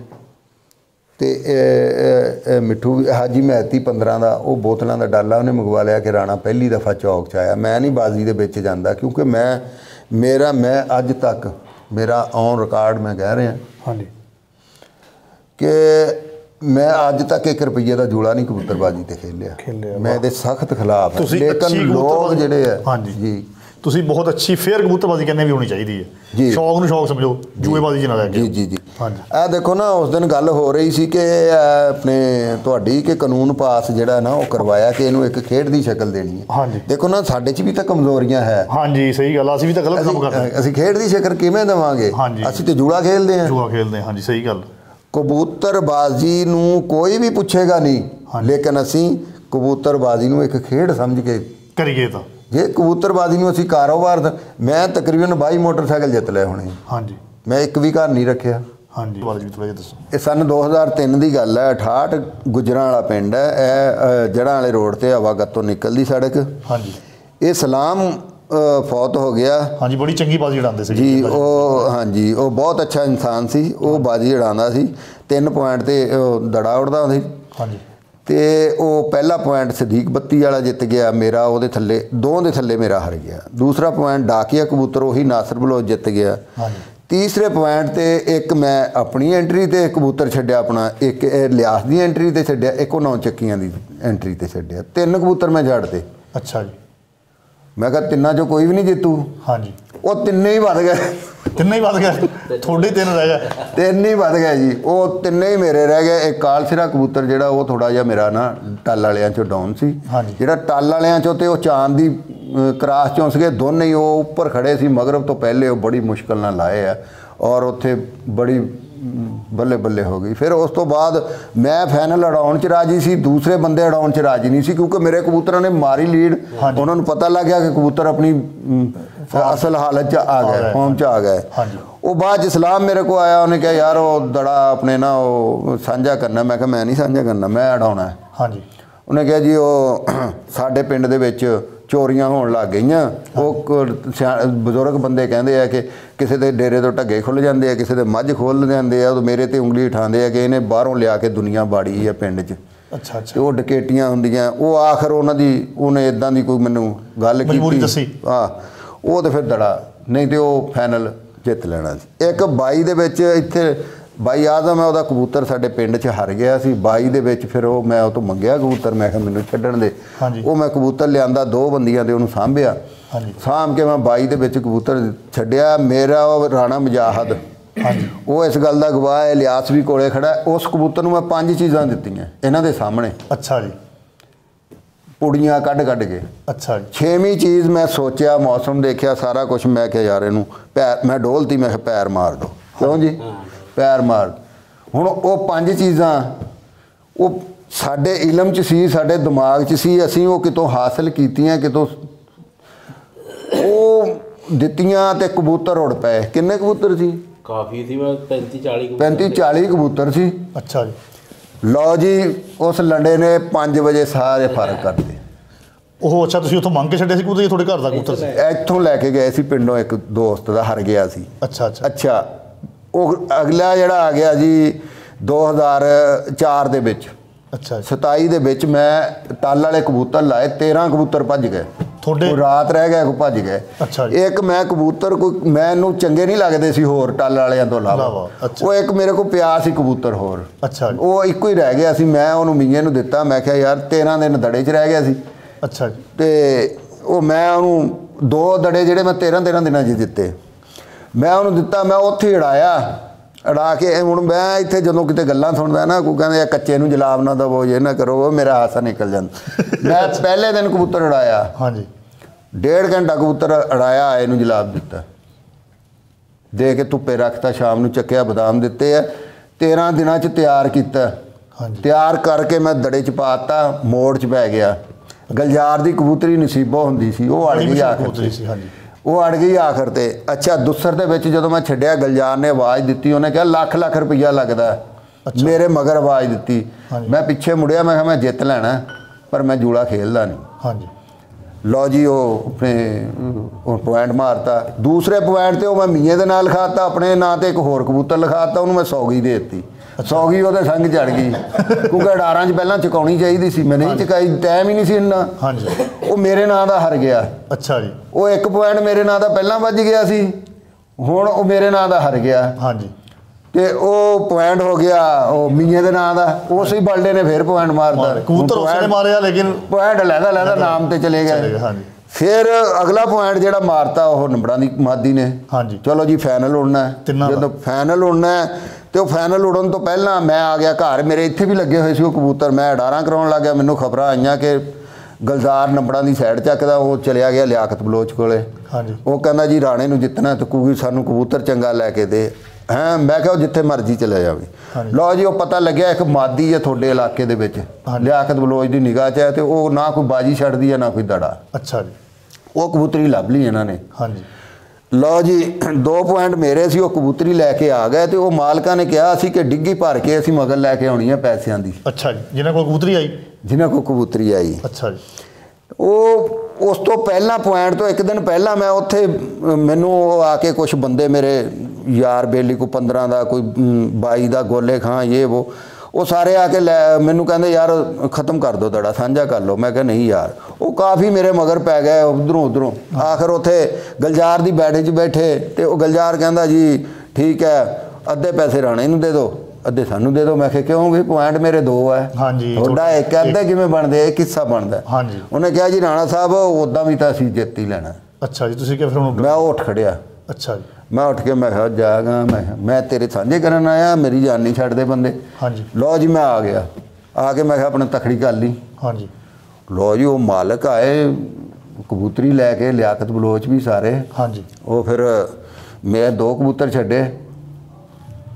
ਤੇ ਮਿੱਠੂ ਹਾਜੀ ਮਹਿਤੀ ਪੰਦਰਾਂ ਦਾ ਉਹ ਬੋਤਲਾਂ ਦਾ ਡਾਲਾ ਉਹਨੇ ਮੰਗਵਾ ਲਿਆ ਕਿ ਰਾਣਾ ਪਹਿਲੀ ਦਫਾ ਚੌਕ 'ਚ ਆਇਆ। ਮੈਂ ਨਹੀਂ ਬਾਜ਼ੀ ਦੇ ਵਿੱਚ ਜਾਂਦਾ, ਕਿਉਂਕਿ ਮੈਂ ਮੇਰਾ ਮੈਂ ਅੱਜ ਤੱਕ ਮੇਰਾ ਔਨ ਰਿਕਾਰਡ ਮੈਂ ਕਹਿ ਰਿਹਾ ਹਾਂਜੀ ਕਿ ਮੈਂ ਅੱਜ ਤੱਕ ਇੱਕ ਰੁਪਈਏ ਦਾ ਜੂੜਾ ਨਹੀਂ ਕਬੂਤਰਬਾਜੀ ਤੇ ਖੇਲਿਆ। ਖੇਲਿਆ ਮੈਂ ਇਹਦੇ ਸਖਤ ਖਿਲਾਫ ਹਾਂ। ਲੇਕਿਨ ਅੱਛੀ ਲੋਕ ਜਿਹੜੇ ਆ ਹਾਂਜੀ ਜੀ ਤੁਸੀਂ ਬਹੁਤ ਅੱਛੀ ਫੇਅਰ ਕਬੂਤਰਬਾਜ਼ੀ ਕਹਿੰਦੇ ਵੀ ਹੋਣੀ ਚਾਹੀਦੀ ਹੈ ਜੀ। ਸ਼ੌਕ ਨੂੰ ਸ਼ੌਕ ਸਮਝੋ, ਜੂਏਬਾਜ਼ੀ 'ਚ ਨਾ ਲੈ ਕੇ। ਜੀ ਜੀ ਜੀ ਹਾਂਜੀ। ਇਹ ਦੇਖੋ ਨਾ ਉਸ ਦਿਨ ਗੱਲ ਹੋ ਰਹੀ ਸੀ ਕਿ ਆਪਣੇ ਤੁਹਾਡੀ ਕਿ ਕਾਨੂੰਨ ਪਾਸ ਜਿਹੜਾ ਨਾ ਉਹ ਕਰਵਾਇਆ ਕਿ ਇਹਨੂੰ ਇੱਕ ਖੇਡ ਦੀ ਸ਼ਕਲ ਦੇਣੀ ਹੈ। ਹਾਂਜੀ। ਦੇਖੋ ਨਾ ਸਾਡੇ 'ਚ ਵੀ ਤਾਂ ਕਮਜ਼ੋਰੀਆਂ ਹੈ। ਹਾਂਜੀ ਸਹੀ ਗੱਲ, ਅਸੀਂ ਵੀ ਤਾਂ ਗਲਤ ਕੰਮ ਕਰਦੇ ਅਸੀਂ ਅਸੀਂ ਖੇਡ ਦੀ ਸ਼ਕਲ ਕਿਵੇਂ ਦੇਵਾਂਗੇ? ਹਾਂਜੀ। ਅਸੀਂ ਤੇ ਜੂੜਾ ਖੇਲਦੇ ਹਾਂ। ਜੂਆ ਖੇਲਦੇ ਹਾਂ। ਹਾਂਜੀ ਸਹੀ ਗੱਲ। ਕਬੂਤਰਬਾਜ਼ੀ ਨੂੰ ਕੋਈ ਵੀ ਪੁੱਛੇਗਾ ਨਹੀਂ, ਲੇਕਿਨ ਅਸੀਂ ਕਬੂਤਰਬਾਜ਼ੀ ਨੂੰ ਇੱਕ ਖੇਡ ਸਮਝ ਕੇ ਕਰੀਏ ਤਾਂ। ਜੇ ਕਬੂਤਰਬਾਜ਼ੀ ਨੂੰ ਅਸੀਂ ਕਾਰੋਬਾਰ ਦਾ, ਮੈਂ ਤਕਰੀਬਨ ਬਾਈ ਮੋਟਰਸਾਈਕਲ ਜਿੱਤ ਲਏ ਹੋਣੇ। ਹਾਂਜੀ। ਮੈਂ ਇੱਕ ਵੀ ਘਰ ਨਹੀਂ ਰੱਖਿਆ। ਹਾਂਜੀ ਬਾਜੀ ਵੀ ਥੋੜ੍ਹਾ ਜਿਹਾ ਦੱਸੋ। ਇਹ ਸੰਨ ਦੋ ਹਜ਼ਾਰ ਤਿੰਨ ਦੀ ਗੱਲ ਹੈ। ਅਠਾਹਠ ਗੁੱਜਰਾਂ ਵਾਲਾ ਪਿੰਡ ਹੈ ਇਹ, ਜੜ੍ਹਾਂ ਵਾਲੇ ਰੋਡ ਤੇ ਹਵਾਗਤ ਤੋਂ ਨਿਕਲਦੀ ਸੜਕ। ਹਾਂਜੀ। ਇਹ ਸਲਾਮ ਫੌਤ ਹੋ ਗਿਆ। ਹਾਂਜੀ ਬੜੀ ਚੰਗੀ ਬਾਜੀ ਉਡਾਉਂਦੇ ਸੀ ਜੀ। ਉਹ ਹਾਂਜੀ ਉਹ ਬਹੁਤ ਅੱਛਾ ਇਨਸਾਨ ਸੀ। ਉਹ ਬਾਜੀ ਉਡਾਉਂਦਾ ਸੀ। ਤਿੰਨ ਪੁਆਇੰਟ ਤੇ ਉਹ ਦੜਾ ਉੜਦਾ ਹੁੰਦਾ ਸੀ। ਹਾਂਜੀ। ਤੇ ਉਹ ਪਹਿਲਾ ਪੁਆਇੰਟ ਸਦੀਕ ਬੱਤੀ ਵਾਲਾ ਜਿੱਤ ਗਿਆ, ਮੇਰਾ ਉਹਦੇ ਥੱਲੇ ਦੋਵਾਂ ਦੇ ਥੱਲੇ ਮੇਰਾ ਹਾਰ ਗਿਆ। ਦੂਸਰਾ ਪੁਆਇੰਟ ਡਾਕੀਆ ਕਬੂਤਰ ਉਹੀ ਨਾਸਰ ਬਲੋਚ ਜਿੱਤ ਗਿਆ। ਹਾਂਜੀ। ਤੀਸਰੇ ਪੁਆਇੰਟ ਤੇ ਇੱਕ ਮੈਂ ਆਪਣੀ ਐਂਟਰੀ ਤੇ ਕਬੂਤਰ ਛੱਡਿਆ ਆਪਣਾ, ਇੱਕ ਇਹ ਲਿਆਸ ਦੀ ਐਂਟਰੀ ਤੇ ਛੱਡਿਆ, ਇੱਕ ਉਹ ਨੌ ਚੱਕੀਆਂ ਦੀ ਐਂਟਰੀ ਤੇ ਛੱਡਿਆ। ਤਿੰਨ ਕਬੂਤਰ ਮੈਂ ਛੱਡਦੇ। ਅੱਛਾ ਜੀ। ਮੈਂ ਕਿਹਾ ਤਿੰਨਾਂ 'ਚੋਂ ਕੋਈ ਵੀ ਨਹੀਂ ਜਿੱਤੂ। ਹਾਂਜੀ। ਉਹ ਤਿੰਨੇ ਹੀ ਵੱਧ ਗਏ। ਤਿੰਨੇ ਹੀ ਵੱਧ ਗਏ? ਤੁਹਾਡੇ ਤਿੰਨ ਰਹਿ ਗਏ? ਤਿੰਨ ਹੀ ਵੱਧ ਗਏ ਜੀ। ਉਹ ਤਿੰਨੇ ਹੀ ਮੇਰੇ ਰਹਿ ਗਏ। ਇੱਕ ਕਾਲ ਸਿਰਾ ਕਬੂਤਰ ਜਿਹੜਾ ਉਹ ਥੋੜ੍ਹਾ ਜਿਹਾ ਮੇਰਾ ਨਾ ਟੱਲ ਵਾਲਿਆਂ 'ਚੋਂ ਡਾਊਨ ਸੀ। ਹਾਂਜੀ। ਜਿਹੜਾ ਟੱਲ ਵਾਲਿਆਂ 'ਚੋਂ ਤੇ ਉਹ ਚਾਂਦ ਦੀ ਕਰਾਸ 'ਚੋਂ ਸੀਗੇ ਦੋਨੇ ਹੀ, ਉਹ ਉੱਪਰ ਖੜੇ ਸੀ ਮਗਰਬ ਤੋਂ ਪਹਿਲੇ। ਉਹ ਬੜੀ ਮੁਸ਼ਕਲ ਨਾਲ ਲਾਏ ਆ ਔਰ ਉੱਥੇ ਬੜੀ ਬੱਲੇ ਬੱਲੇ ਹੋ ਗਈ। ਫਿਰ ਉਸ ਤੋਂ ਬਾਅਦ ਮੈਂ ਫਾਈਨਲ ਉਡਾਉਣ 'ਚ ਰਾਜੀ ਸੀ, ਦੂਸਰੇ ਬੰਦੇ ਉਡਾਉਣ 'ਚ ਰਾਜੀ ਨਹੀਂ ਸੀ, ਕਿਉਂਕਿ ਮੇਰੇ ਕਬੂਤਰਾਂ ਨੇ ਮਾਰੀ ਲੀਡ। ਉਹਨਾਂ ਨੂੰ ਪਤਾ ਲੱਗ ਗਿਆ ਕਿ ਕਬੂਤਰ ਆਪਣੀ ਅਸਲ ਹਾਲਤ 'ਚ ਆ ਗਏ, ਫਾਰਮ 'ਚ ਆ ਗਏ। ਉਹ ਬਾਅਦ 'ਚ ਸਲਾਮ ਮੇਰੇ ਕੋਲ ਆਇਆ, ਉਹਨੇ ਕਿਹਾ ਯਾਰ ਉਹ ਦੜਾ ਆਪਣੇ ਨਾ ਉਹ ਸਾਂਝਾ ਕਰਨਾ। ਮੈਂ ਕਿਹਾ ਮੈਂ ਨਹੀਂ ਸਾਂਝਾ ਕਰਨਾ, ਮੈਂ ਉਡਾਉਣਾ। ਹਾਂਜੀ। ਉਹਨੇ ਕਿਹਾ ਜੀ ਉਹ ਸਾਡੇ ਪਿੰਡ ਦੇ ਵਿੱਚ ਚੋਰੀਆਂ ਹੋਣ ਲੱਗ ਗਈਆਂ। ਉਹ ਬਜ਼ੁਰਗ ਬੰਦੇ ਕਹਿੰਦੇ ਆ ਕਿ ਕਿਸੇ ਦੇ ਡੇਰੇ ਤੋਂ ਢੱਗੇ ਖੁੱਲ੍ਹ ਜਾਂਦੇ ਆ, ਕਿਸੇ ਦੇ ਮੱਝ ਖੋਲ੍ਹ ਜਾਂਦੇ ਆ, ਉਹ ਮੇਰੇ ਤੇ ਉਂਗਲੀ ਉਠਾਉਂਦੇ ਆ ਕਿ ਇਹਨੇ ਬਾਹਰੋਂ ਲਿਆ ਕੇ ਦੁਨੀਆ ਬਾੜੀ ਆ ਪਿੰਡ 'ਚ। ਅੱਛਾ ਅੱਛਾ। ਉਹ ਡਕੈਤੀਆਂ ਹੁੰਦੀਆਂ। ਉਹ ਆਖਰ ਉਹਨਾਂ ਦੀ ਉਹਨੇ ਇਦਾਂ ਦੀ ਕੋਈ ਮੈਨੂੰ ਗੱਲ ਕੀਤੀ। ਹਾਂ, ਉਹ ਤਾਂ ਫਿਰ ਦੜਾ, ਨਹੀਂ ਤਾਂ ਉਹ ਫਾਈਨਲ ਜਿੱਤ ਲੈਣਾ ਸੀ। ਇੱਕ ਬਾਈ ਦੇ ਵਿੱਚ ਇੱਥੇ ਬਾਈ ਆਜ਼ਮ ਹੈ, ਉਹਦਾ ਕਬੂਤਰ ਸਾਡੇ ਪਿੰਡ 'ਚ ਹਾਰ ਗਿਆ ਸੀ। ਬਾਈ ਦੇ ਵਿੱਚ ਫਿਰ ਉਹ ਮੈਂ ਉਹ ਤੋਂ ਮੰਗਿਆ ਕਬੂਤਰ, ਮੈਂ ਕਿਹਾ ਮੈਨੂੰ ਛੱਡਣ ਦੇ। ਉਹ ਮੈਂ ਕਬੂਤਰ ਲਿਆਂਦਾ, ਦੋ ਬੰਦੀਆਂ 'ਤੇ ਉਹਨੂੰ ਸਾਂਭਿਆ। ਸਾਂਭ ਕੇ ਮੈਂ ਬਾਈ ਦੇ ਵਿੱਚ ਕਬੂਤਰ ਛੱਡਿਆ। ਮੇਰਾ ਉਹ ਰਾਣਾ ਮੁਜਾਹਦ, ਉਹ ਇਸ ਗੱਲ ਦਾ ਗਵਾਹ ਹੈ, ਇਲਿਆਸ ਵੀ ਕੋਲੇ ਖੜਾ। ਉਸ ਕਬੂਤਰ ਨੂੰ ਮੈਂ ਪੰਜ ਚੀਜ਼ਾਂ ਦਿੱਤੀਆਂ ਇਹਨਾਂ ਦੇ ਸਾਹਮਣੇ। ਅੱਛਾ ਜੀ। ਪੁੜੀਆਂ ਕੱਢ ਕੱਢ ਕੇ। ਅੱਛਾ ਜੀ। ਛੇਵੀਂ ਚੀਜ਼ ਮੈਂ ਸੋਚਿਆ, ਮੌਸਮ ਦੇਖਿਆ, ਸਾਰਾ ਕੁਛ। ਮੈਂ ਕਿਹਾ ਯਾਰ ਇਹਨੂੰ ਪੈਰ, ਮੈਂ ਡੋਲਤੀ, ਮੈਂ ਕਿਹਾ ਪੈਰ ਮਾਰ ਦੋ। ਕਿਉਂ ਜੀ? ਪੈਰ ਮਾਰ। ਹੁਣ ਉਹ ਪੰਜ ਚੀਜ਼ਾਂ ਉਹ ਸਾਡੇ ਇਲਮ 'ਚ ਸੀ, ਸਾਡੇ ਦਿਮਾਗ 'ਚ ਸੀ, ਅਸੀਂ ਉਹ ਕਿਤੋਂ ਹਾਸਲ ਕੀਤੀਆਂ, ਕਿਤੋਂ ਉਹ ਦਿੱਤੀਆਂ ਤੇ ਕਬੂਤਰ ਉੜ ਪਏ। ਕਿੰਨੇ ਕਬੂਤਰ ਸੀ? ਕਾਫੀ ਸੀ, ਪੈਂਤੀ ਚਾਲੀ ਪੈਂਤੀ ਚਾਲੀ ਕਬੂਤਰ ਸੀ। ਅੱਛਾ ਜੀ। ਲਓ ਜੀ, ਉਸ ਲੰਡੇ ਨੇ ਪੰਜ ਵਜੇ ਸਾਰੇ ਫਰਕ ਕਰਤੇ। ਉਹ ਅੱਛਾ, ਤੁਸੀਂ ਉੱਥੋਂ ਮੰਗ ਕੇ ਛੱਡੇ ਸੀ ਕਬੂਤਰ? ਤੁਹਾਡੇ ਘਰ ਦਾ ਕਬੂਤਰ ਸੀ? ਇੱਥੋਂ ਲੈ ਕੇ ਗਏ ਸੀ ਪਿੰਡੋਂ, ਇੱਕ ਦੋਸਤ ਦਾ ਹਰ ਗਿਆ ਸੀ। ਅੱਛਾ ਅੱਛਾ ਅੱਛਾ। ਉਹ ਅਗਲਾ ਜਿਹੜਾ ਆ ਗਿਆ ਜੀ ਦੋ ਹਜ਼ਾਰ ਚਾਰ ਦੇ ਵਿੱਚ। ਅੱਛਾ। ਸਤਾਈ ਦੇ ਵਿੱਚ ਮੈਂ ਟੱਲ ਵਾਲੇ ਕਬੂਤਰ ਲਾਏ, ਤੇਰ੍ਹਾਂ ਕਬੂਤਰ ਭੱਜ ਗਏ। ਤੁਹਾਡੇ ਰਾਤ ਰਹਿ ਗਿਆ, ਕੋਈ ਭੱਜ ਗਏ। ਅੱਛਾ। ਇੱਕ ਮੈਂ ਕਬੂਤਰ ਕੋਈ ਮੈਨੂੰ ਚੰਗੇ ਨਹੀਂ ਲੱਗਦੇ ਸੀ ਹੋਰ ਟੱਲ ਵਾਲਿਆਂ ਤੋਂ ਇਲਾਵਾ। ਉਹ ਇੱਕ ਮੇਰੇ ਕੋਲ ਪਿਆ ਸੀ ਕਬੂਤਰ ਹੋਰ। ਅੱਛਾ। ਉਹ ਇੱਕੋ ਹੀ ਰਹਿ ਗਿਆ ਸੀ। ਮੈਂ ਉਹਨੂੰ ਮੀਆਂ ਨੂੰ ਦਿੱਤਾ। ਮੈਂ ਕਿਹਾ ਯਾਰ ਤੇਰ੍ਹਾਂ ਦਿਨ ਦੜੇ 'ਚ ਰਹਿ ਗਿਆ ਸੀ। ਅੱਛਾ ਜੀ। ਅਤੇ ਉਹ ਮੈਂ ਉਹਨੂੰ ਦੋ ਦੜੇ ਜਿਹੜੇ ਮੈਂ ਤੇਰ੍ਹਾਂ ਤੇਰ੍ਹਾਂ ਦਿਨਾਂ 'ਚ ਦਿੱਤੇ, ਮੈਂ ਉਹਨੂੰ ਦਿੱਤਾ। ਮੈਂ ਉੱਥੇ ਹੀ ਉਡਾਇਆ। ਉਡਾ ਕੇ ਹੁਣ ਮੈਂ ਇੱਥੇ ਜਦੋਂ ਕਿਤੇ ਗੱਲਾਂ ਸੁਣਦਾ ਨਾ, ਕੋਈ ਕਹਿੰਦੇ ਕੱਚੇ ਨੂੰ ਜਲਾਬ ਨਾ ਦੇਵੋ, ਇਹ ਨਾ ਕਰੋ, ਮੇਰਾ ਹਾਸਾ ਨਿਕਲ ਜਾਂਦਾ। ਮੈਂ ਪਹਿਲੇ ਦਿਨ ਕਬੂਤਰ ਉਡਾਇਆ। ਹਾਂਜੀ। ਡੇਢ ਘੰਟਾ ਕਬੂਤਰ ਉਡਾਇਆ, ਇਹਨੂੰ ਜਲਾਬ ਦਿੱਤਾ, ਦੇ ਕੇ ਧੁੱਪੇ ਰੱਖਤਾ। ਸ਼ਾਮ ਨੂੰ ਚੱਕਿਆ, ਬਦਾਮ ਦਿੱਤੇ ਆ। ਤੇਰ੍ਹਾਂ ਦਿਨਾਂ 'ਚ ਤਿਆਰ ਕੀਤਾ। ਤਿਆਰ ਕਰਕੇ ਮੈਂ ਦੜੇ 'ਚ ਪਾ ਤਾ, ਮੋੜ 'ਚ ਪੈ ਗਿਆ। ਗਲਜਾਰ ਦੀ ਕਬੂਤਰੀ ਨਸੀਬੋ ਹੁੰਦੀ ਸੀ, ਉਹ ਅੜ ਗਈ ਆਖਰ ਤੇ। ਉਹ ਅੜ ਗਈ ਆਖਰ ਤੇ। ਅੱਛਾ, ਦੁਸਰ ਦੇ ਵਿੱਚ ਜਦੋਂ ਮੈਂ ਛੱਡਿਆ, ਗਲਜਾਰ ਨੇ ਆਵਾਜ਼ ਦਿੱਤੀ। ਉਹਨੇ ਕਿਹਾ ਲੱਖ ਲੱਖ ਰੁਪਈਆ ਲੱਗਦਾ। ਮੇਰੇ ਮਗਰ ਆਵਾਜ਼ ਦਿੱਤੀ। ਮੈਂ ਪਿੱਛੇ ਮੁੜਿਆ, ਮੈਂ ਕਿਹਾ ਮੈਂ ਜਿੱਤ ਲੈਣਾ, ਪਰ ਮੈਂ ਜੂੜਾ ਖੇਲਦਾ ਨਹੀਂ। ਹਾਂਜੀ। ਲਓ ਜੀ, ਉਹ ਆਪਣੇ ਉਹ ਪੁਆਇੰਟ ਮਾਰਤਾ। ਦੂਸਰੇ ਪੁਆਇੰਟ 'ਤੇ ਉਹ ਮੈਂ ਮੀਏ ਦੇ ਨਾਲ ਲਿਖਾਤਾ, ਆਪਣੇ ਨਾਂ 'ਤੇ ਇੱਕ ਹੋਰ ਕਬੂਤਰ ਲਿਖਾਤਾ। ਉਹਨੂੰ ਮੈਂ ਸੌਗੀ ਦੇ ਦਿੱਤੀ। ਸੌਗੀ ਉਹਦੇ ਸੰਗ ਚੜ ਗਈ, ਕਿਉਂਕਿ ਅਡਾਰਾਂ 'ਚ ਪਹਿਲਾਂ ਚੁਕਾਉਣੀ ਚਾਹੀਦੀ ਸੀ, ਮੈਂ ਨਹੀਂ ਚੁਕਾਈ, ਟਾਈਮ ਹੀ ਨਹੀਂ ਸੀ ਇੰਨਾ। ਹਾਂਜੀ। ਉਹ ਮੇਰੇ ਨਾਂ ਦਾ ਹਾਰ ਗਿਆ। ਅੱਛਾ ਜੀ। ਉਹ ਇੱਕ ਪੁਆਇੰਟ ਮੇਰੇ ਨਾਂ ਦਾ ਪਹਿਲਾਂ ਵੱਜ ਗਿਆ ਸੀ, ਹੁਣ ਉਹ ਮੇਰੇ ਨਾਂ ਦਾ ਹਾਰ ਗਿਆ। ਹਾਂਜੀ। ਤੇ ਉਹ ਪੁਆਇੰਟ ਹੋ ਗਿਆ ਉਹ ਮੀਏ ਦੇ ਨਾਂ ਦਾ। ਉਸੇ ਬਲਡੇ ਨੇ ਫਿਰ ਪੁਆਇੰਟ ਮਾਰਦਾ। ਕਬੂਤਰ ਉਸਨੇ ਮਾਰਿਆ, ਲੇਕਿਨ ਪੁਆਇੰਟ ਲੈਦਾ ਲੈਦਾ ਨਾਮ ਤੇ ਚਲੇ ਗਏ। ਫਿਰ ਅਗਲਾ ਪੁਆਇੰਟ ਜਿਹੜਾ ਮਾਰਤਾ ਉਹ ਨੰਬਰਾਂ ਦੀ ਮਾਦੀ ਨੇ। ਹਾਂਜੀ। ਚਲੋ ਜੀ, ਫਾਈਨਲ ਉੜਨਾ। ਜਦੋਂ ਫਾਈਨਲ ਉੜਨਾ ਤੇ ਉਹ ਫਾਈਨਲ ਉੜਨ ਤੋਂ ਪਹਿਲਾਂ ਮੈਂ ਆ ਗਿਆ ਘਰ। ਮੇਰੇ ਇੱਥੇ ਵੀ ਲੱਗੇ ਹੋਏ ਸੀ ਉਹ ਕਬੂਤਰ। ਮੈਂ ਅਡਾਰਾਂ ਕਰਾਉਣ ਲੱਗ ਗਿਆ। ਮੈਨੂੰ ਖਬਰਾਂ ਆਈਆਂ ਕਿ ਗਲਜ਼ਾਰ ਨੰਬਰਾਂ ਦੀ ਸਾਈਡ ਚੱਕਦਾ। ਉਹ ਚਲਿਆ ਗਿਆ ਲਿਆਕਤ ਬਲੋਚ ਕੋਲੇ। ਹਾਂਜੀ। ਉਹ ਕਹਿੰਦਾ ਜੀ ਰਾਣੇ ਨੂੰ ਜਿੱਤਣਾ ਤੇ ਕੋਈ ਸਾਨੂੰ ਕਬੂਤਰ ਚੰਗਾ ਲੈ ਕੇ ਦੇ। ਹੈਂ, ਮੈਂ ਕਿਹਾ ਉਹ ਜਿੱਥੇ ਮਰਜ਼ੀ ਚਲੇ ਜਾਵੇ। ਲਓ ਜੀ, ਉਹ ਪਤਾ ਲੱਗਿਆ ਇੱਕ ਮਾਦੀ ਹੈ ਤੁਹਾਡੇ ਇਲਾਕੇ ਦੇ ਵਿੱਚ, ਲਿਆਕਤ ਬਲੋਚ ਦੀ ਨਿਗਾਹ 'ਚ ਹੈ, ਤੇ ਉਹ ਨਾ ਕੋਈ ਬਾਜੀ ਛੱਡਦੀ ਹੈ ਨਾ ਕੋਈ ਦੜਾ। ਅੱਛਾ ਜੀ। ਉਹ ਕਬੂਤਰੀ ਲੱਭ ਲਈ ਇਹਨਾਂ ਨੇ। ਹਾਂਜੀ। ਲਓ ਜੀ, ਦੋ ਪੁਆਇੰਟ ਮੇਰੇ ਸੀ, ਉਹ ਕਬੂਤਰੀ ਲੈ ਕੇ ਆ ਗਏ। ਤੇ ਉਹ ਮਾਲਕਾਂ ਨੇ ਕਿਹਾ ਸੀ ਕਿ ਡਿੱਗੀ ਭਰ ਕੇ ਅਸੀਂ ਮਗਰ ਲੈ ਕੇ ਆਉਣੀ ਹੈ ਪੈਸਿਆਂ ਦੀ। ਅੱਛਾ ਜੀ। ਜਿਹਨਾਂ ਕੋਲ ਕਬੂਤਰੀ ਆਈ? ਜਿਹਨਾਂ ਕੋਲ ਕਬੂਤਰੀ ਆਈ। ਅੱਛਾ ਜੀ। ਉਹ ਉਸ ਤੋਂ ਪਹਿਲਾਂ ਪੁਆਇੰਟ ਤੋਂ ਇੱਕ ਦਿਨ ਪਹਿਲਾਂ ਮੈਂ ਉੱਥੇ, ਮੈਨੂੰ ਉਹ ਆ ਕੇ ਕੁਛ ਬੰਦੇ ਮੇਰੇ ਯਾਰ ਬੇਲੀ, ਕੋਈ ਪੰਦਰਾਂ ਦਾ, ਕੋਈ ਬਾਈ ਦਾ, ਗੋਲੇ ਖਾਂ, ਇਹ ਵੋ, ਉਹ ਸਾਰੇ ਆ ਕੇ ਲੈ ਮੈਨੂੰ ਕਹਿੰਦੇ ਯਾਰ ਖ਼ਤਮ ਕਰ ਦਿਓ ਦੜਾ, ਸਾਂਝਾ ਕਰ ਲਓ। ਮੈਂ ਕਿਹਾ ਨਹੀਂ ਯਾਰ। ਉਹ ਕਾਫੀ ਮੇਰੇ ਮਗਰ ਪੈ ਗਏ ਉੱਧਰੋਂ ਉੱਧਰੋਂ। ਆਖਰ ਉੱਥੇ ਗਲਜਾਰ ਦੀ ਬੈਠੇ 'ਚ ਬੈਠੇ, ਤੇ ਉਹ ਗਲਜਾਰ ਕਹਿੰਦਾ ਜੀ ਠੀਕ ਹੈ, ਅੱਧੇ ਪੈਸੇ ਰਾਣੇ ਨੂੰ ਦੇ ਦਿਓ, ਅੱਧੇ ਸਾਨੂੰ ਦੇ ਦਿਓ। ਮੈਂ ਕਿਹਾ ਕਿਉਂ ਵੀ ਪੁਆਇੰਟ ਮੇਰੇ ਦੋ ਹੈ। ਹਾਂਜੀ। ਤੁਹਾਡਾ ਇੱਕ ਅੱਧੇ ਕਿਵੇਂ ਬਣਦੇ, ਇਹ ਕਿੱਸਾ ਬਣਦਾ। ਹਾਂਜੀ। ਉਹਨੇ ਕਿਹਾ ਜੀ ਰਾਣਾ ਸਾਹਿਬ ਉੱਦਾਂ ਵੀ ਤਾਂ ਅਸੀਂ ਜਿੱਤ ਹੀ ਲੈਣਾ। ਅੱਛਾ ਜੀ। ਤੁਸੀਂ ਕਿਹਾ ਫਿਰ ਹੁਣ? ਮੈਂ ਉੱਠ ਖੜਿਆ। ਅੱਛਾ ਜੀ। ਮੈਂ ਉੱਠ ਕੇ ਮੈਂ ਕਿਹਾ ਜਾਗਾ, ਮੈਂ ਮੈਂ ਤੇਰੇ ਸਾਂਝੇ ਕਰਨ ਆਇਆ, ਮੇਰੀ ਜਾਨ ਨਹੀਂ ਛੱਡਦੇ ਬੰਦੇ। ਹਾਂਜੀ। ਲਓ ਜੀ, ਮੈਂ ਆ ਗਿਆ। ਆ ਕੇ ਮੈਂ ਕਿਹਾ ਆਪਣੇ ਤਖੜੀ ਕਰ ਲਈ। ਹਾਂਜੀ। ਲਓ ਜੀ, ਉਹ ਮਾਲਕ ਆਏ ਕਬੂਤਰੀ ਲੈ ਕੇ, ਲਿਆਕਤ ਬਲੋਚ ਵੀ ਸਾਰੇ। ਹਾਂਜੀ। ਉਹ ਫਿਰ ਮੈਂ ਦੋ ਕਬੂਤਰ ਛੱਡੇ,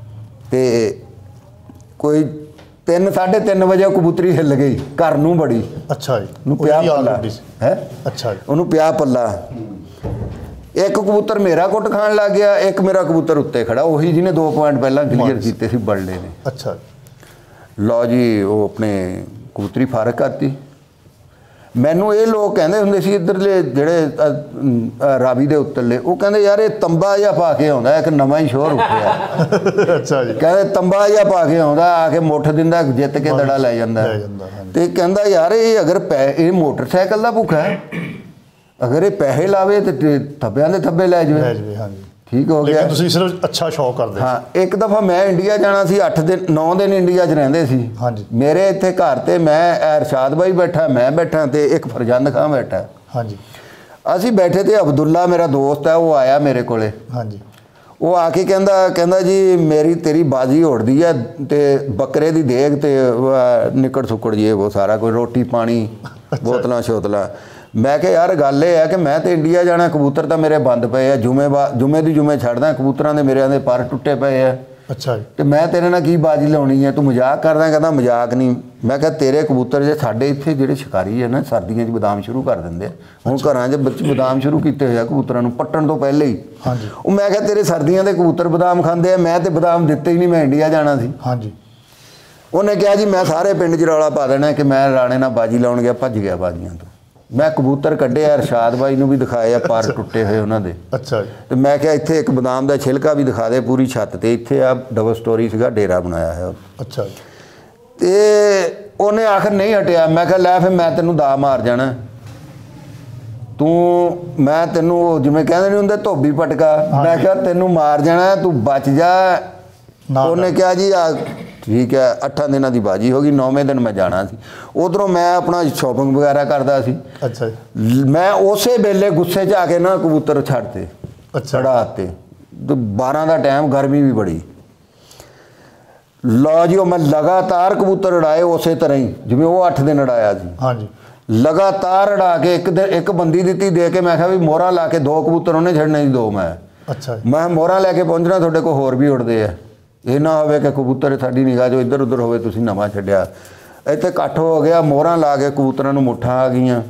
ਤੇ ਕੋਈ ਤਿੰਨ ਸਾਢੇ ਤਿੰਨ ਵਜੇ ਕਬੂਤਰੀ ਹਿੱਲ ਗਈ ਘਰ ਨੂੰ ਬੜੀ। ਅੱਛਾ ਜੀ। ਉਹਨੂੰ ਪਿਆ ਪੱਲਾ ਹੈ। ਅੱਛਾ ਜੀ। ਉਹਨੂੰ ਪਿਆ ਪੱਲਾ। ਇੱਕ ਕਬੂਤਰ ਮੇਰਾ ਕੁੱਟ ਖਾਣ ਲੱਗ ਗਿਆ, ਇੱਕ ਮੇਰਾ ਕਬੂਤਰ ਉੱਤੇ ਖੜਾ, ਉਹੀ ਜਿਹਨੇ ਦੋ ਪੁਆਇੰਟ ਪਹਿਲਾਂ ਕਲੀਅਰ ਕੀਤੇ ਸੀ ਬਲਡੇ ਨੇ। ਅੱਛਾ। ਲਓ ਜੀ ਉਹ ਆਪਣੇ ਕਬੂਤਰੀ ਫਾਰਕ ਕਰਤੀ। ਮੈਨੂੰ ਇਹ ਲੋਕ ਕਹਿੰਦੇ ਹੁੰਦੇ ਸੀ ਇੱਧਰਲੇ ਜਿਹੜੇ ਰਾਵੀ ਦੇ ਉੱਤਰਲੇ, ਉਹ ਕਹਿੰਦੇ ਯਾਰ ਇਹ ਤੰਬਾ ਜਿਹਾ ਪਾ ਕੇ ਆਉਂਦਾ, ਇੱਕ ਨਵਾਂ ਹੀ ਸ਼ੋਰ ਉੱਠਿਆ। ਅੱਛਾ ਜੀ। ਕਹਿੰਦੇ ਤੰਬਾ ਜਿਹਾ ਪਾ ਕੇ ਆਉਂਦਾ, ਆ ਕੇ ਮੁੱਠ ਦਿੰਦਾ, ਜਿੱਤ ਕੇ ਦੜਾ ਲੈ ਜਾਂਦਾ। ਤੇ ਕਹਿੰਦਾ ਯਾਰ ਇਹ ਅਗਰ ਪੈ ਇਹ ਮੋਟਰਸਾਈਕਲ ਦਾ ਭੁੱਖਾ ਹੈ, ਅਗਰ ਇਹ ਪੈਸੇ ਲਾਵੇ ਤੇ ਥੱਬਿਆਂ ਦੇ ਥੱਬੇ ਲੈ ਜਾਵੇ। ਹਾਂਜੀ ਠੀਕ ਹੋ ਗਿਆ। ਤੁਸੀਂ ਸਿਰਫ ਅੱਛਾ ਸ਼ੌਕ ਕਰਦੇ। ਹਾਂ ਇੱਕ ਦਫਾ ਮੈਂ ਇੰਡੀਆ ਜਾਣਾ ਸੀ, ਅੱਠ ਦਿਨ ਨੌ ਦਿਨ ਇੰਡੀਆ 'ਚ ਰਹਿੰਦੇ ਸੀ। ਹਾਂਜੀ। ਮੇਰੇ ਇੱਥੇ ਘਰ ਤੇ ਮੈਂ ਅਰਸ਼ਾਦ ਬਾਈ ਬੈਠਾ, ਮੈਂ ਬੈਠਾ ਤੇ ਇੱਕ ਫਰਜੰਦ ਖਾਂ ਬੈਠਾ। ਹਾਂਜੀ। ਅਸੀਂ ਬੈਠੇ ਤੇ ਅਬਦੁੱਲਾ ਮੇਰਾ ਦੋਸਤ ਹੈ, ਉਹ ਆਇਆ ਮੇਰੇ ਕੋਲੇ। ਹਾਂਜੀ। ਉਹ ਆ ਕੇ ਕਹਿੰਦਾ ਕਹਿੰਦਾ ਜੀ ਮੇਰੀ ਤੇਰੀ ਬਾਜੀ ਉੜਦੀ ਹੈ ਤੇ ਬੱਕਰੇ ਦੀ ਦੇਗ ਤੇ ਨਿਕੜ ਸੁੱਕੜ ਜੇ ਉਹ ਸਾਰਾ ਕੋਈ ਰੋਟੀ ਪਾਣੀ ਬੋਤਲਾਂ ਸ਼ੋਤਲਾਂ। ਮੈਂ ਕਿਹਾ ਯਾਰ ਗੱਲ ਇਹ ਹੈ ਕਿ ਮੈਂ ਤੇ ਇੰਡੀਆ ਜਾਣਾ, ਕਬੂਤਰ ਤਾਂ ਮੇਰੇ ਬੰਦ ਪਏ ਆ, ਜੁਮੇ ਜੁਮੇ ਦੀ ਜੁਮੇ ਛੱਡਦਾ, ਕਬੂਤਰਾਂ ਦੇ ਮੇਰਿਆਂ ਦੇ ਪਰ ਟੁੱਟੇ ਪਏ ਆ। ਅੱਛਾ ਜੀ। ਤੇ ਮੈਂ ਤੇਰੇ ਨਾਲ ਕੀ ਬਾਜੀ ਲਾਉਣੀ ਹੈ, ਤੂੰ ਮਜ਼ਾਕ ਕਰਦਾ? ਕਹਿੰਦਾ ਮਜ਼ਾਕ ਨਹੀਂ। ਮੈਂ ਕਿਹਾ ਤੇਰੇ ਕਬੂਤਰ ਜੇ ਸਾਡੇ ਇੱਥੇ ਜਿਹੜੇ ਸ਼ਿਕਾਰੀ ਹੈ ਨਾ ਸਰਦੀਆਂ 'ਚ ਬਦਾਮ ਸ਼ੁਰੂ ਕਰ ਦਿੰਦੇ ਆ, ਹੁਣ ਘਰਾਂ 'ਚ ਬੱਚੇ ਬਦਾਮ ਸ਼ੁਰੂ ਕੀਤੇ ਹੋਏ ਆ ਕਬੂਤਰਾਂ ਨੂੰ ਪੱਟਣ ਤੋਂ ਪਹਿਲੇ ਹੀ। ਹਾਂਜੀ। ਉਹ ਮੈਂ ਕਿਹਾ ਤੇਰੇ ਸਰਦੀਆਂ ਦੇ ਕਬੂਤਰ ਬਦਾਮ ਖਾਂਦੇ ਆ, ਮੈਂ ਤੇ ਬਦਾਮ ਦਿੱਤੇ ਹੀ ਨਹੀਂ, ਮੈਂ ਇੰਡੀਆ ਜਾਣਾ ਸੀ। ਹਾਂਜੀ। ਉਹਨੇ ਕਿਹਾ ਜੀ ਮੈਂ ਸਾਰੇ ਪਿੰਡ 'ਚ ਰੌਲਾ ਪਾ ਦੇਣਾ ਕਿ ਮੈਂ ਰਾਣੇ ਨਾਲ ਬਾਜੀ ਲਾਉਣ ਗਿਆ, ਭੱਜ ਗਿਆ ਬਾਜੀਆਂ ਤੋਂ। ਮੈਂ ਕਬੂਤਰ ਕੱਢੇ ਅਰਸ਼ਾਦ ਬਾਈ ਨੂੰ ਵੀ ਦਿਖਾਏ ਆ ਪਰ ਟੁੱਟੇ ਹੋਏ ਉਹਨਾਂ ਦੇ। ਅੱਛਾ ਜੀ। ਤੇ ਮੈਂ ਕਿਹਾ ਇੱਥੇ ਇੱਕ ਬਦਾਮ ਦਾ ਛਿਲਕਾ ਵੀ ਦਿਖਾ ਦੇ ਪੂਰੀ ਛੱਤ ਤੇ, ਇੱਥੇ ਆ ਡਬਲ ਸਟੋਰੀ ਸੀਗਾ, ਡੇਰਾ ਬਣਾਇਆ ਹੈ। ਅੱਛਾ ਜੀ। ਤੇ ਉਹਨੇ ਆਖਰ ਨਹੀਂ ਹਟਿਆ। ਮੈਂ ਕਿਹਾ ਲੈ ਫਿਰ ਮੈਂ ਤੈਨੂੰ ਦਾ ਮਾਰ ਜਾਣਾ, ਤੂੰ ਮੈਂ ਤੈਨੂੰ ਜਿਵੇਂ ਕਹਿੰਦੇ ਨਹੀਂ ਹੁੰਦੇ ਧੋਬੀ ਪਟਕਾ, ਮੈਂ ਕਿਹਾ ਤੈਨੂੰ ਮਾਰ ਜਾਣਾ, ਤੂੰ ਬਚ ਜਾ। ਉਹਨੇ ਕਿਹਾ ਜੀ ਆ ਠੀਕ ਹੈ। ਅੱਠਾਂ ਦਿਨਾਂ ਦੀ ਬਾਜੀ ਹੋ ਗਈ, ਨੌਵੇਂ ਦਿਨ ਮੈਂ ਜਾਣਾ ਸੀ। ਉਧਰੋਂ ਮੈਂ ਆਪਣਾ ਸ਼ੋਪਿੰਗ ਵਗੈਰਾ ਕਰਦਾ ਸੀ। ਅੱਛਾ ਜੀ। ਮੈਂ ਉਸੇ ਵੇਲੇ ਗੁੱਸੇ 'ਚ ਆ ਕੇ ਨਾ ਕਬੂਤਰ ਛੱਡਤੇ। ਅੱਛਾ। ਛੜਾਤੇ ਬਾਰਾਂ ਦਾ ਟਾਈਮ, ਗਰਮੀ ਵੀ ਬੜੀ। ਲਓ ਜੀ ਉਹ ਮੈਂ ਲਗਾਤਾਰ ਕਬੂਤਰ ਉਡਾਏ ਉਸੇ ਤਰ੍ਹਾਂ ਹੀ ਜਿਵੇਂ ਉਹ ਅੱਠ ਦਿਨ ਉਡਾਇਆ ਸੀ। ਹਾਂਜੀ। ਲਗਾਤਾਰ ਉਡਾ ਕੇ ਇੱਕ ਦਿਨ ਇੱਕ ਬੰਦੀ ਦਿੱਤੀ ਦੇ ਕੇ, ਮੈਂ ਕਿਹਾ ਵੀ ਮੋਹਰਾਂ ਲਾ ਕੇ ਦੋ ਕਬੂਤਰ ਉਹਨੇ ਛੱਡਣੇ ਸੀ, ਦੋ ਮੈਂ। ਅੱਛਾ। ਮੈਂ ਮੋਹਰਾਂ ਲੈ ਕੇ ਪਹੁੰਚਣਾ, ਤੁਹਾਡੇ ਕੋਲ ਹੋਰ ਵੀ ਉਡਦੇ ਆ, ਇਹ ਨਾ ਹੋਵੇ ਕਿ ਕਬੂਤਰ ਸਾਡੀ ਨਿਗਾਹ 'ਚੋਂ ਇੱਧਰ ਉੱਧਰ ਹੋਵੇ, ਤੁਸੀਂ ਨਵਾਂ ਛੱਡਿਆ। ਇੱਥੇ ਇਕੱਠ ਹੋ ਗਿਆ, ਮੋਹਰਾਂ ਲਾ ਕੇ ਕਬੂਤਰਾਂ ਨੂੰ ਮੁੱਠਾਂ ਆ ਗਈਆਂ।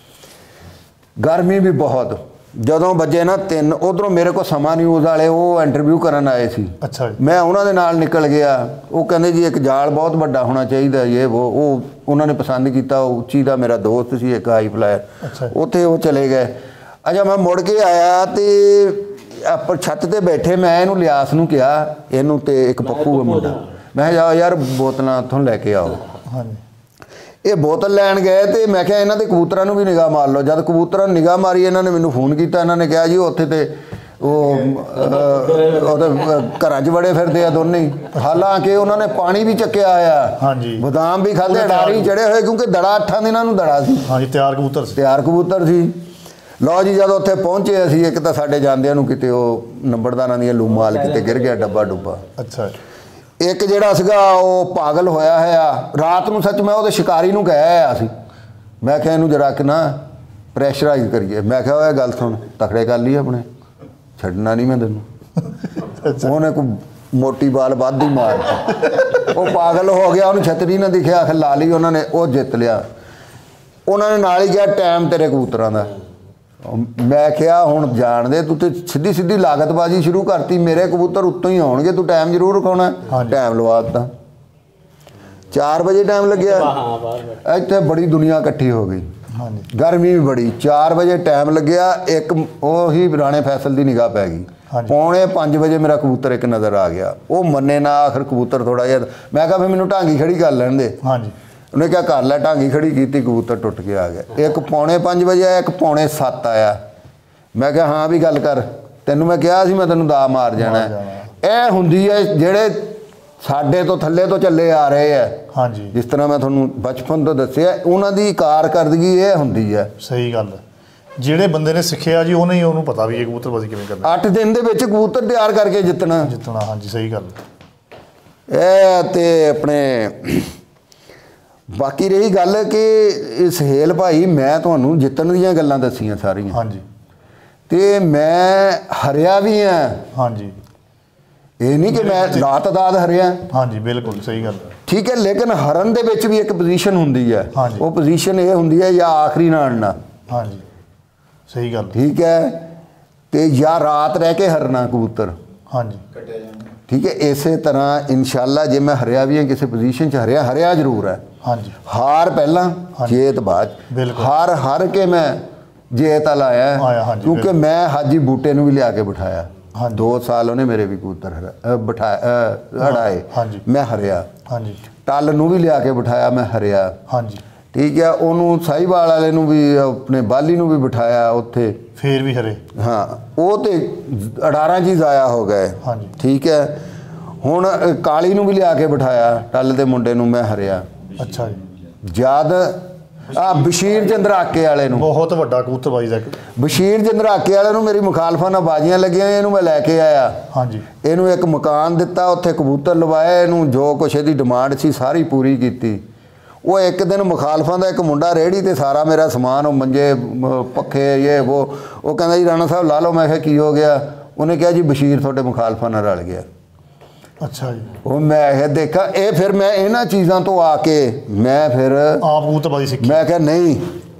ਗਰਮੀ ਵੀ ਬਹੁਤ। ਜਦੋਂ ਵੱਜੇ ਨਾ ਤਿੰਨ, ਉਧਰੋਂ ਮੇਰੇ ਕੋਲ ਸਮਾਂ ਨਿਊਜ਼ ਵਾਲੇ ਉਹ ਇੰਟਰਵਿਊ ਕਰਨ ਆਏ ਸੀ। ਅੱਛਾ। ਮੈਂ ਉਹਨਾਂ ਦੇ ਨਾਲ ਨਿਕਲ ਗਿਆ। ਉਹ ਕਹਿੰਦੇ ਜੀ ਇੱਕ ਜਾਲ ਬਹੁਤ ਵੱਡਾ ਹੋਣਾ ਚਾਹੀਦਾ, ਇਹ ਉਹ ਉਹ ਉਹਨਾਂ ਨੇ ਪਸੰਦ ਕੀਤਾ। ਉੱਚੀ ਦਾ ਮੇਰਾ ਦੋਸਤ ਸੀ ਇੱਕ ਹਾਈ ਫਲਾਇਰ, ਉੱਥੇ ਉਹ ਚਲੇ ਗਏ। ਅੱਛਾ ਮੈਂ ਮੁੜ ਕੇ ਆਇਆ ਤੇ ਆਪਾਂ ਛੱਤ ਤੇ ਬੈਠੇ, ਮੈਂ ਇਹਨੂੰ ਲਿਆਸ ਨੂੰ ਕਿਹਾ, ਇਹਨੂੰ ਤੇ ਇੱਕ ਪੱਪੂ ਮੁੰਡਾ, ਮੈਂ ਕਿਹਾ ਯਾਰ ਬੋਤਲਾਂ ਉੱਥੋਂ ਲੈ ਕੇ ਆਓ। ਹਾਂਜੀ। ਇਹ ਬੋਤਲ ਲੈਣ ਗਏ ਤੇ ਮੈਂ ਕਿਹਾ ਇਹਨਾਂ ਦੇ ਕਬੂਤਰਾਂ ਨੂੰ ਵੀ ਨਿਗਾਹ ਮਾਰ ਲਓ। ਜਦ ਕਬੂਤਰਾਂ ਨੂੰ ਨਿਗਾਹ ਮਾਰੀ, ਇਹਨਾਂ ਨੇ ਮੈਨੂੰ ਫੋਨ ਕੀਤਾ। ਇਹਨਾਂ ਨੇ ਕਿਹਾ ਜੀ ਉੱਥੇ ਤੇ ਉਹ ਉਹਦੇ ਘਰਾਂ 'ਚ ਵੜੇ ਫਿਰਦੇ ਆ ਦੋਨੇ ਹੀ। ਹਾਲਾਂਕਿ ਉਹਨਾਂ ਨੇ ਪਾਣੀ ਵੀ ਚੱਕਿਆ ਹੋਇਆ, ਹਾਂਜੀ, ਬਦਾਮ ਵੀ ਖਾਧੇ, ਡਾਰੀ ਚੜੇ ਹੋਏ, ਕਿਉਂਕਿ ਦੜਾ ਅੱਠਾਂ ਦਿਨਾਂ ਨੂੰ ਦੜਾ ਸੀ। ਹਾਂਜੀ, ਤਿਆਰ ਕਬੂਤਰ ਸੀ, ਤਿਆਰ ਕਬੂਤਰ ਸੀ। ਲਓ ਜੀ ਜਦੋਂ ਉੱਥੇ ਪਹੁੰਚੇ ਅਸੀਂ, ਇੱਕ ਤਾਂ ਸਾਡੇ ਜਾਂਦਿਆਂ ਨੂੰ ਕਿਤੇ ਉਹ ਨੰਬਰਦਾਰਾਂ ਦੀਆਂ ਲੂਮਾਲ ਕਿਤੇ ਗਿਰ ਗਿਆ ਡੱਬਾ ਡੁੱਬਾ। ਅੱਛਾ। ਇੱਕ ਜਿਹੜਾ ਸੀਗਾ ਉਹ ਪਾਗਲ ਹੋਇਆ ਹੋਇਆ। ਰਾਤ ਨੂੰ ਸੱਚ ਮੈਂ ਉਹਦੇ ਸ਼ਿਕਾਰੀ ਨੂੰ ਕਹਿ ਆਇਆ ਸੀ, ਮੈਂ ਕਿਹਾ ਇਹਨੂੰ ਜਰਾ ਕਿ ਨਾ ਪ੍ਰੈਸ਼ਰਾਈਜ਼ ਕਰੀਏ। ਮੈਂ ਕਿਹਾ ਉਹ ਗੱਲ ਸੁਣ, ਤਕੜੇ ਕਰ ਲਈ ਆਪਣੇ, ਛੱਡਣਾ ਨਹੀਂ ਮੈਂ ਤੈਨੂੰ। ਉਹਨੇ ਕੋਈ ਮੋਟੀ ਬਾਲ ਵੱਧ ਹੀ ਮਾਰ, ਉਹ ਪਾਗਲ ਹੋ ਗਿਆ। ਉਹਨੂੰ ਛਤਰੀ ਨਾ ਦਿਖਿਆ, ਆਖਰ ਲਾ ਲਈ ਉਹਨਾਂ ਨੇ, ਉਹ ਜਿੱਤ ਲਿਆ। ਉਹਨਾਂ ਨੇ ਨਾਲ ਹੀ ਕਿਹਾ ਟਾਈਮ ਤੇਰੇ ਕਬੂਤਰਾਂ ਦਾ। ਮੈਂ ਕਿਹਾ ਹੁਣ ਜਾਣ ਦੇ, ਤੂੰ ਤੇ ਸਿੱਧੀ ਸਿੱਧੀ ਲਾਗਤਬਾਜ਼ੀ ਸ਼ੁਰੂ ਕਰਤੀ, ਮੇਰੇ ਕਬੂਤਰ ਉੱਤੋਂ ਹੀ ਆਉਣਗੇ, ਤੂੰ ਟਾਈਮ ਜ਼ਰੂਰ ਰਖਾਉਣਾ। ਟਾਈਮ ਲਵਾ ਦਿੱਤਾ, ਚਾਰ ਵਜੇ ਟਾਈਮ ਲੱਗਿਆ। ਇੱਥੇ ਬੜੀ ਦੁਨੀਆ ਇਕੱਠੀ ਹੋ ਗਈ, ਗਰਮੀ ਵੀ ਬੜੀ। ਚਾਰ ਵਜੇ ਟਾਈਮ ਲੱਗਿਆ, ਇੱਕ ਉਹੀ ਰਾਣੇ ਫੈਸਲ ਦੀ ਨਿਗਾਹ ਪੈ ਗਈ। ਪੌਣੇ ਪੰਜ ਵਜੇ ਮੇਰਾ ਕਬੂਤਰ ਇੱਕ ਨਜ਼ਰ ਆ ਗਿਆ, ਉਹ ਮੰਨੇ ਨਾ। ਆਖਰ ਕਬੂਤਰ ਥੋੜਾ ਜਿਹਾ, ਮੈਂ ਕਿਹਾ ਫਿਰ ਮੈਨੂੰ ਢਾਂਗੀ ਖੜੀ ਕਰ ਲੈਣ ਦੇ। ਹਾਂਜੀ, ਉਹਨੇ ਕਿਹਾ ਕਰ ਲੈ। ਢਾਂਗੀ ਖੜੀ ਕੀਤੀ, ਕਬੂਤਰ ਟੁੱਟ ਕੇ ਆ ਗਿਆ। ਇੱਕ ਪੌਣੇ ਪੰਜ ਵਜੇ ਆਇਆ, ਇੱਕ ਪੌਣੇ ਸੱਤ ਆਇਆ। ਮੈਂ ਕਿਹਾ ਹਾਂ ਵੀ ਗੱਲ ਕਰ, ਤੈਨੂੰ ਮੈਂ ਕਿਹਾ ਸੀ ਮੈਂ ਤੈਨੂੰ ਦਾ ਮਾਰ ਜਾਣਾ। ਇਹ ਹੁੰਦੀ ਹੈ ਜਿਹੜੇ ਸਾਡੇ ਤੋਂ ਥੱਲੇ ਤੋਂ ਚੱਲੇ ਆ ਰਹੇ ਹੈ। ਹਾਂਜੀ, ਜਿਸ ਤਰ੍ਹਾਂ ਮੈਂ ਤੁਹਾਨੂੰ ਬਚਪਨ ਤੋਂ ਦੱਸਿਆ, ਉਹਨਾਂ ਦੀ ਕਾਰਕਰਦਗੀ ਇਹ ਹੁੰਦੀ ਹੈ। ਸਹੀ ਗੱਲ ਹੈ, ਜਿਹੜੇ ਬੰਦੇ ਨੇ ਸਿੱਖਿਆ ਜੀ ਉਹਨੇ ਹੀ ਉਹਨੂੰ ਪਤਾ ਵੀ ਇਹ ਕਬੂਤਰਬਾਜ਼ੀ ਕਿਵੇਂ ਕਰਨੀ। ਅੱਠ ਦਿਨ ਦੇ ਵਿੱਚ ਕਬੂਤਰ ਤਿਆਰ ਕਰਕੇ ਜਿੱਤਣਾ ਜਿੱਤਣਾ ਹਾਂਜੀ, ਸਹੀ ਗੱਲ। ਇਹ ਤੇ ਆਪਣੇ ਬਾਕੀ ਰਹੀ ਗੱਲ ਕਿ ਇਹ ਸੁਹੇਲ ਭਾਈ, ਮੈਂ ਤੁਹਾਨੂੰ ਜਿੱਤਣ ਦੀਆਂ ਗੱਲਾਂ ਦੱਸੀਆਂ ਸਾਰੀਆਂ। ਹਾਂਜੀ, ਤੇ ਮੈਂ ਹਰਿਆ ਵੀ ਹਾਂ। ਹਾਂਜੀ, ਇਹ ਨਹੀਂ ਕਿ ਮੈਂ ਲਾਤਦਾਦ ਹਰਿਆ। ਹਾਂਜੀ ਬਿਲਕੁਲ ਸਹੀ ਗੱਲ ਹੈ। ਠੀਕ ਹੈ, ਲੇਕਿਨ ਹਰਨ ਦੇ ਵਿੱਚ ਵੀ ਇੱਕ ਪੋਜੀਸ਼ਨ ਹੁੰਦੀ ਹੈ। ਹਾਂਜੀ। ਉਹ ਪੋਜੀਸ਼ਨ ਇਹ ਹੁੰਦੀ ਹੈ ਜਾਂ ਆਖਰੀ ਨਾਲ ਅੜਨਾ। ਹਾਂਜੀ ਸਹੀ ਗੱਲ। ਠੀਕ ਹੈ, ਤੇ ਜਾਂ ਰਾਤ ਰਹਿ ਕੇ ਹਰਨਾ ਕਬੂਤਰ। ਹਾਂਜੀ ਕੱਟਿਆ ਜਾਂਦਾ। ਠੀਕ ਹੈ, ਇਸੇ ਤਰ੍ਹਾਂ ਇਨਸ਼ਾਅੱਲਾ ਜੇ ਮੈਂ ਹਰਿਆ ਵੀ ਹਾਂ ਕਿਸੇ ਪੋਜੀਸ਼ਨ 'ਚ ਹਰਿਆ ਹਰਿਆ ਜ਼ਰੂਰ ਹੈ। ਹਾਂਜੀ ਹਾਰ ਪਹਿਲਾਂ ਜੇਤ ਬਾਅਦ। ਬਿਲਕੁਲ। ਹਾਰ ਹਰ ਕੇ ਮੈਂ ਜੇਤ ਲਾਇਆ ਆਇਆ, ਹਾਂਜੀ, ਕਿਉਂਕਿ ਬਿਲਕੁਲ। ਮੈਂ ਹਾਜੀ ਬੂਟੇ ਨੂੰ ਵੀ ਲਿਆ ਕੇ ਬਿਠਾਇਆ। ਹਾਂਜੀ। ਦੋ ਸਾਲ ਉਹਨੇ ਮੇਰੇ ਵੀ ਕਬੂਤਰ ਹਰਾ- ਅ, ਬਿਠਾਏ ਅ, ਹੜਾਏ। ਹਾਂਜੀ। ਮੈਂ ਹਰਿਆ। ਹਾਂਜੀ ਟੱਲ ਨੂੰ ਵੀ ਲਿਆ ਕੇ ਬਿਠਾਇਆ, ਮੈਂ ਹਰਿਆ। ਹਾਂਜੀ ਠੀਕ ਹੈ, ਉਹਨੂੰ ਸਾਹੀਵਾਲ ਵਾਲੇ ਨੂੰ ਵੀ ਆਪਣੇ ਬਾਲੀ ਨੂੰ ਵੀ ਬਿਠਾਇਆ ਉੱਥੇ। ਫੇਰ ਵੀ ਹਰੇ। ਹਾਂ, ਉਹ ਤੇ ਅਠਾਰਾਂ 'ਚ ਹੀ ਜ਼ਾਇਆ ਹੋ ਗਏ। ਹਾਂਜੀ। ਠੀਕ ਹੈ, ਹੁਣ ਅ, ਕਾਲੀ ਨੂੰ ਵੀ ਲਿਆ ਕੇ ਬਿਠਾਇਆ, ਟੱਲ ਦੇ ਮੁੰਡੇ ਨੂੰ ਮੈਂ ਹਰਿਆ। ਅੱਛਾ ਜੀ। ਜਦ ਆ ਬਸ਼ੀਰ ਚੰਦਰਾਕੇ ਵਾਲੇ ਨੂੰ, ਬਹੁਤ ਵੱਡਾ ਕਬੂਤਰਬਾਜੀ ਦਾ। ਬਸ਼ੀਰ ਚੰਦਰਾਕੇ ਵਾਲੇ ਨੂੰ ਮੇਰੀ ਮੁਖਾਲਫਾਂ ਨਾਲ ਬਾਜ਼ੀਆਂ ਲੱਗੀਆਂ, ਇਹਨੂੰ ਮੈਂ ਲੈ ਕੇ ਆਇਆ। ਹਾਂਜੀ ਇਹਨੂੰ ਇੱਕ ਮਕਾਨ ਦਿੱਤਾ, ਉੱਥੇ ਕਬੂਤਰ ਲਵਾਏ, ਇਹਨੂੰ ਜੋ ਕੁਛ ਇਹਦੀ ਡਿਮਾਂਡ ਸੀ ਸਾਰੀ ਪੂਰੀ ਕੀਤੀ। ਉਹ ਇੱਕ ਦਿਨ ਮੁਖਾਲਫਾਂ ਦਾ ਇੱਕ ਮੁੰਡਾ ਰੇਹੜੀ ਤੇ ਸਾਰਾ ਮੇਰਾ ਸਮਾਨ, ਉਹ ਮੰਜੇ ਮ- ਪੱਖੇ ਇਹ ਉਹ ਉਹ ਕਹਿੰਦਾ ਜੀ ਰਾਣਾ ਸਾਹਿਬ ਲਾ ਲਓ। ਮੈਂ ਕਿਹਾ ਕੀ ਹੋ ਗਿਆ? ਉਹਨੇ ਕਿਹਾ ਜੀ ਬਸ਼ੀਰ ਤੁਹਾਡੇ ਮੁਖਾਲਫਾਂ ਨਾਲ ਰਲ ਗਿਆ। ਅੱਛਾ ਜੀ। ਉਹ ਮੈਂ ਇਹ ਦੇਖਾ, ਇਹ ਫਿਰ ਮੈਂ ਇਹਨਾਂ ਚੀਜ਼ਾਂ ਤੋਂ ਆ ਕੇ ਮੈਂ ਫਿਰ ਆਪ ਕਬੂਤਰਬਾਜੀ ਸਿੱਖੀ। ਮੈਂ ਕਿਹਾ ਨਹੀਂ,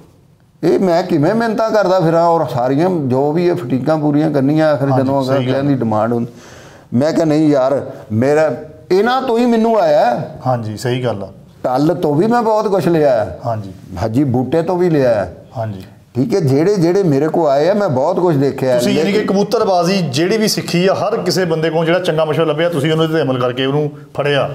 ਇਹ ਮੈਂ ਕਿਵੇਂ ਮਿਹਨਤਾਂ ਕਰਦਾ ਫਿਰਾਂ ਔਰ ਸਾਰੀਆਂ ਜੋ ਵੀ ਇਹ ਫਟੀਕਾਂ ਪੂਰੀਆਂ ਕਰਨੀਆਂ ਆਖਰ ਹਾਂਜੀ, ਜਦੋਂ ਸਹੀ ਅਗਲਿਆਂ ਗੱਲ। ਦੀ ਡਿਮਾਂਡ ਹੁੰਦੀ। ਮੈਂ ਕਿਹਾ ਨਹੀਂ ਯਾਰ, ਮੇਰਾ ਇਹਨਾਂ ਤੋਂ ਹੀ ਮੈਨੂੰ ਆਇਆ। ਹਾਂਜੀ ਸਹੀ ਗੱਲ ਆ। ਟੱਲ ਤੋਂ ਵੀ ਮੈਂ ਬਹੁਤ ਕੁਝ ਲਿਆ ਹੈ, ਹਾਂਜੀ ਹਾਜੀ ਬੂਟੇ ਤੋਂ ਵੀ ਲਿਆ ਹੈ। ਹਾਂਜੀ। ਠੀਕ ਹੈ, ਜਿਹੜੇ ਜਿਹੜੇ ਮੇਰੇ ਕੋਲ ਆਏ ਆ ਮੈਂ ਬਹੁਤ ਕੁਝ ਦੇਖਿਆ। ਤੁਸੀਂ ਯਾਨੀ ਕਿ ਕਬੂਤਰਬਾਜੀ ਜਿਹੜੀ ਵੀ ਸਿੱਖੀ ਆ, ਹਰ ਕਿਸੇ ਬੰਦੇ ਕੋਲ ਜਿਹੜਾ ਚੰਗਾ ਮਸ਼ਵਰਾ ਲੱਭਿਆ, ਤੁਸੀਂ ਉਹਨਾਂ ਤੇ ਅਮਲ ਕਰਕੇ ਉਹਨੂੰ ਫੜਿਆ।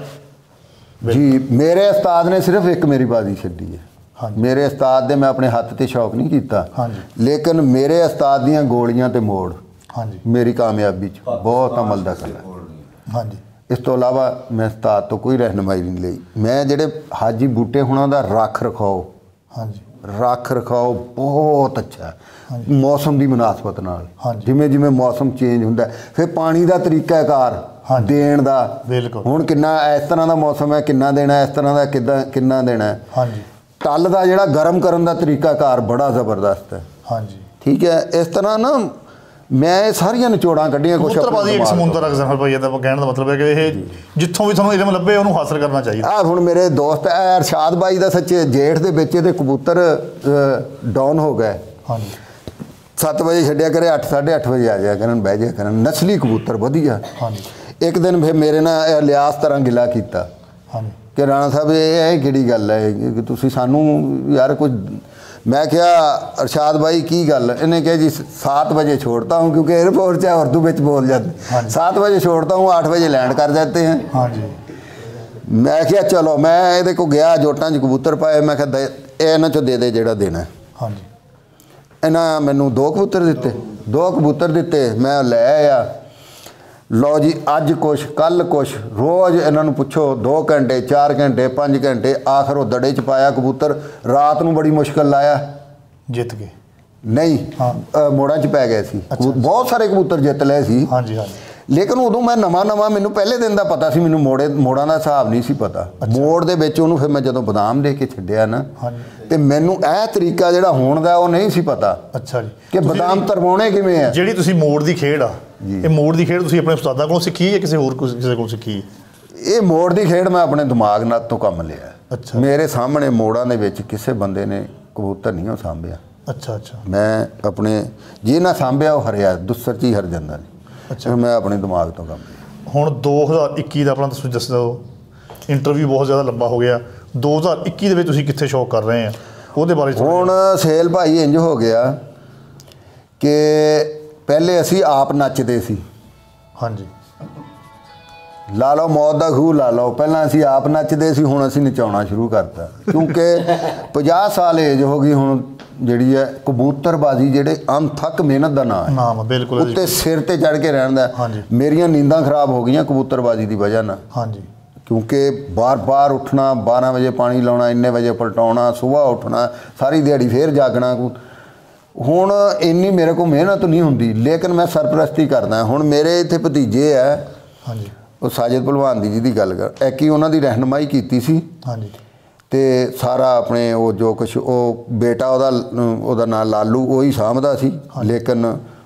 ਜੀ, ਮੇਰੇ ਉਸਤਾਦ ਨੇ ਸਿਰਫ ਇੱਕ ਮੇਰੀ ਬਾਜ਼ੀ ਛੱਡੀ ਹੈ। ਹਾਂਜੀ। ਮੇਰੇ ਉਸਤਾਦ ਦੇ ਮੈਂ ਆਪਣੇ ਹੱਥ ਤੇ ਸ਼ੌਕ ਨਹੀਂ ਕੀਤਾ। ਹਾਂਜੀ। ਲੇਕਿਨ ਮੇਰੇ ਉਸਤਾਦ ਦੀਆਂ ਗੋਲੀਆਂ ਤੇ ਮੋੜ ਹਾਂਜੀ ਮੇਰੀ ਕਾਮਯਾਬੀ 'ਚ ਬਹੁਤ ਅਮਲ ਦਾ ਕਲਾ। ਹਾਂਜੀ ਇਸ ਤੋਂ ਇਲਾਵਾ ਮੈਂ ਉਸਤਾਦ ਤੋਂ ਕੋਈ ਰਹਿਨੁਮਾਈ ਨਹੀਂ ਲਈ। ਮੈਂ ਜਿਹੜੇ ਹਾਜੀ ਬੂਟੇ ਹੁਣਾਂ ਦਾ ਰੱਖ ਰਖਾਓ ਹਾਂਜੀ ਰੱਖ ਰਖਾਓ ਬਹੁਤ ਅੱਛਾ ਹੈ। ਮੌਸਮ ਦੀ ਮੁਨਾਸਬਤ ਨਾਲ। ਹਾਂਜੀ। ਜਿਵੇਂ ਜਿਵੇਂ ਮੌਸਮ ਚੇਂਜ ਹੁੰਦਾ, ਫਿਰ ਪਾਣੀ ਦਾ ਤਰੀਕਾਕਾਰ ਹਾਂਜੀ। ਦੇਣ ਦਾ। ਬਿਲਕੁਲ। ਹੁਣ ਕਿੰਨਾ ਇਸ ਤਰ੍ਹਾਂ ਦਾ ਮੌਸਮ ਹੈ, ਕਿੰਨਾ ਦੇਣਾ, ਇਸ ਤਰ੍ਹਾਂ ਦਾ ਕਿੱਦਾਂ ਕਿੰਨਾ ਦੇਣਾ ਹੈ। ਹਾਂਜੀ ਟੱਲ ਦਾ ਜਿਹੜਾ ਗਰਮ ਕਰਨ ਦਾ ਤਰੀਕਾਕਾਰ ਬੜਾ ਜ਼ਬਰਦਸਤ ਹੈ। ਹਾਂਜੀ। ਠੀਕ ਹੈ, ਇਸ ਤਰ੍ਹਾਂ ਨਾ ਮੈਂ ਇਹ ਸਾਰੀਆਂ ਨਿਚੋੜਾਂ ਕੱਢੀਆਂ ਕੁਛ। ਕਬੂਤਰਬਾਜੀ ਇੱਕ ਸਮੁੰਦਰ ਦਾ ਜ਼ਖਰ ਪਈ ਜਾਂਦਾ। ਕਹਿਣ ਦਾ ਮਤਲਬ ਹੈ ਕਿ ਇਹ ਜਿੱਥੋਂ ਵੀ ਤੁਹਾਨੂੰ ਇਲਮ ਲੱਭੇ ਉਹਨੂੰ ਹਾਸਲ ਕਰਨਾ ਚਾਹੀਦਾ। ਆ ਹੁਣ ਮੇਰੇ ਦੋਸਤ ਹੈ ਅਰਸ਼ਾਦ ਬਾਈ ਦਾ ਸੱਚੇ ਜੇਠ ਦੇ ਵਿੱਚ ਇਹਦੇ ਕਬੂਤਰ ਡਾਊਨ ਹੋ ਗਏ। ਹਾਂਜੀ ਸੱਤ ਵਜੇ ਛੱਡਿਆ ਕਰੇ, ਅੱਠ ਸਾਢੇ ਅੱਠ ਵਜੇ ਆ ਜਾਇਆ ਕਰਨ, ਬਹਿ ਜਾਇਆ ਕਰਨ। ਨਸਲੀ ਕਬੂਤਰ ਵਧੀਆ। ਹਾਂਜੀ ਇੱਕ ਦਿਨ ਫਿਰ ਮੇਰੇ ਨਾਲ ਇਹ ਲਿਆਸ ਤਰ੍ਹਾਂ ਗਿਲਾ ਕੀਤਾ ਹਾਂਜੀ ਕਿ ਰਾਣਾ ਸਾਹਿਬ ਇਹ ਇਹ ਕਿਹੜੀ ਗੱਲ ਹੈ ਕਿ ਤੁਸੀਂ ਸਾਨੂੰ ਯਾਰ ਕੁਝ। ਮੈਂ ਕਿਹਾ ਅਰਸ਼ਾਦ भाई की गल? इन्हें कहा जी सात बजे छोड़ता हूँ क्योंकि एयरपोर्ट से उर्दू में बोल जाते। सात बजे छोड़ता हूँ, आठ बजे लैंड कर जाते हैं। हाँ जी। मैं क्या चलो मैं ये को गया जोटा च कबूतर पाए। मैं क्या इन्हों चो दे दे जोड़ा देना। हाँ जी। इन्हें मैनू दो कबूतर दिते, दो कबूतर दिते, मैं ले आया। लो जी अज कुछ कल कुछ, रोज़ इन्हों पुछो दो घंटे चार घंटे पाँच घंटे, आखिर वो दड़े च पाया कबूतर। रात को बड़ी मुश्किल लाया, जित गए नहीं। हाँ। मोड़ा च पै गए सी। अच्छा। बहुत सारे कबूतर जित लए सी। हाँ जी हाँ जी। लेकिन उदों मैं नवा नवा मैनू पहले दिन का पता सी, मैनू मोड़े मोड़ा का हिसाब नहीं सी पता। मोड़ दे विच उहनूं फिर मैं जदों बादाम दे के छड्डिया ना, हाँ जी। ते मैनू यह तरीका जिहड़ा होण दा वो नहीं सी पता अच्छा जी कि बादाम तरवाउणे किवें आ। ਜਿਹੜੀ ਤੁਸੀਂ ਮੋੜ ਦੀ ਖੇਡ ਆ, ਜੀ। ਇਹ ਮੋੜ ਦੀ ਖੇਡ ਤੁਸੀਂ ਆਪਣੇ ਉਸਤਾਦਾਂ ਕੋਲੋਂ ਸਿੱਖੀ ਹੈ ਕਿਸੇ ਹੋਰ ਕੋਲ- ਕਿਸੇ ਕੋਲ ਸਿੱਖੀ ਹੈ? ਇਹ ਮੋੜ ਦੀ ਖੇਡ ਮੈਂ ਆਪਣੇ ਦਿਮਾਗ ਨਾਲ ਤੋਂ ਕੰਮ ਲਿਆ। ਅੱਛਾ। ਮੇਰੇ ਸਾਹਮਣੇ ਮੋੜਾਂ ਦੇ ਵਿੱਚ ਕਿਸੇ ਬੰਦੇ ਨੇ ਕਬੂਤਰ ਨਹੀਂ ਉਹ ਸਾਂਭਿਆ। ਅੱਛਾ ਅੱਛਾ ਮੈਂ ਆਪਣੇ ਜੇ ਨਾ ਸਾਂਭਿਆ ਉਹ ਹਰਿਆ, ਦੁਸਰ 'ਚ ਹੀ ਹਰ ਜਾਂਦਾ ਨਹੀਂ। ਅੱਛਾ। ਮੈਂ ਆਪਣੇ ਦਿਮਾਗ ਤੋਂ ਕੰਮ ਲਿਆ। ਹੁਣ ਦੋ ਹਜ਼ਾਰ ਇੱਕੀ ਦਾ ਆਪਣਾ ਤੁਸੀਂ ਦੱਸ ਦਿਓ। ਇੰਟਰਵਿਊ ਬਹੁਤ ਜ਼ਿਆਦਾ ਲੰਬਾ ਹੋ ਗਿਆ। ਦੋ ਹਜ਼ਾਰ ਇੱਕੀ ਦੇ ਵਿੱਚ ਤੁਸੀਂ ਕਿੱਥੇ ਸ਼ੌਕ ਕਰ ਰਹੇ ਆ ਉਹਦੇ ਬਾਰੇ ਥੋੜ੍ਹਾ ਹੁਣ ਸੇਲ ਭਾਈ ਇੰਜ ਹੋ ਗਿਆ ਕਿ ਪਹਿਲੇ ਅਸੀਂ ਆਪ ਨੱਚਦੇ ਸੀ। ਜਿਹਾ। ਹਾਂਜੀ ਲਾ ਲਓ ਮੌਤ ਦਾ ਖੂਹ ਲਾ ਲਓ, ਪਹਿਲਾਂ ਅਸੀਂ ਆਪ ਨੱਚਦੇ ਸੀ, ਹੁਣ ਅਸੀਂ ਨਚਾਉਣਾ ਸ਼ੁਰੂ ਕਰਤਾ ਕਿਉਂਕਿ ਪੰਜਾਹ ਸਾਲ ਏਜ ਹੋ ਗਈ ਹੁਣ ਜਿਹੜੀ ਹੈ। ਕਬੂਤਰਬਾਜ਼ੀ ਜਿਹੜੇ ਅਣਥੱਕ ਮਿਹਨਤ ਦਾ ਨਾਂ ਹੈ, ਨਾਮ ਆ, ਬਿਲਕੁਲ ਇਹਦੀ। ਉੱਤੇ ਸਿਰ ਤੇ ਚੜ ਕੇ ਰਹਿਣ ਦਾ। ਹਾਂਜੀ। ਮੇਰੀਆਂ ਨੀਂਦਾਂ ਖਰਾਬ ਹੋ ਗਈਆਂ ਕਬੂਤਰਬਾਜ਼ੀ ਦੀ ਵਜ੍ਹਾ ਨਾਲ, ਹਾਂਜੀ ਕਿਉਂਕਿ ਬਾਰ ਬਾਰ ਉੱਠਣਾ, ਬਾਰਾਂ ਵਜੇ ਪਾਣੀ ਲਾਉਣਾ, ਇੰਨੇ ਵਜੇ ਪਲਟਾਉਣਾ, ਸੁਬਾਹ ਉੱਠਣਾ, ਸਾਰੀ ਦਿਹਾੜੀ ਫੇਰ ਜਾਗਣਾ। ਹੁਣ ਇੰਨੀ ਮੇਰੇ ਕੋਲ ਮਿਹਨਤ ਨਹੀਂ ਹੁੰਦੀ, ਲੇਕਿਨ ਮੈਂ ਸਰਪ੍ਰਸਤੀ ਕਰਦਾ। ਹੁਣ ਮੇਰੇ ਇੱਥੇ ਭਤੀਜੇ ਹੈ, ਹਾਂਜੀ ਉਹ ਸਾਜਿਦ ਭਲਵਾਨ ਦੀ ਜਿਹਦੀ ਗੱਲ ਕਰ ਐਕੀ ਉਹਨਾਂ ਦੀ ਰਹਿਨਮਾਈ ਕੀਤੀ ਸੀ। ਹਾਂਜੀ ਤੇ ਸਾਰਾ ਆਪਣੇ ਉਹ ਜੋ ਕੁਛ ਉਹ ਬੇਟਾ ਉਹਦਾ ਉਹਦਾ ਨਾਂ ਲਾਲੂ ਉਹੀ ਸਾਂਭਦਾ ਸੀ, ਲੇਕਿਨ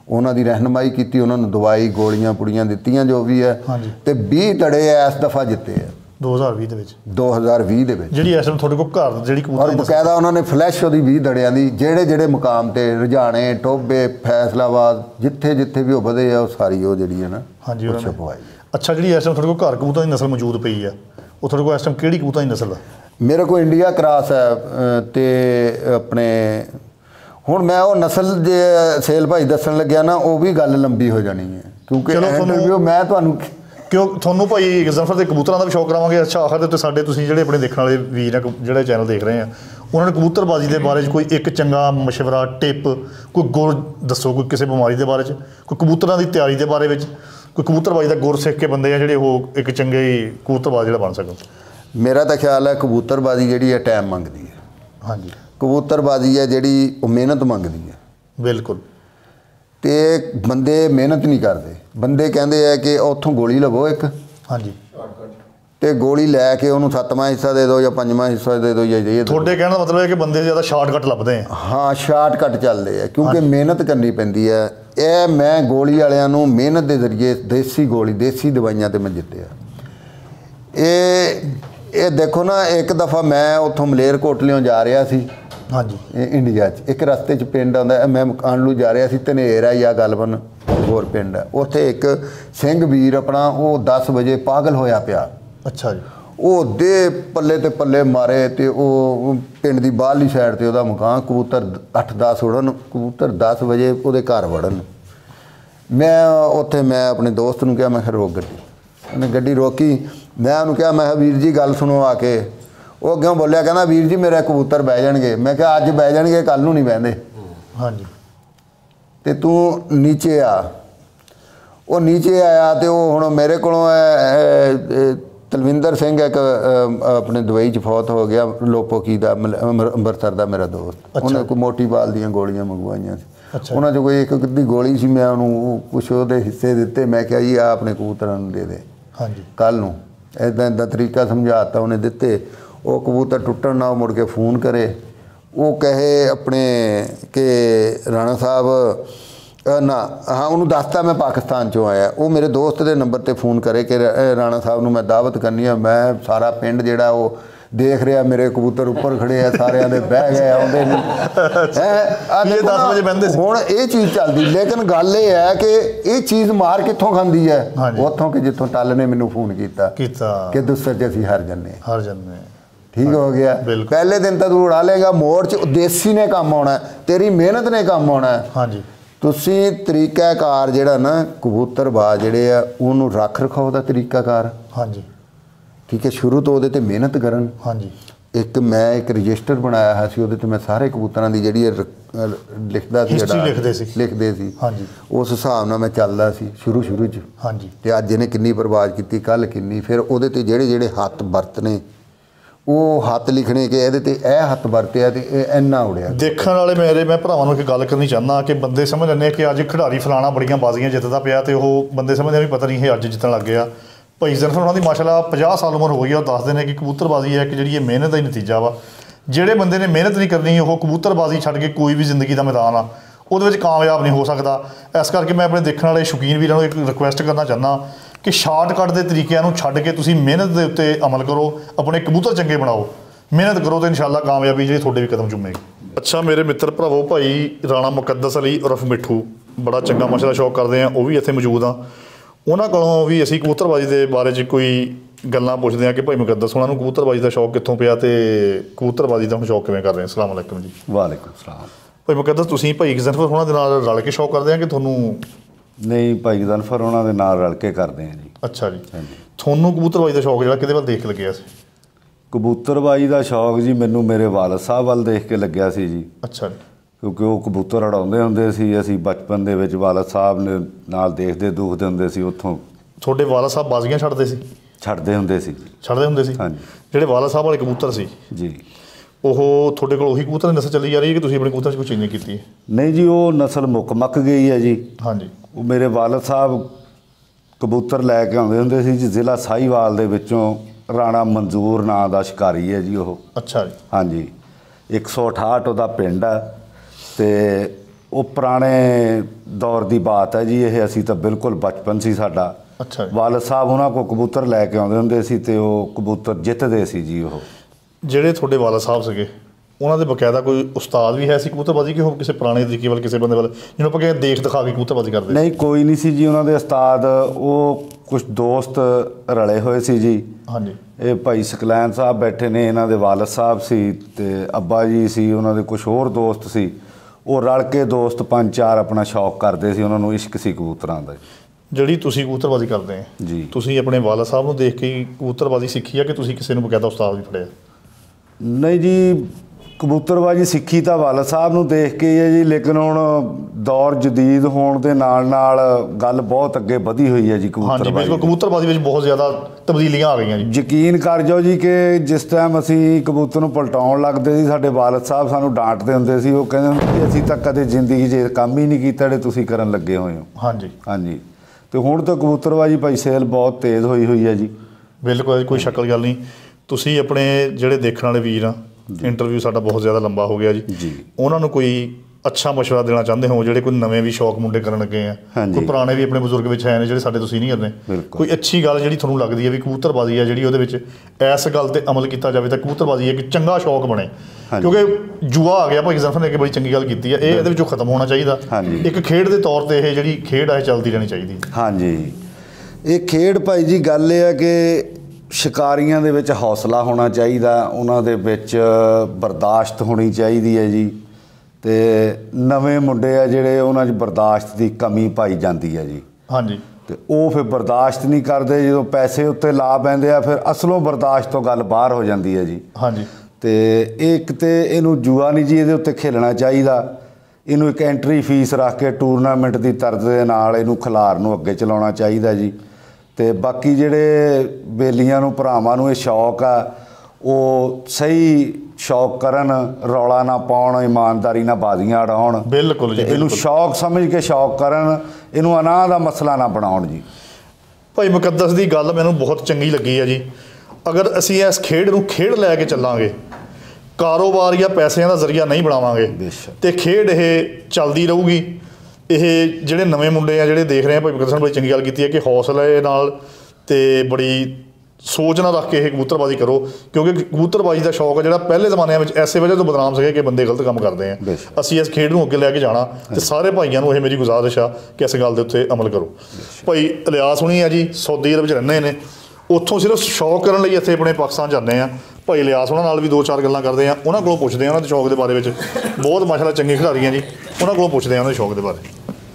ਉਹਨਾਂ ਦੀ ਰਹਿਨਮਾਈ ਕੀਤੀ, ਉਹਨਾਂ ਨੂੰ ਦਵਾਈ ਗੋਲੀਆਂ ਪੁੜੀਆਂ ਦਿੱਤੀਆਂ ਜੋ ਵੀ ਹੈ, ਤੇ ਵੀਹ ਦੜੇ ਇਸ ਦਫਾ ਜਿੱਤੇ ਆ ਦੋ ਹਜ਼ਾਰ ਵੀਹ ਦੇ ਵਿੱਚ ਦੋ ਹਜ਼ਾਰ ਵੀਹ ਦੇ ਵਿੱਚ, ਜਿਹੜੀ ਇਸ ਟਾਈਮ ਤੁਹਾਡੇ ਕੋਲ ਘਰ ਜਿਹੜੀ ਕਬੂਤਰ ਔਰ ਬਕਾਇਦਾ ਉਹਨਾਂ ਨੇ ਫਲੈਸ਼ ਉਹਦੀ ਵੀਹ ਦੜਿਆਂ ਦੀ ਜਿਹੜੇ ਜਿਹੜੇ ਮੁਕਾਮ ਤੇ ਰੁਝਾਣੇ ਟੋਬੇ ਫੈਸਲਾਬਾਦ ਜਿੱਥੇ ਜਿੱਥੇ ਵੀ ਉਹ ਵਧੇ ਆ ਉਹ ਸਾਰੀ ਉਹ ਜਿਹੜੀ ਹੈ ਨਾ ਹਾਂਜੀ ਉਹ ਛਪਵਾਈ। ਅੱਛਾ, ਜਿਹੜੀ ਇਸ ਟਾਈਮ ਤੁਹਾਡੇ ਕੋਲ ਘਰ ਕਬੂਤਰਾਂ ਦੀ ਨਸਲ ਮੌਜੂਦ ਪਈ ਆ, ਉਹ ਤੁਹਾਡੇ ਕੋਲ ਇਸ ਟਾਈਮ ਕਿਹੜੀ ਕਬੂਤਰਾਂ ਦੀ ਨਸਲ ਆ? ਮੇਰੇ ਕੋਲ ਇੰਡੀਆ ਕ੍ਰਾਸ ਹੈ ਅ, ਤੇ ਆਪਣੇ ਹੁਣ ਮੈਂ ਉਹ ਨਸਲ ਜੇ ਸੇਲ ਭਾਈ ਦੱਸਣ ਲੱਗਿਆ ਨਾ ਉਹ ਵੀ ਗੱਲ ਲੰਬੀ ਹੋ ਜਾਣੀ ਹੈ, ਕਿਉਂਕਿ ਇੰਟਰਵਿਊ ਮੈਂ ਤੁਹਾਨੂੰ ਕਿਉਂ ਤੁਹਾਨੂੰ ਭਾਈ ਜ਼ਫਰ ਦੇ ਕਬੂਤਰਾਂ ਦਾ ਵੀ ਸ਼ੌਕ ਕਰਾਵਾਂਗੇ। ਅੱਛਾ, ਆਖਰ ਦੇ ਉੱਤੇ ਸਾਡੇ ਤੁਸੀਂ ਜਿਹੜੇ ਆਪਣੇ ਦੇਖਣ ਵਾਲੇ ਵੀਰ ਆ ਜਿਹੜੇ ਚੈਨਲ ਦੇਖ ਰਹੇ ਆ, ਉਹਨਾਂ ਨੇ ਕਬੂਤਰਬਾਜ਼ੀ ਦੇ ਬਾਰੇ 'ਚ ਕੋਈ ਇੱਕ ਚੰਗਾ ਮਸ਼ਵਰਾ ਟਿਪ ਕੋਈ ਗੁਰ ਦੱਸੋ, ਕੋਈ ਕਿਸੇ ਬਿਮਾਰੀ ਦੇ ਬਾਰੇ 'ਚ, ਕੋਈ ਕਬੂਤਰਾਂ ਦੀ ਤਿਆਰੀ ਦੇ ਬਾਰੇ ਵਿੱਚ, ਕੋਈ ਕਬੂਤਰਬਾਜ਼ੀ ਦਾ ਗੁਰ ਸਿੱਖ ਕੇ ਬੰਦੇ ਆ ਜਿਹੜੇ ਉਹ ਇੱਕ ਚੰਗੇ ਕਬੂਤਰਬਾਜ਼ ਜਿਹੜਾ ਬਣ ਸਕਣ। ਮੇਰਾ ਤਾਂ ਖਿਆਲ ਹੈ ਕਬੂਤਰਬਾਜ਼ੀ ਜਿਹੜੀ ਹੈ ਟਾਈਮ ਮੰਗਦੀ ਹੈ। ਹਾਂਜੀ, ਕਬੂਤਰਬਾਜ਼ੀ ਹੈ ਜਿਹੜੀ ਉਹ ਮਿਹਨਤ ਮੰਗਦੀ ਹੈ। ਬਿਲਕੁਲ। ਤੇ ਬੰਦੇ ਮਿਹਨਤ ਨਹੀਂ ਕਰਦੇ, ਬੰਦੇ ਕਹਿੰਦੇ ਆ ਕਿ ਉੱਥੋਂ ਗੋਲੀ ਲਵੋ ਇੱਕ, ਹਾਂਜੀ, ਤੇ ਗੋਲੀ ਲੈ ਕੇ ਉਹਨੂੰ ਸੱਤਵਾਂ ਹਿੱਸਾ ਦੇ ਦਿਓ ਜਾਂ ਪੰਜਵਾਂ ਹਿੱਸਾ ਦੇ ਦਿਓ ਜਾਂ ਇਹ ਤੁਹਾਡੇ ਕਹਿਣ ਦਾ ਮਤਲਬ ਹੈ ਕਿ ਬੰਦੇ ਜ਼ਿਆਦਾ ਸ਼ਾਰਟਕਟ ਲੱਭਦੇ ਆ। ਹਾਂ, ਸ਼ਾਰਟਕਟ ਚੱਲਦੇ ਆ ਕਿਉਂਕਿ ਮਿਹਨਤ ਕਰਨੀ ਪੈਂਦੀ ਹੈ। ਇਹ ਮੈਂ ਗੋਲੀ ਵਾਲਿਆਂ ਨੂੰ ਮਿਹਨਤ ਦੇ ਜ਼ਰੀਏ ਦੇਸੀ ਗੋਲੀ ਦੇਸੀ ਦਵਾਈਆਂ 'ਤੇ ਮੈਂ ਜਿੱਤਿਆ। ਇਹ ਇਹ ਦੇਖੋ ਨਾ, ਇੱਕ ਦਫਾ ਮੈਂ ਉੱਥੋਂ ਮਲੇਰਕੋਟਲਿਓਂ ਜਾ ਰਿਹਾ ਸੀ, ਹਾਂਜੀ, ਇੰਡੀਆ 'ਚ ਇੱਕ ਰਸਤੇ 'ਚ ਪਿੰਡ ਆਉਂਦਾ, ਮੈਂ ਮਕਾਨ ਨੂੰ ਜਾ ਰਿਹਾ ਸੀ, ਧਨੇਰ ਆ ਜਾਂ ਗਲਬਨ ਹੋਰ ਪਿੰਡ ਹੈ, ਉੱਥੇ ਇੱਕ ਸਿੰਘ ਵੀਰ ਆਪਣਾ ਉਹ ਦਸ ਵਜੇ ਪਾਗਲ ਹੋਇਆ ਪਿਆ। ਅੱਛਾ ਜੀ। ਉਹ ਦੇ ਪੱਲੇ ਤੇ ਪੱਲੇ ਮਾਰੇ ਤੇ ਉਹ ਪਿੰਡ ਦੀ ਬਾਹਰਲੀ ਸਾਈਡ ਤੇ ਉਹਦਾ ਮਕਾਨ, ਕਬੂਤਰ ਅੱਠ ਦਸ ਉੜਨ, ਕਬੂਤਰ ਦਸ ਵਜੇ ਉਹਦੇ ਘਰ ਵੜਨ। ਮੈਂ ਉੱਥੇ ਮੈਂ ਆਪਣੇ ਦੋਸਤ ਨੂੰ ਕਿਹਾ, ਮੈਂ ਕਿਹਾ ਰੋਕ ਗੱਡੀ। ਉਹਨੇ ਗੱਡੀ ਰੋਕੀ, ਮੈਂ ਉਹਨੂੰ ਕਿਹਾ, ਮੈਂ ਕਿਹਾ ਵੀਰ ਜੀ ਗੱਲ ਸੁਣੋ ਆ ਕੇ। ਉਹ ਅੱਗੋਂ ਬੋਲਿਆ, ਕਹਿੰਦਾ ਵੀਰ ਜੀ ਮੇਰੇ ਕਬੂਤਰ ਬਹਿ ਜਾਣਗੇ। ਮੈਂ ਕਿਹਾ ਅੱਜ ਬਹਿ ਜਾਣਗੇ, ਕੱਲ੍ਹ ਨੂੰ ਨਹੀਂ ਬਹਿੰਦੇ। ਹਾਂਜੀ। ਤੇ ਤੂੰ ਨੀਚੇ ਆ। ਉਹ ਨੀਚੇ ਆਇਆ ਤੇ ਉਹ ਹੁਣ ਮੇਰੇ ਕੋਲੋਂ ਤਲਵਿੰਦਰ ਸਿੰਘ ਇੱਕ ਆਪਣੇ ਦੁਬਈ 'ਚ ਫੌਤ ਹੋ ਗਿਆ, ਲੋਪੋਕੀ ਦਾ, ਅੰਮ੍ਰਿਤਸਰ ਦਾ ਮੇਰਾ ਦੋਸਤ। ਉਹਨੇ ਕੋਈ ਮੋਟੀ ਬਾਲ ਦੀਆਂ ਗੋਲੀਆਂ ਮੰਗਵਾਈਆਂ ਸੀ, ਉਹਨਾਂ 'ਚ ਕੋਈ ਇੱਕ ਅੱਧੀ ਗੋਲੀ ਸੀ। ਮੈਂ ਉਹਨੂੰ ਕੁਛ ਉਹਦੇ ਹਿੱਸੇ ਦਿੱਤੇ, ਮੈਂ ਕਿਹਾ ਜੀ ਆ ਆਪਣੇ ਕਬੂਤਰਾਂ ਨੂੰ ਦੇ ਦੇ ਹਾਂਜੀ ਕੱਲ੍ਹ ਨੂੰ। ਇੱਦਾਂ ਇੱਦਾਂ ਤਰੀਕਾ ਸਮਝਾਤਾ ਉਹਨੇ ਦਿੱਤੇ। ਉਹ ਕਬੂਤਰ ਟੁੱਟਣ ਨਾ ਮੁੜ ਕੇ ਫੋਨ ਕਰੇ, ਉਹ ਕਹੇ ਆਪਣੇ ਕਿ ਰਾਣਾ ਸਾਹਿਬ ਨਾ, ਹਾਂ ਉਹਨੂੰ ਦੱਸਤਾ ਮੈਂ ਪਾਕਿਸਤਾਨ 'ਚੋਂ ਆਇਆ। ਉਹ ਮੇਰੇ ਦੋਸਤ ਦੇ ਨੰਬਰ 'ਤੇ ਫੋਨ ਕਰੇ ਕਿ ਰਾਣਾ ਸਾਹਿਬ ਨੂੰ ਮੈਂ ਦਾਵਤ ਕਰਨੀ ਆ। ਮੈਂ ਸਾਰਾ ਪਿੰਡ ਜਿਹੜਾ ਉਹ ਦੇਖ ਰਿਹਾ, ਮੇਰੇ ਕਬੂਤਰ ਉੱਪਰ ਖੜੇ ਆ, ਸਾਰਿਆਂ ਦੇ ਬਹਿ ਗਏ ਆਉਂਦੇ ਨਹੀਂ ਹੈ। ਦਸ ਵਜੇ ਬਹਿੰਦੇ ਸੀ। ਹੁਣ ਇਹ ਚੀਜ਼ ਚੱਲਦੀ, ਲੇਕਿਨ ਗੱਲ ਇਹ ਹੈ ਕਿ ਇਹ ਚੀਜ਼ ਮਾਰ ਕਿੱਥੋਂ ਖਾਂਦੀ ਹੈ? ਉੱਥੋਂ ਕਿ ਜਿੱਥੋਂ ਟੱਲ ਨੇ ਮੈਨੂੰ ਫੋਨ ਕੀਤਾ ਕੀਤਾ ਕਿ ਦੁਸਰ 'ਚ ਅਸੀਂ ਹਾਰ ਜਾਂਦੇ ਹਾਰ ਜਾਂਦੇ ਠੀਕ ਹੋ ਗਿਆ। ਪਹਿਲੇ ਦਿਨ ਤਾਂ ਤੂੰ ਉਡਾ ਲੇਗਾ, ਮੋੜ 'ਚ ਦੇਸੀ ਨੇ ਕੰਮ ਆਉਣਾ, ਤੇਰੀ ਮਿਹਨਤ ਨੇ ਕੰਮ ਆਉਣਾ। ਹਾਂਜੀ, ਤੁਸੀਂ ਤਰੀਕਾਕਾਰ ਜਿਹੜਾ ਨਾ ਕਬੂਤਰਬਾਜ਼ ਜਿਹੜੇ ਆ ਉਹਨੂੰ ਰੱਖ ਰਖਾਓ ਦਾ ਤਰੀਕਾਕਾਰ, ਹਾਂਜੀ ਠੀਕ ਹੈ, ਸ਼ੁਰੂ ਤੋਂ ਉਹਦੇ 'ਤੇ ਮਿਹਨਤ ਕਰਨ। ਹਾਂਜੀ, ਇੱਕ ਮੈਂ ਇੱਕ ਰਜਿਸਟਰ ਬਣਾਇਆ ਹੋਇਆ ਸੀ, ਉਹਦੇ 'ਤੇ ਮੈਂ ਸਾਰੇ ਕਬੂਤਰਾਂ ਦੀ ਜਿਹੜੀ ਲਿਖਦਾ ਸੀ, ਲਿਖਦੇ ਸੀ ਲਿਖਦੇ ਸੀ ਹਾਂਜੀ, ਉਸ ਹਿਸਾਬ ਨਾਲ ਮੈਂ ਚੱਲਦਾ ਸੀ ਸ਼ੁਰੂ ਸ਼ੁਰੂ 'ਚ। ਹਾਂਜੀ, ਤੇ ਅੱਜ ਇਹਨੇ ਕਿੰਨੀ ਬਰਬਾਦ ਕੀਤੀ, ਕੱਲ੍ਹ ਕਿੰਨੀ। ਫਿਰ ਉਹਦੇ 'ਤੇ ਜਿਹੜੇ ਜਿਹੜੇ ਹੱਥ ਵਰਤਨੇ, ਉਹ ਹੱਥ ਲਿਖਣੇ ਕਿ ਇਹਦੇ 'ਤੇ ਇਹ ਹੱਥ ਵਰਤਿਆ ਤੇ ਇਹ ਇੰਨਾ ਉੜਿਆ। ਦੇਖਣ ਵਾਲੇ ਮੇਰੇ ਮੈਂ ਭਰਾਵਾਂ ਨੂੰ ਇੱਕ ਗੱਲ ਕਰਨੀ ਚਾਹੁੰਦਾ ਕਿ ਬੰਦੇ ਸਮਝ ਲੈਂਦੇ ਕਿ ਅੱਜ ਖਿਡਾਰੀ ਫਲਾਣਾ ਬੜੀਆਂ ਬਾਜ਼ੀਆਂ ਜਿੱਤਦਾ ਪਿਆ, ਤੇ ਉਹ ਬੰਦੇ ਸਮਝਦੇ ਵੀ ਪਤਾ ਨਹੀਂ ਇਹ ਅੱਜ ਜਿੱਤਣ ਲੱਗ ਗਿਆ। ਭਾਈ ਜ਼ਰਫਰ ਉਹਨਾਂ ਦੀ ਮਾਸ਼ਾਅੱਲਾ ਪੰਜਾਹ ਸਾਲ ਉਮਰ ਹੋ ਗਈ ਆ, ਉਹ ਦੱਸਦੇ ਨੇ ਕਿ ਕਬੂਤਰਬਾਜ਼ੀ ਹੈ ਕਿ ਜਿਹੜੀ ਇਹ ਮਿਹਨਤ ਦਾ ਹੀ ਨਤੀਜਾ ਵਾ। ਜਿਹੜੇ ਬੰਦੇ ਨੇ ਮਿਹਨਤ ਨਹੀਂ ਕਰਨੀ, ਉਹ ਕਬੂਤਰਬਾਜ਼ੀ ਛੱਡ ਕੇ ਕੋਈ ਵੀ ਜ਼ਿੰਦਗੀ ਦਾ ਮੈਦਾਨ ਆ ਉਹਦੇ ਵਿੱਚ ਕਾਮਯਾਬ ਨਹੀਂ ਹੋ ਸਕਦਾ। ਇਸ ਕਰਕੇ ਮੈਂ ਆਪਣੇ ਦੇਖਣ ਵਾਲੇ ਸ਼ੌਕੀਨ ਵੀਰਾਂ ਨੂੰ ਇੱਕ ਰਿਕੁਐਸਟ ਕਰਨਾ ਚਾਹੁੰਦਾ ਕਿ ਸ਼ਾਰਟਕਟ ਦੇ ਤਰੀਕਿਆਂ ਨੂੰ ਛੱਡ ਕੇ ਤੁਸੀਂ ਮਿਹਨਤ ਦੇ ਉੱਤੇ ਅਮਲ ਕਰੋ, ਆਪਣੇ ਕਬੂਤਰ ਚੰਗੇ ਬਣਾਓ, ਮਿਹਨਤ ਕਰੋ, ਤਾਂ ਇਨਸ਼ਾਅੱਲਾ ਕਾਮਯਾਬੀ ਜਿਹੜੀ ਤੁਹਾਡੇ ਵੀ ਕਦਮ ਚੁੰਮੇਗੀ। ਅੱਛਾ ਮੇਰੇ ਮਿੱਤਰ ਭਰਾਵੋ, ਭਾਈ ਰਾਣਾ ਮੁਕੱਦਸ ਅਲੀ ਉਰਫ ਮਿੱਠੂ ਬੜਾ ਚੰਗਾ ਮਾਸ਼ਾਅੱਲਾ ਸ਼ੌਕ ਕਰਦੇ ਆ, ਉਹ ਵੀ ਇੱਥੇ ਮੌਜੂਦ ਆ। ਉਹਨਾਂ ਕੋਲੋਂ ਵੀ ਅਸੀਂ ਕਬੂਤਰਬਾਜ਼ੀ ਦੇ ਬਾਰੇ 'ਚ ਕੋਈ ਗੱਲਾਂ ਪੁੱਛਦੇ ਹਾਂ ਕਿ ਭਾਈ ਮੁਕੱਦਸ ਉਹਨਾਂ ਨੂੰ ਕਬੂਤਰਬਾਜ਼ੀ ਦਾ ਸ਼ੌਕ ਕਿੱਥੋਂ ਪਿਆ ਤੇ ਕਬੂਤਰਬਾਜ਼ੀ ਦਾ ਹੁਣ ਸ਼ੌਕ ਕਿਵੇਂ ਕਰ ਰਹੇ? ਅਸਲਾਮ ਵਾਲੇਕੁਮ ਜੀ। ਵਾਲੇਕੁਮ ਸਲਾਮ। ਭਾਈ ਮੁਕੱਦਸ ਤੁਸੀਂ ਭਾਈ ਜ਼ਫਰ ਉਹਨਾਂ ਦੇ ਨਾਲ ਰਲ ਕੇ ਸ਼ੌਕ ਕਰਦੇ ਆ ਕਿ ਤੁਹਾਨੂੰ? ਨਹੀਂ, ਭਾਈ ਜ਼ਫਰ ਉਹਨਾਂ ਦੇ ਨਾਲ ਰਲ ਕੇ ਕਰਦੇ ਆ ਜੀ। ਅੱਛਾ ਜੀ। ਤੁਹਾਨੂੰ ਕਬੂਤਰਬਾਜ਼ੀ ਦਾ ਸ਼ੌਕ ਜਿਹੜਾ ਕਿਹਦੇ ਵੱਲ ਦੇਖ ਲੱਗਿਆ ਸੀ? ਕਬੂਤਰਬਾਜ਼ੀ ਦਾ ਸ਼ੌਕ ਜੀ ਮੈਨੂੰ ਮੇਰੇ ਵਾਲਦ ਸਾਹਿਬ ਵੱਲ ਦੇਖ ਕੇ ਲੱਗਿਆ ਸੀ ਜੀ। ਅੱਛਾ ਜੀ। ਕਿਉਂਕਿ ਉਹ ਕਬੂਤਰ ਉਡਾਉਂਦੇ ਹੁੰਦੇ ਸੀ, ਅਸੀਂ ਬਚਪਨ ਦੇ ਵਿੱਚ ਵਾਲਦ ਸਾਹਿਬ ਨੇ ਨਾਲ ਦੇਖਦੇ ਦੁਖਦੇ ਹੁੰਦੇ ਸੀ। ਉੱਥੋਂ ਤੁਹਾਡੇ ਵਾਲਦ ਸਾਹਿਬ ਬਾਜ਼ੀਆਂ ਛੱਡਦੇ ਸੀ? ਛੱਡਦੇ ਹੁੰਦੇ ਸੀ। ਛੱਡਦੇ ਹੁੰਦੇ ਸੀ? ਹਾਂਜੀ। ਜਿਹੜੇ ਵਾਲਦ ਸਾਹਿਬ ਵਾਲੇ ਕਬੂਤਰ ਸੀ ਜੀ, ਉਹ ਤੁਹਾਡੇ ਕੋਲ ਉਹੀ ਕਬੂਤਰ ਦੀ ਨਸਲ ਚੱਲੀ ਜਾ ਰਹੀ ਹੈ ਕਿ ਤੁਸੀਂ ਆਪਣੇ ਕਬੂਤਰ 'ਚ ਕੋਈ ਚੇਂਜ ਕੀਤੀ ਹੈ? ਨਹੀਂ ਜੀ, ਉਹ ਨਸਲ ਮੁੱਕ ਮੱਕ ਗਈ ਹੈ ਜੀ। ਹਾਂਜੀ। ਉਹ ਮੇਰੇ ਵਾਲਦ ਸਾਹਿਬ ਕਬੂਤਰ ਲੈ ਕੇ ਆਉਂਦੇ ਹੁੰਦੇ ਸੀ ਜੀ, ਜ਼ਿਲ੍ਹਾ ਸਾਹੀਵਾਲ ਦੇ ਵਿੱਚੋਂ ਰਾਣਾ ਮਨਜ਼ੂਰ ਨਾਂ ਦਾ ਸ਼ਿਕਾਰੀ ਹੈ ਜੀ ਉਹ। ਅੱਛਾ ਜੀ। ਹਾਂਜੀ, ਇੱਕ ਸੌ ਅਠਾਹਠ ਉਹਦਾ ਪਿੰਡ ਆ, ਅਤੇ ਉਹ ਪੁਰਾਣੇ ਦੌਰ ਦੀ ਬਾਤ ਹੈ ਜੀ। ਇਹ ਅਸੀਂ ਤਾਂ ਬਿਲਕੁਲ ਬਚਪਨ ਸੀ ਸਾਡਾ। ਅੱਛਾ ਜੀ। ਵਾਲਦ ਸਾਹਿਬ ਉਹਨਾਂ ਕੋਲ ਕਬੂਤਰ ਲੈ ਕੇ ਆਉਂਦੇ ਹੁੰਦੇ ਸੀ ਤੇ ਉਹ ਕਬੂਤਰ ਜਿੱਤਦੇ ਸੀ ਜੀ। ਉਹ ਜਿਹੜੇ ਤੁਹਾਡੇ ਵਾਲਦ ਸਾਹਿਬ ਸੀਗੇ ਉਹਨਾਂ ਦੇ ਬਕਾਇਦਾ ਕੋਈ ਉਸਤਾਦ ਵੀ ਹੈ ਸੀ ਕਬੂਤਰਬਾਜ਼ੀ, ਕਿ ਉਹ ਕਿਸੇ ਪੁਰਾਣੇ ਤਰੀਕੇ ਵੱਲ ਕਿਸੇ ਬੰਦੇ ਵੱਲ ਜਿਹਨੂੰ ਆਪਾਂ ਕਹਿੰਦੇ ਦੇਖ ਦਿਖਾ ਕੇ ਕਬੂਤਰਬਾਜ਼ੀ ਕਰਦੇ? ਨਹੀਂ, ਕੋਈ ਨਹੀਂ ਸੀ ਜੀ ਉਹਨਾਂ ਦੇ ਉਸਤਾਦ। ਉਹ ਕੁਝ ਦੋਸਤ ਰਲੇ ਹੋਏ ਸੀ ਜੀ। ਹਾਂਜੀ। ਇਹ ਭਾਈ ਸਕਲੈਨ ਸਾਹਿਬ ਬੈਠੇ ਨੇ, ਇਹਨਾਂ ਦੇ ਵਾਲਦ ਸਾਹਿਬ ਸੀ ਤੇ ਅੱਬਾ ਜੀ ਸੀ, ਉਹਨਾਂ ਦੇ ਕੁਝ ਹੋਰ ਦੋਸਤ ਸੀ। ਉਹ ਰਲ ਕੇ ਦੋਸਤ ਪੰਜ ਚਾਰ ਆਪਣਾ ਸ਼ੌਕ ਕਰਦੇ ਸੀ। ਉਹਨਾਂ ਨੂੰ ਇਸ਼ਕ ਸੀ ਕਬੂਤਰਾਂ ਦਾ। ਜਿਹੜੀ ਤੁਸੀਂ ਕਬੂਤਰਬਾਜ਼ੀ ਕਰਦੇ ਆ ਜੀ, ਤੁਸੀਂ ਆਪਣੇ ਵਾਲਦ ਸਾਹਿਬ ਨੂੰ ਦੇਖ ਕੇ ਹੀ ਕਬੂਤਰਬਾਜ਼ੀ ਸਿੱਖੀ ਆ ਕਿ ਤੁਸੀਂ ਕਿਸੇ ਨੂੰ ਬਕਾਇਦਾ ਉਸਤਾਦ ਵੀ ਫੜਿਆ? ਨਹੀਂ ਜੀ, ਕਬੂਤਰਬਾਜ਼ੀ ਸਿੱਖੀ ਤਾਂ ਵਾਲਦ ਸਾਹਿਬ ਨੂੰ ਦੇਖ ਕੇ ਹੀ ਹੈ ਜੀ। ਲੇਕਿਨ ਹੁਣ ਦੌਰ ਜਦੀਦ ਹੋਣ ਦੇ ਨਾਲ ਨਾਲ ਗੱਲ ਬਹੁਤ ਅੱਗੇ ਵਧੀ ਹੋਈ ਹੈ ਜੀ ਹਾਂਜੀ ਕਬੂਤਰਬਾਜ਼ੀ। ਬਿਲਕੁਲ, ਕਬੂਤਰਬਾਜ਼ੀ ਵਿੱਚ ਬਹੁਤ ਜ਼ਿਆਦਾ ਤਬਦੀਲੀਆਂ ਆ ਗਈਆਂ ਜੀ। ਯਕੀਨ ਕਰ ਜਾਓ ਜੀ ਕਿ ਜਿਸ ਟਾਈਮ ਅਸੀਂ ਕਬੂਤਰ ਨੂੰ ਪਲਟਾਉਣ ਲੱਗਦੇ ਸੀ, ਸਾਡੇ ਵਾਲਦ ਸਾਹਿਬ ਸਾਨੂੰ ਡਾਂਟਦੇ ਹੁੰਦੇ ਸੀ। ਉਹ ਕਹਿੰਦੇ ਹੁੰਦੇ ਸੀ ਅਸੀਂ ਤਾਂ ਕਦੇ ਜ਼ਿੰਦਗੀ 'ਚ ਇਹ ਕੰਮ ਹੀ ਨਹੀਂ ਕੀਤਾ ਜਿਹੜੇ ਤੁਸੀਂ ਕਰਨ ਲੱਗੇ ਹੋਏ ਹੋ। ਹਾਂਜੀ ਹਾਂਜੀ। ਤੇ ਹੁਣ ਤਾਂ ਕਬੂਤਰਬਾਜ਼ੀ ਭਾਈ ਸੇਲ ਬਹੁਤ ਤੇਜ਼ ਹੋਈ ਹੋਈ ਹੈ ਜੀ। ਬਿਲਕੁਲ, ਕੋਈ ਸ਼ੱਕ ਦੀ ਗੱਲ ਨਹੀਂ। ਤੁਸੀਂ ਆਪਣੇ ਜਿਹੜੇ ਦੇਖਣ ਵਾਲੇ ਵੀਰ ਆ, ਇੰਟਰਵਿਊ ਸਾਡਾ ਬਹੁਤ ਜ਼ਿਆਦਾ ਲੰਬਾ ਹੋ ਗਿਆ ਜੀ ਜੀ, ਉਹਨਾਂ ਨੂੰ ਕੋਈ ਅੱਛਾ ਮਸ਼ਵਰਾ ਦੇਣਾ ਚਾਹੁੰਦੇ ਹੋ ਜਿਹੜੇ ਕੋਈ ਨਵੇਂ ਵੀ ਸ਼ੌਕ ਮੁੰਡੇ ਕਰਨ ਲੱਗੇ ਆ? ਕੋਈ ਪੁਰਾਣੇ ਵੀ ਆਪਣੇ ਬਜ਼ੁਰਗ ਵਿੱਚ ਹੈ ਨੇ ਜਿਹੜੇ ਸਾਡੇ ਤੁਸੀਂ ਨਹੀਂ ਕਰਦੇ, ਕੋਈ ਅੱਛੀ ਗੱਲ ਜਿਹੜੀ ਤੁਹਾਨੂੰ ਲੱਗਦੀ ਹੈ ਵੀ ਕਬੂਤਰਬਾਜ਼ੀ ਆ ਜਿਹੜੀ ਉਹਦੇ ਵਿੱਚ ਇਸ ਗੱਲ ਤੇ ਅਮਲ ਕੀਤਾ ਜਾਵੇ ਤਾਂ ਕਬੂਤਰਬਾਜ਼ੀ ਇੱਕ ਚੰਗਾ ਸ਼ੌਕ ਬਣੇ? ਕਿਉਂਕਿ ਜੂਆ ਆ ਗਿਆ, ਭਾਈ ਜ਼ਫਰ ਨੇ ਕਿ ਬੜੀ ਚੰਗੀ ਗੱਲ ਕੀਤੀ ਹੈ, ਇਹ ਇਹਦੇ ਵਿੱਚੋਂ ਖਤਮ ਹੋਣਾ ਚਾਹੀਦਾ। ਇੱਕ ਖੇਡ ਦੇ ਤੌਰ ਤੇ ਇਹ ਜਿਹੜੀ ਖੇਡ ਆ ਇਹ ਚੱਲਦੀ ਰਹਿਣੀ ਚਾਹੀਦੀ। ਹਾਂਜੀ, ਇਹ ਖੇਡ ਭਾਈ ਜੀ ਗੱਲ ਇਹ ਆ ਕਿ ਸ਼ਿਕਾਰੀਆਂ ਦੇ ਵਿੱਚ ਹੌਸਲਾ ਹੋਣਾ ਚਾਹੀਦਾ, ਉਹਨਾਂ ਦੇ ਵਿੱਚ ਬਰਦਾਸ਼ਤ ਹੋਣੀ ਚਾਹੀਦੀ ਹੈ ਜੀ। ਤੇ ਨਵੇਂ ਮੁੰਡੇ ਆ ਜਿਹੜੇ ਉਹਨਾਂ 'ਚ ਬਰਦਾਸ਼ਤ ਦੀ ਕਮੀ ਪਾਈ ਜਾਂਦੀ ਹੈ ਜੀ। ਹਾਂਜੀ। ਤੇ ਉਹ ਫਿਰ ਬਰਦਾਸ਼ਤ ਨਹੀਂ ਕਰਦੇ, ਜਦੋਂ ਪੈਸੇ ਉੱਤੇ ਲਾ ਪੈਂਦੇ ਆ ਫਿਰ ਅਸਲੋਂ ਬਰਦਾਸ਼ਤ ਤੋਂ ਗੱਲ ਬਾਹਰ ਹੋ ਜਾਂਦੀ ਹੈ ਜੀ। ਹਾਂਜੀ। ਤੇ ਇੱਕ ਤੇ ਇਹਨੂੰ ਜੂਆ ਨਹੀਂ ਜੀ ਇਹਦੇ ਉੱਤੇ ਖੇਲਣਾ ਚਾਹੀਦਾ। ਇਹਨੂੰ ਇੱਕ ਐਂਟਰੀ ਫੀਸ ਰੱਖ ਕੇ ਟੂਰਨਾਮੈਂਟ ਦੀ ਤਰਜ਼ ਦੇ ਨਾਲ ਇਹਨੂੰ ਖਿਲਾਰ ਨੂੰ ਅੱਗੇ ਚਲਾਉਣਾ ਚਾਹੀਦਾ ਜੀ। ਤੇ ਬਾਕੀ ਜਿਹੜੇ ਬੇਲੀਆਂ ਨੂੰ ਭਰਾਵਾਂ ਨੂੰ ਇਹ ਸ਼ੌਕ ਆ ਉਹ ਸਹੀ ਸ਼ੌਕ ਕਰਨ, ਰੌਲਾ ਨਾ ਪਾਉਣ, ਇਮਾਨਦਾਰੀ ਨਾਲ ਬਾਜ਼ੀਆਂ ਉਡਾਉਣ। ਬਿਲਕੁਲ ਜੀ। ਇਹਨੂੰ ਸ਼ੌਕ ਸਮਝ ਕੇ ਸ਼ੌਕ ਕਰਨ, ਇਹਨੂੰ ਅਨਾਹ ਦਾ ਮਸਲਾ ਨਾ ਬਣਾਉਣ ਜੀ। ਭਾਈ ਮੁਕੱਦਸ ਦੀ ਗੱਲ ਮੈਨੂੰ ਬਹੁਤ ਚੰਗੀ ਲੱਗੀ ਹੈ ਜੀ। ਅਗਰ ਅਸੀਂ ਇਸ ਖੇਡ ਨੂੰ ਖੇਡ ਲੈ ਕੇ ਚੱਲਾਂਗੇ, ਕਾਰੋਬਾਰ ਜਾਂ ਪੈਸਿਆਂ ਦਾ ਜ਼ਰੀਆ ਨਹੀਂ ਬਣਾਵਾਂਗੇ ਤੇ ਖੇਡ ਇਹ ਚੱਲਦੀ ਰਹੂਗੀ। ਇਹ ਜਿਹੜੇ ਨਵੇਂ ਮੁੰਡੇ ਆ ਜਿਹੜੇ ਦੇਖ ਰਹੇ ਆ, ਭਾਈ ਮੁਕੱਦਸ ਨੇ ਬੜੀ ਚੰਗੀ ਗੱਲ ਕੀਤੀ ਹੈ ਕਿ ਹੌਸਲੇ ਨਾਲ ਤੇ ਬੜੀ ਸੋਚ ਨਾ ਰੱਖ ਕੇ ਇਹ ਕਬੂਤਰਬਾਜ਼ੀ ਕਰੋ, ਕਿਉਂਕਿ ਕਬੂਤਰਬਾਜ਼ੀ ਦਾ ਸ਼ੌਕ ਹੈ ਜਿਹੜਾ ਪਹਿਲੇ ਜ਼ਮਾਨਿਆਂ ਵਿੱਚ ਐਸੇ ਵਜ੍ਹਾ ਤੋਂ ਬਦਨਾਮ ਸੀਗੇ ਕਿ ਬੰਦੇ ਗਲਤ ਕੰਮ ਕਰਦੇ ਆ। ਅਸੀਂ ਇਸ ਖੇਡ ਨੂੰ ਅੱਗੇ ਲੈ ਕੇ ਜਾਣਾ ਤੇ ਸਾਰੇ ਭਾਈਆਂ ਨੂੰ ਇਹ ਮੇਰੀ ਗੁਜ਼ਾਰਿਸ਼ ਆ ਕਿ ਇਸ ਗੱਲ ਦੇ ਉੱਤੇ ਅਮਲ ਕਰੋ। ਭਾਈ ਇਲਿਆਸ ਹੁਣੀ ਆ ਜੀ, ਸਾਊਦੀ ਅਰਬ 'ਚ ਰਹਿੰਦੇ ਨੇ, ਉੱਥੋਂ ਸਿਰਫ ਸ਼ੌਕ ਕਰਨ ਲਈ ਇੱਥੇ ਆਪਣੇ ਪਾਕਿਸਤਾਨ ਜਾਂਦੇ ਆ। ਭਾਈ ਇਲਿਆਸ ਉਹਨਾਂ ਨਾਲ ਵੀ ਦੋ ਚਾਰ ਗੱਲਾਂ ਕਰਦੇ ਆ, ਉਹਨਾਂ ਕੋਲੋਂ ਪੁੱਛਦੇ ਆ ਉਹਨਾਂ ਦੇ ਸ਼ੌਕ ਦੇ ਬਾਰੇ ਵਿੱਚ। ਬਹੁਤ ਮਾਸ਼ਾਅੱਲਾ ਚੰਗੇ ਖਿਡਾਰੀ ਆ ਜੀ, ਉਹਨਾਂ ਕੋਲੋਂ ਪੁੱਛਦੇ ਆ ਉਹਨਾਂ ਦੇ ਸ਼ੌਕ ਦੇ ਬਾਰੇ।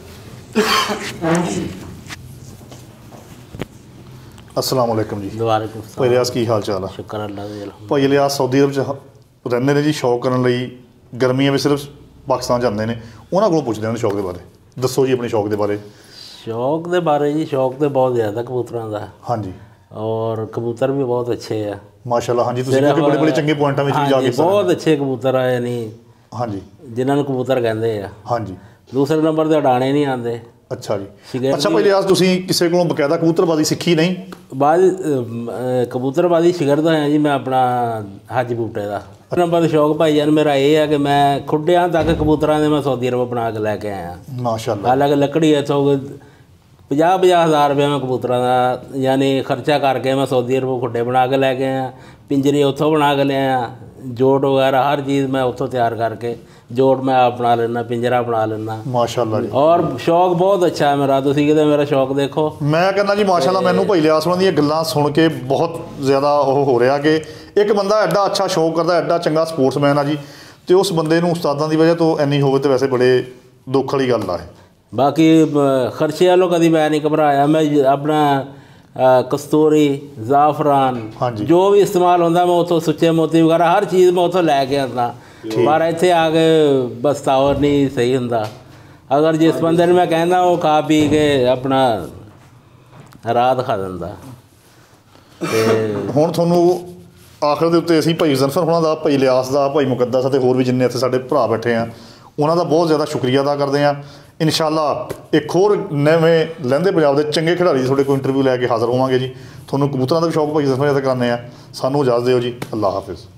अस्सलाम वालेकुम जी। भाई इलियास की हाल चाल है? शुक्र अल्लाह दा। भाई इलियास सऊदी अरब च रहंदे ने जी, शौक करन लई गर्मियां ਵਿੱਚ सिर्फ पाकिस्तान ਜਾਂਦੇ ਨੇ, ਉਹਨਾਂ ਕੋਲੋਂ ਪੁੱਛਦੇ ਨੇ ਸ਼ੌਕ ਦੇ ਬਾਰੇ। ਦੱਸੋ ਜੀ ਆਪਣੇ ਸ਼ੌਕ ਦੇ ਬਾਰੇ। शौक ਦੇ ਬਾਰੇ ਜੀ, ਸ਼ੌਕ ਤੇ ਬਹੁਤ ਜ਼ਿਆਦਾ ਕਬੂਤਰਾਂ ਦਾ। ਹਾਂਜੀ। ਔਰ ਕਬੂਤਰ ਵੀ ਬਹੁਤ ਅੱਛੇ ਆ ਮਾਸ਼ਾਅੱਲਾ। ਹਾਂਜੀ, ਤੁਸੀਂ ਕਿਉਂਕਿ ਬੜੇ ਬੜੇ ਚੰਗੇ ਪੁਆਇੰਟਾਂ ਵਿੱਚ ਵੀ ਜਾ ਕੇ ਬਹੁਤ ਅੱਛੇ ਕਬੂਤਰ ਆਏ ਨਹੀਂ। ਹਾਂਜੀ। ਜਿਨ੍ਹਾਂ ਨੂੰ ਕਬੂਤਰ ਕਹਿੰਦੇ ਆ। ਹਾਂਜੀ। ਦੂਸਰੇ ਨੰਬਰ ਤੇ ਉਡਾਣੇ ਨਹੀਂ ਆਉਂਦੇ। ਅੱਛਾ ਜੀ। ਅੱਛਾ ਭਾਈ ਇਲਿਆਸ, ਤੁਸੀਂ ਕਿਸੇ ਕੋਲੋਂ ਬਕਾਇਦਾ ਕਬੂਤਰਬਾਜ਼ੀ ਸਿੱਖੀ ਨਹੀਂ? ਬਾਅਦ ਕਬੂਤਰਬਾਜ਼ੀ ਸ਼ਿਗਰਦ ਹੋਇਆ ਜੀ ਮੈਂ ਆਪਣਾ ਹਾਜੀ ਬੂਟੇ ਦਾ। ਨੰਬਰ ਦਾ ਸ਼ੌਕ ਭਾਈ ਜਾਨ ਮੇਰਾ ਇਹ ਆ ਕਿ ਮੈਂ ਖੁੱਡਿਆਂ ਤੱਕ ਕਬੂਤਰਾਂ ਦੇ ਮੈਂ ਸਾਊਦੀ ਅਰਬ ਬਣਾ ਕੇ ਲੈ ਕੇ ਆਇਆ ਮਾਸ਼ਾਅੱਲਾ। ਹਾਲਾਂਕਿ ਲੱਕੜੀ ਇੱਥੋਂ ਪੰਜਾਹ ਪੰਜਾਹ ਹਜ਼ਾਰ ਰੁਪਇਆ ਮੈਂ ਕਬੂਤਰਾਂ ਦਾ ਯਾਨੀ ਖਰਚਾ ਕਰਕੇ ਮੈਂ ਸਾਊਦੀ ਅਰਬ ਖੁੱਡੇ ਬਣਾ ਕੇ ਲੈ ਕੇ ਆਇਆ, ਪਿੰਜਰੇ ਉੱਥੋਂ ਬਣਾ ਕੇ ਲਿਆਇਆ, ਜੋੜ ਵਗੈਰਾ ਹਰ ਚੀਜ਼ ਮੈਂ ਉੱਥੋਂ ਤਿਆਰ ਕਰਕੇ ਜੋੜ ਮੈਂ ਆਪ ਬਣਾ ਲੈਣਾ, ਪਿੰਜਰਾ ਬਣਾ ਲੈਣਾ ਮਾਸ਼ਾਅੱਲਾ ਜੀ। ਔਰ ਸ਼ੌਕ ਬਹੁਤ ਅੱਛਾ ਹੈ ਮੇਰਾ। ਤੁਸੀਂ ਕਿਤੇ ਮੇਰਾ ਸ਼ੌਕ ਦੇਖੋ। ਮੈਂ ਕਹਿੰਦਾ ਜੀ ਮਾਸ਼ਾਅੱਲਾ, ਮੈਨੂੰ ਭਾਈ ਇਲਿਆਸ ਉਹਨਾਂ ਦੀਆਂ ਗੱਲਾਂ ਸੁਣ ਕੇ ਬਹੁਤ ਜ਼ਿਆਦਾ ਉਹ ਹੋ ਰਿਹਾ ਕਿ ਇੱਕ ਬੰਦਾ ਐਡਾ ਅੱਛਾ ਸ਼ੌਕ ਕਰਦਾ, ਐਡਾ ਚੰਗਾ ਸਪੋਰਟਸਮੈਨ ਆ ਜੀ, ਤੇ ਉਸ ਬੰਦੇ ਨੂੰ ਉਸਤਾਦਾਂ ਦੀ ਵਜ੍ਹਾ ਤੋਂ ਇੰਨੀ ਹੋਵੇ ਤੇ ਵੈਸੇ ਬੜੇ ਦੁੱਖ ਵਾਲੀ ਗੱਲ ਆ ਇਹ। ਬਾਕੀ ਖਰਚੇ ਵਾਲੋਂ ਕਦੀ ਮੈਂ ਨਹੀਂ ਘਬਰਾਇਆ। ਮੈਂ ਆਪਣਾ ਕਸਤੂਰੀ, ਜ਼ਾਫਰਾਨ ਜੋ ਵੀ ਇਸਤੇਮਾਲ ਹੁੰਦਾ ਮੈਂ ਉੱਥੋਂ ਸੁੱਚੇ ਮੋਤੀ ਵਗੈਰਾ ਹਰ ਚੀਜ਼ ਮੈਂ ਉੱਥੋਂ ਲੈ ਕੇ ਆਉਂਦਾ। ਪਰ ਇੱਥੇ ਆ ਕੇ ਬਸਤਾਵਰ ਨਹੀਂ ਸਹੀ ਹੁੰਦਾ। ਅਗਰ ਜਿਸ ਬੰਦੇ ਨੂੰ ਮੈਂ ਕਹਿੰਦਾ ਉਹ ਖਾ ਪੀ ਕੇ ਆਪਣਾ ਰਾਤ ਖਾ ਦਿੰਦਾ। ਤੇ ਹੁਣ ਤੁਹਾਨੂੰ ਆਖਰ ਦੇ ਉੱਤੇ ਅਸੀਂ ਭਾਈ ਜ਼ਨਫਰ ਹੋਣਾ ਦਾ, ਭਾਈ ਇਲਿਆਸ ਦਾ, ਭਾਈ ਮੁਕੱਦਸ ਅਤੇ ਹੋਰ ਵੀ ਜਿੰਨੇ ਇੱਥੇ ਸਾਡੇ ਭਰਾ ਬੈਠੇ ਆ, ਉਹਨਾਂ ਦਾ ਬਹੁਤ ਜ਼ਿਆਦਾ ਸ਼ੁਕਰੀਆ ਅਦਾ ਕਰਦੇ ਹਾਂ। ਇਨਸ਼ਾਅੱਲਾ ਇੱਕ ਹੋਰ ਨਵੇਂ ਲਹਿੰਦੇ ਪੰਜਾਬ ਦੇ ਚੰਗੇ ਖਿਡਾਰੀ ਦੀ ਤੁਹਾਡੇ ਕੋਲ ਇੰਟਰਵਿਊ ਲੈ ਕੇ ਹਾਜ਼ਰ ਹੋਵਾਂਗੇ ਜੀ। ਤੁਹਾਨੂੰ ਕਬੂਤਰਾਂ ਦਾ ਵੀ ਸ਼ੌਕ ਭਾਈ ਜ਼ਨਫਰ ਅਦਾ ਕਰਾਉਂਦੇ ਆ। ਸਾਨੂੰ ਇਜਾਜ਼ਤ ਦਿਓ ਜੀ। ਅੱਲਾਹ ਹਾਫਿਜ਼।